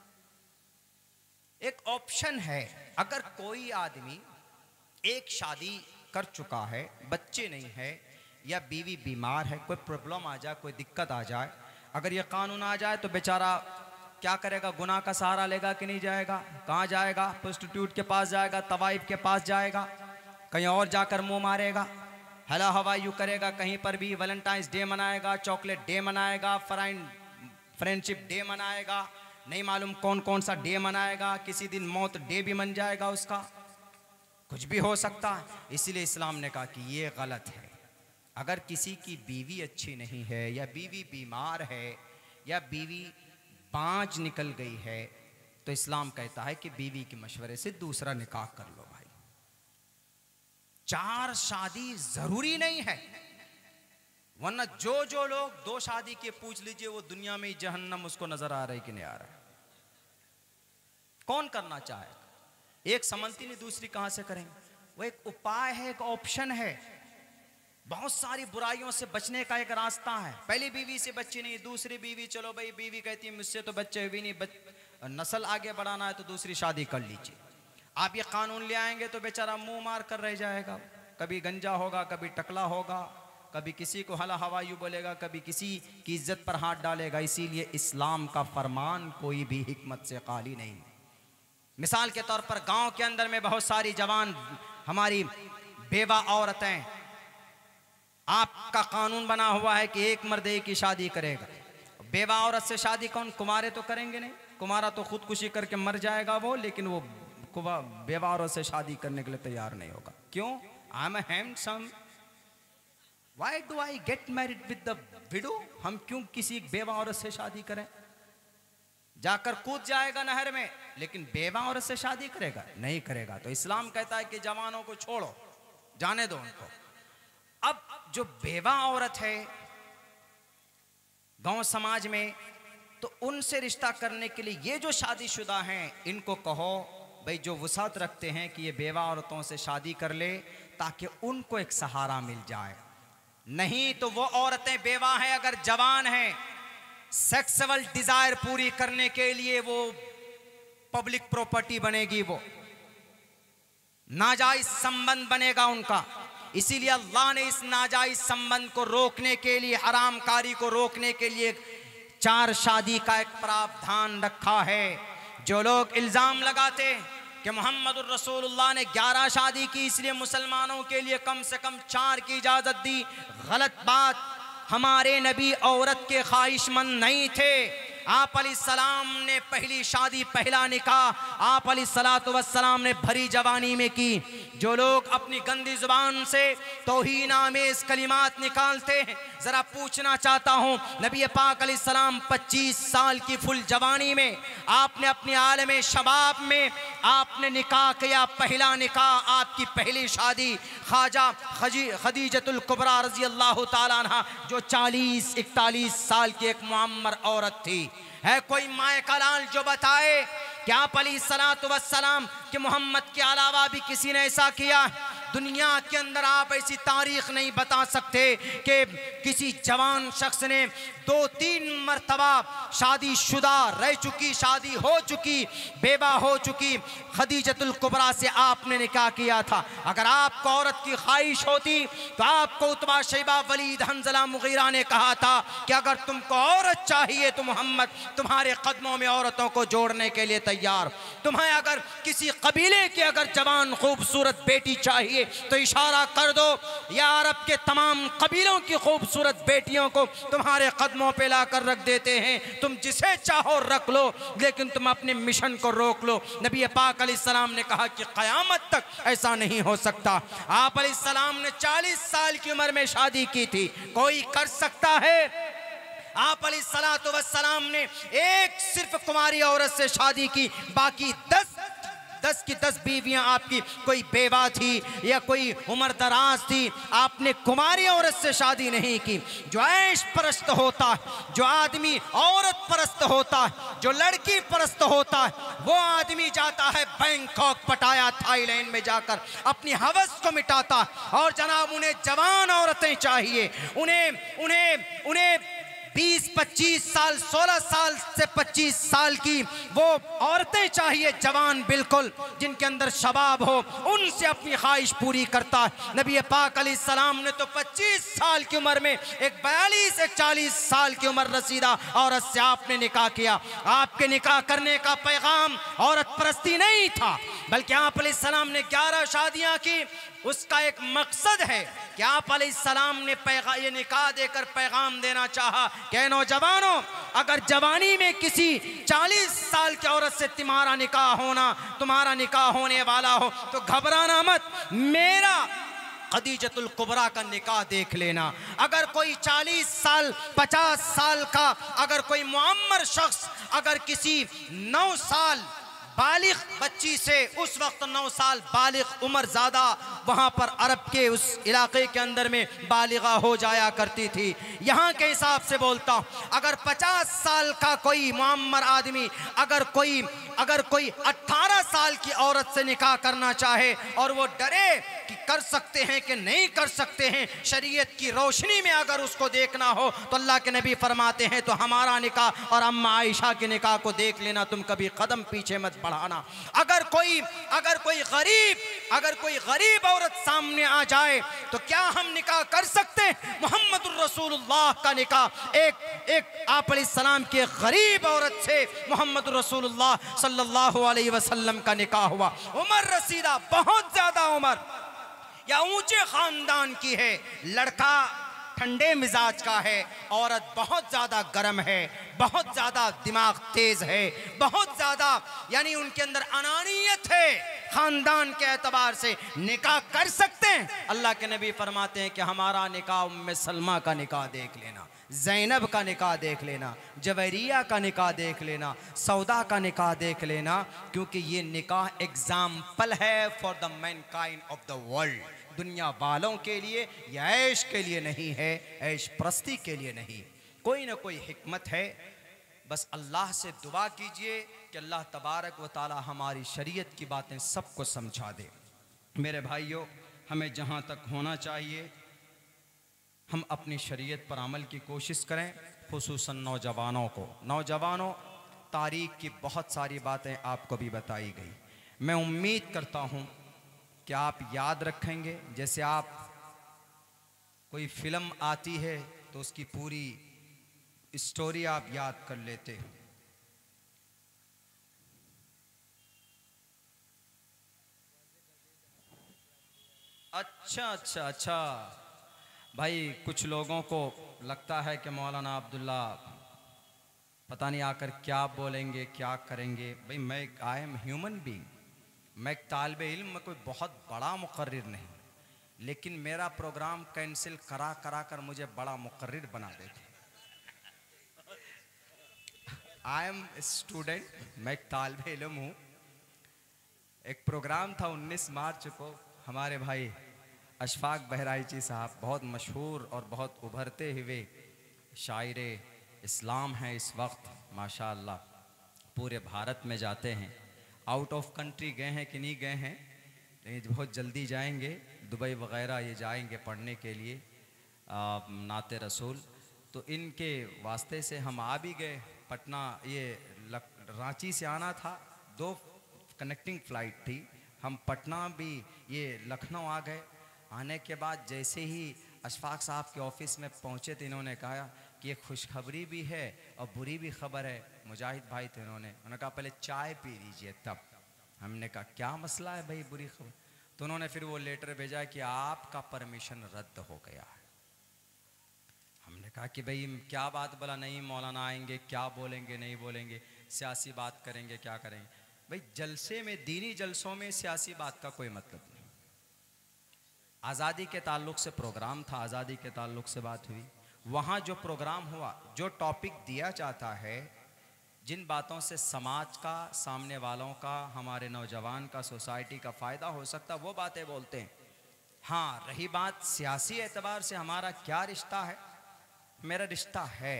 Speaker 1: एक ऑप्शन है, अगर कोई आदमी एक शादी कर चुका है, बच्चे नहीं है, या बीवी बीमार है, कोई प्रॉब्लम आ जाए, कोई दिक्कत आ जाए, अगर ये कानून आ जाए तो बेचारा क्या करेगा? गुनाह का सहारा लेगा कि नहीं जाएगा? कहाँ जाएगा? प्रोस्टिट्यूट के पास जाएगा, तवाइफ के पास जाएगा, कहीं और जाकर मुंह मारेगा, हला हवाई यू करेगा, कहीं पर भी वैलेंटाइंस डे मनाएगा, चॉकलेट डे मनाएगा, फ्रेंडशिप डे मनाएगा, नहीं मालूम कौन कौन सा डे मनाएगा, किसी दिन मौत डे भी मन जाएगा उसका, कुछ भी हो सकता है। इसीलिए इस्लाम ने कहा कि ये गलत है। अगर किसी की बीवी अच्छी नहीं है या बीवी बीमार है या बीवी बांझ निकल गई है तो इस्लाम कहता है कि बीवी के मशवरे से दूसरा निकाह कर लो भाई। 4 शादी जरूरी नहीं है, वरना जो लोग 2 शादी के पूछ लीजिए वो दुनिया में ही जहन्नम उसको नजर आ रहा है कि नहीं आ रहा है। कौन करना चाहेगा? एक समझती नहीं दूसरी कहां से करेंगे? वो एक उपाय है, एक ऑप्शन है। बहुत सारी बुराइयों से बचने का एक रास्ता है। पहली बीवी से बच्ची नहीं, दूसरी बीवी, चलो भाई बीवी कहती है मुझसे तो बच्चे भी नहीं, नस्ल आगे बढ़ाना है तो दूसरी शादी कर लीजिए। आप ये कानून ले आएंगे तो बेचारा मुंह मार कर रह जाएगा, कभी गंजा होगा, कभी टकला होगा, कभी किसी को हला हवायू बोलेगा, कभी किसी की इज्जत पर हाथ डालेगा। इसीलिए इस्लाम का फरमान कोई भी हिकमत से खाली नहीं। मिसाल के तौर पर गांव के अंदर में बहुत सारी जवान हमारी बेवा औरतें, आपका कानून बना हुआ है कि एक मर्द एक ही शादी करेगा। बेवा औरत से शादी कौन? कुमारे तो करेंगे नहीं, कुमारा तो खुदकुशी करके मर जाएगा वो, लेकिन वो बेवा औरत से शादी करने के लिए तैयार नहीं होगा। क्यों? I am handsome, why do I get married with the widow? हम क्यों किसी बेवा औरत से शादी करें? जाकर कूद जाएगा नहर में, लेकिन बेवा औरत से शादी करेगा? नहीं करेगा। तो इस्लाम कहता है कि जवानों को छोड़ो, जाने दो उनको। अब जो बेवा औरत है गांव समाज में, तो उनसे रिश्ता करने के लिए ये जो शादीशुदा हैं इनको कहो भाई जो वसात रखते हैं कि ये बेवा औरतों से शादी कर ले ताकि उनको एक सहारा मिल जाए। नहीं तो वो औरतें बेवा हैं, अगर जवान हैं, सेक्सुअल डिजायर पूरी करने के लिए वो पब्लिक प्रॉपर्टी बनेगी, वो नाजायज संबंध बनेगा उनका। इसीलिए अल्लाह ने इस नाजायज संबंध को रोकने के लिए, हरामकारी को रोकने के लिए 4 शादी का एक प्रावधान रखा है। जो लोग इल्जाम लगाते कि मोहम्मद रसूलुल्लाह ने 11 शादी की इसलिए मुसलमानों के लिए कम से कम 4 की इजाजत दी, गलत बात। हमारे नबी औरत के ख्वाहिशमंद नहीं थे। आप अलैहिस्सलाम ने पहली शादी, पहला निकाह आप अलैहिस्सलाम ने भरी जवानी में की। जो लोग अपनी गंदी जुबान से तौहीन आमेज कलिमात निकालते हैं, जरा पूछना चाहता हूँ, नबी पाक अलैहिस्सलाम 25 साल की फुल जवानी में आपने अपने आलम शबाब में आपने निकाह किया। पहला निकाह, आपकी पहली शादी ख्वाजा खदीजतुल कुबरा रज़ी अल्लाह ताला अन्हा, जो 40-41 साल की एक मुअम्मर औरत थी। है कोई माए का लाल जो बताए कि आप अलैहिस्सलातु वस्सलाम कि मोहम्मद के अलावा भी किसी ने ऐसा किया? दुनिया के अंदर आप ऐसी तारीख नहीं बता सकते कि किसी जवान शख्स ने 2-3 मरतबा शादीशुदा रह चुकी, शादी हो चुकी, बेवा हो चुकी खदीजतुल कुबरा से आपने निकाह किया था। अगर आपको औरत की ख्वाहिश होती तो आपको Utba, Shaiba, Walid, Hanzala, Mughira ने कहा था कि अगर तुमको औरत चाहिए तो मोहम्मद तुम्हारे कदमों में औरतों को जोड़ने के लिए तैयार। तुम्हें अगर किसी कबीले की अगर जवान खूबसूरत बेटी चाहिए तो इशारा कर दो, या अरब के तमाम कबीलों की खूबसूरत बेटियों को तुम्हारे कदमों पे लाकर रख देते हैं। तुम जिसे चाहो रख लो, लेकिन तुम अपने मिशन को रोक लो। नबी पाक अलैहिस्सलाम ने कहा कि क़यामत तक ऐसा नहीं हो सकता। आप अलैहिस्सलाम ने 40 साल की उम्र में शादी की थी, कोई कर सकता है? आप अलैहिस्सलातु वस्सलाम ने एक सिर्फ कुमारी औरत से शादी की, बाकी 10 की 10 बीवियां आपकी कोई बेवा थी या कोई उम्र दराज थी। आपने कुमारी औरत से शादी नहीं की। जो ऐश परस्त होता है, जो आदमी औरत परस्त होता है, जो लड़की परस्त होता है, वो आदमी जाता है बैंकॉक, पटाया, थाईलैंड में जाकर अपनी हवस को मिटाता। और जनाब उन्हें जवान औरतें चाहिए, उन्हें 20-25 साल, 16 साल से 25 साल की वो औरतें चाहिए, जवान बिल्कुल, जिनके अंदर शबाब हो, उनसे अपनी ख्वाहिश पूरी करता है। नबी पाक अलैहिस्सलाम ने तो 25 साल की उम्र में एक 40 साल की उम्र रसीदा औरत से आपने निकाह किया। आपके निकाह करने का पैगाम औरत परस्ती नहीं था, बल्कि आप अलैहिस्सलाम ने 11 शादियां की। उसका एक मकसद है कि आप अलैहिस्सलाम ने ये निकाह देकर पैगाम देना चाहा कि नौजवानों, अगर जवानी में किसी 40 साल की औरत से तुम्हारा निकाह होने वाला हो तो घबराना मत। खदीजतुल कुबरा का निकाह देख लेना। अगर कोई 40 साल 50 साल का अगर कोई मुअम्मर शख्स अगर किसी 9 साल बालिग बच्ची से, उस वक्त 9 साल बालिग उम्र ज़्यादा वहाँ पर अरब के उस इलाके के अंदर में बालिगा हो जाया करती थी। यहाँ के हिसाब से बोलता हूँ, अगर 50 साल का कोई मुअम्मर आदमी अगर कोई 18 साल की औरत से निकाह करना चाहे और वो डरे कि कर सकते हैं कि नहीं कर सकते हैं, शरीयत की रोशनी में अगर उसको देखना हो तो अल्लाह के नबी फरमाते हैं तो हमारा निकाह और अम्मा आयशा के निकाह को देख लेना, तुम कभी कदम पीछे मत बढ़ाना। अगर कोई गरीब औरत सामने आ जाए तो क्या हम निकाह कर सकते हैं? मोहम्मदुर रसूलुल्लाह का निकाह एक आप अलैहिस्सलाम के गरीब औरत से मोहम्मदुर रसूलुल्लाह सल्लल्लाहु अलैहि वसल्लम का निकाह हुआ। उम्र रसीदा, बहुत ज्यादा उम्र या ऊंचे खानदान की है, लड़का ठंडे मिजाज का है, औरत बहुत ज़्यादा गर्म है, बहुत ज़्यादा दिमाग तेज़ है, बहुत ज़्यादा यानी उनके अंदर अनानियत है, ख़ानदान के एतबार से निकाह कर सकते हैं। अल्लाह के नबी फरमाते हैं कि हमारा निकाह उम्मे सलमा का निकाह देख लेना, ज़ैनब का निकाह देख लेना, जवेरिया का निकाह देख लेना, सौदा का निकाह देख लेना, क्योंकि ये निकाह एग्जाम्पल है for the mankind of the world. दुनिया वालों के लिए या ऐश के लिए नहीं है, ऐश प्रस्ती के लिए नहीं, कोई ना कोई हिकमत है। बस अल्लाह से दुआ कीजिए कि अल्लाह तबारक व ताला हमारी शरीयत की बातें सबको समझा दे। मेरे भाइयों, हमें जहाँ तक होना चाहिए हम अपनी शरीयत पर अमल की कोशिश करें, खुसूसन नौजवानों तारीख़ की बहुत सारी बातें आपको भी बताई गई। मैं उम्मीद करता हूँ कि आप याद रखेंगे। जैसे आप कोई फिल्म आती है तो उसकी पूरी स्टोरी आप याद कर लेते हो। अच्छा भाई, कुछ लोगों को लगता है कि मौलाना अब्दुल्ला पता नहीं आकर क्या बोलेंगे, क्या करेंगे। भाई मैं आई एम ह्यूमन बीइंग, मैं एक तालिब इल्म, मैं कोई बहुत बड़ा मुकर्रिर नहीं, लेकिन मेरा प्रोग्राम कैंसिल करा कर मुझे बड़ा मुकर्रिर बना देते। आई एम स्टूडेंट, मैं एक तालिब इल्म हूँ। एक प्रोग्राम था 19 मार्च को, हमारे भाई अशफाक बहराइची साहब, बहुत मशहूर और बहुत उभरते हुए शायर इस्लाम हैं इस वक्त माशाअल्लाह, पूरे भारत में जाते हैं। आउट ऑफ कंट्री गए हैं कि नहीं गए हैं, लेकिन बहुत जल्दी जाएंगे, दुबई वगैरह ये जाएंगे पढ़ने के लिए नाते रसूल। तो इनके वास्ते से हम आ भी गए पटना। ये रांची से आना था, 2 कनेक्टिंग फ़्लाइट थी, हम पटना भी ये लखनऊ आ गए। आने के बाद जैसे ही अशफाक साहब के ऑफिस में पहुँचे तो इन्होंने कहा कि ये खुशखबरी भी है और बुरी भी खबर है। मुजाहिद भाई थे, उन्होंने कहा पहले चाय पी लीजिए तब। हमने कहा क्या मसला है भाई, बुरी खबर? तो उन्होंने फिर वो लेटर भेजा कि आपका परमिशन रद्द हो गया है। हमने कहा कि भाई क्या बात, बोला नहीं मौलाना आएंगे, क्या बोलेंगे नहीं बोलेंगे, सियासी बात करेंगे क्या करेंगे। भाई जलसे में, दीनी जलसों में सियासी बात का कोई मतलब नहीं। आज़ादी के ताल्लुक़ से प्रोग्राम था, आज़ादी के ताल्लुक़ से बात हुई। वहाँ जो प्रोग्राम हुआ, जो टॉपिक दिया जाता है, जिन बातों से समाज का, सामने वालों का, हमारे नौजवान का, सोसाइटी का फ़ायदा हो सकता, वो बातें बोलते हैं। हाँ, रही बात सियासी एतबार से हमारा क्या रिश्ता है, मेरा रिश्ता है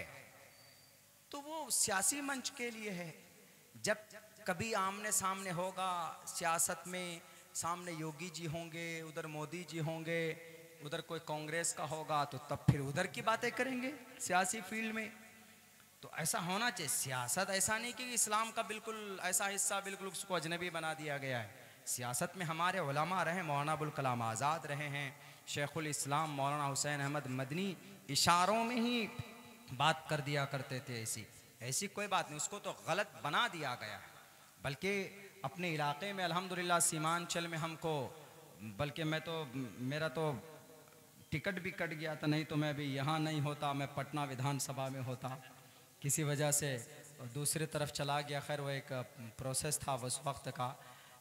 Speaker 1: तो वो सियासी मंच के लिए है। जब कभी आमने सामने होगा सियासत में, सामने योगी जी होंगे, उधर मोदी जी होंगे, उधर कोई कांग्रेस का होगा, तो तब फिर उधर की बातें करेंगे सियासी फील्ड में। तो ऐसा होना चाहिए। सियासत ऐसा नहीं कि इस्लाम का बिल्कुल ऐसा हिस्सा बिल्कुल उसको अजनबी बना दिया गया है। सियासत में हमारे उलमा रहे, मौलाना अबुल कलाम आज़ाद रहे हैं, शेखुल इस्लाम मौलाना हुसैन अहमद मदनी इशारों में ही बात कर दिया करते थे। ऐसी कोई बात नहीं, उसको तो गलत बना दिया गया है। बल्कि अपने इलाके में अल्हम्दुलिल्लाह सीमांचल में हमको, बल्कि मेरा तो टिकट भी कट गया था, नहीं तो मैं भी यहाँ नहीं होता, मैं पटना विधानसभा में होता। किसी वजह से दूसरी तरफ चला गया, खैर वो एक प्रोसेस था उस वक्त का।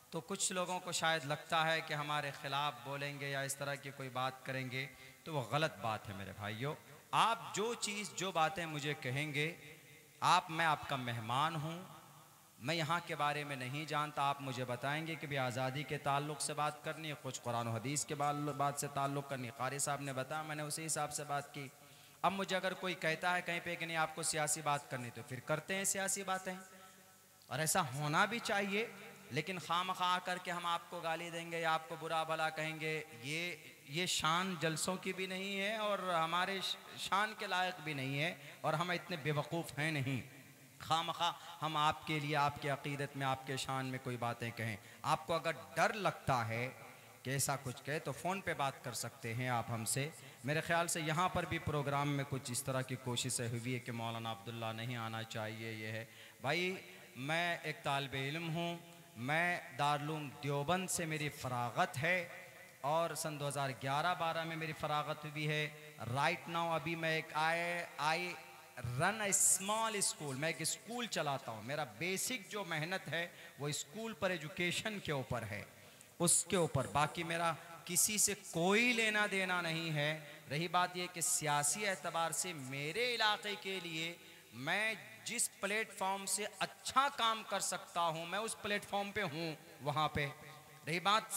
Speaker 3: तो कुछ लोगों को शायद लगता है कि हमारे ख़िलाफ़ बोलेंगे या इस तरह की कोई बात करेंगे, तो वो गलत बात है मेरे भाइयों। आप जो चीज़ जो बातें मुझे कहेंगे, मैं आपका मेहमान हूँ, मैं यहाँ के बारे में नहीं जानता, आप मुझे बताएंगे कि भी आज़ादी के ताल्लुक़ से बात करनी है, कुछ कुरान और हदीस के बात से ताल्लुक़ करनी है। क़ारी साहब ने बताया, मैंने उसी हिसाब से बात की। अब मुझे अगर कोई कहता है कहीं पे कि नहीं आपको सियासी बात करनी, तो फिर करते हैं सियासी बातें, और ऐसा होना भी चाहिए। लेकिन खामखा आकर के हम आपको गाली देंगे या आपको बुरा भला कहेंगे, ये शान जलसों की भी नहीं है और हमारे शान के लायक भी नहीं है, और हम इतने बेवकूफ़ हैं नहीं खामखा हम आपके लिए, आपके अक़ीदत में, आपके शान में कोई बातें कहें। आपको अगर डर लगता है कि ऐसा कुछ कहे, तो फ़ोन पे बात कर सकते हैं आप हमसे। मेरे ख़्याल से यहाँ पर भी प्रोग्राम में कुछ इस तरह की कोशिशें हुई है कि मौलाना अब्दुल्ला नहीं आना चाहिए, ये है। भाई मैं एक तालिब इल्म हूँ, मैं दारुल देवबंद से मेरी फ़राग़त है और सन 2011-12 में मेरी फ़राग़त हुई है। राइट नाउ अभी मैं एक I run a small school, मैं एक स्कूल चलाता हूँ। मेरा बेसिक जो मेहनत है वो स्कूल पर एजुकेशन के ऊपर है, उसके ऊपर, बाकी मेरा किसी से कोई लेना देना नहीं है। रही बात ये कि सियासी एतबार से मेरे इलाके के लिए मैं जिस प्लेटफॉर्म से अच्छा काम कर सकता हूँ, मैं उस प्लेटफॉर्म पे हूँ, वहाँ पे। रही बात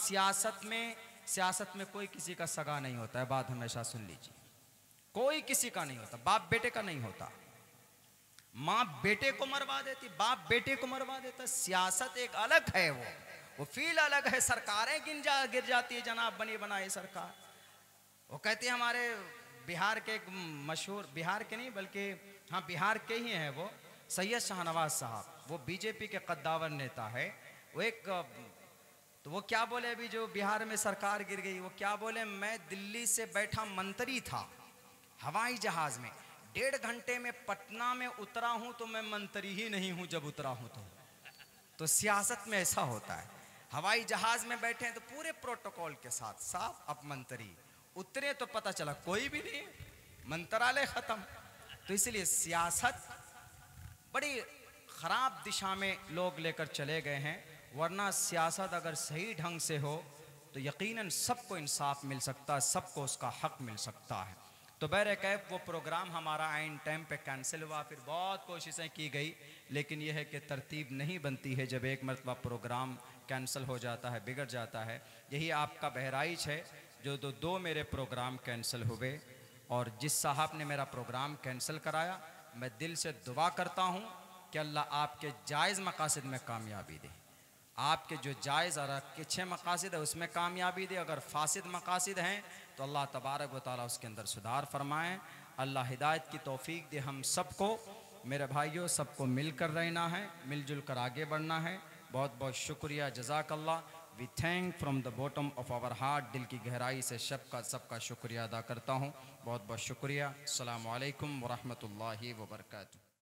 Speaker 3: सियासत में कोई किसी का सगा नहीं होता है, बात हमेशा सुन लीजिए, कोई किसी का नहीं होता, बाप बेटे का नहीं होता। माँ बेटे को मरवा देती, बाप बेटे को मरवा देता। सियासत एक अलग है, वो फील अलग है। सरकारें गिर जाती है जनाब, बनी बनाई सरकार। वो कहती है, हमारे बिहार के एक मशहूर, बिहार के नहीं बल्कि हाँ बिहार के ही हैं, वो सैयद शाहनवाज साहब, वो बीजेपी के कद्दावर नेता है। वो एक तो वो क्या बोले, अभी जो बिहार में सरकार गिर गई, वो क्या बोले, मैं दिल्ली से बैठा मंत्री था हवाई जहाज़ में, 1.5 घंटे में पटना में उतरा हूँ, तो मैं मंत्री ही नहीं हूँ जब उतरा हूँ। तो सियासत में ऐसा होता है, हवाई जहाज़ में बैठे हैं तो पूरे प्रोटोकॉल के साथ, साफ अब मंत्री उतरे तो पता चला कोई भी नहीं, मंत्रालय ख़त्म। तो इसलिए सियासत बड़ी ख़राब दिशा में लोग लेकर चले गए हैं, वरना सियासत अगर सही ढंग से हो तो यकीनन सबको इंसाफ मिल सकता है, सबको उसका हक मिल सकता है। तो बहरकैफ वो प्रोग्राम हमारा आइन टाइम पे कैंसिल हुआ, फिर बहुत कोशिशें की गई, लेकिन यह है कि तरतीब नहीं बनती है। जब एक मरतबा प्रोग्राम कैंसिल हो जाता है, बिगड़ जाता है। यही आपका बहराइच है, जो दो मेरे प्रोग्राम कैंसिल हुए, और जिस साहब ने मेरा प्रोग्राम कैंसिल कराया, मैं दिल से दुआ करता हूँ कि अल्लाह आपके जायज़ मकासद में कामयाबी दे, आपके जो जायज़ और अच्छे मकासद है उसमें कामयाबी दे। अगर फासिद मकासद हैं तो अल्लाह तबारक व तआला उसके अंदर सुधार फरमाएँ। अल्लाह हिदायत की तौफीक दे हम सबको। मेरे भाइयों, सबको मिलकर रहना है, मिलजुल कर आगे बढ़ना है। बहुत बहुत शुक्रिया, जज़ाकल्लाह। We thank from the bottom of our heart, दिल की गहराई से सबका शुक्रिया अदा करता हूँ। बहुत बहुत शुक्रिया। अस्सलामु अलैकुम व रहमतुल्लाहि व बरकातुहू।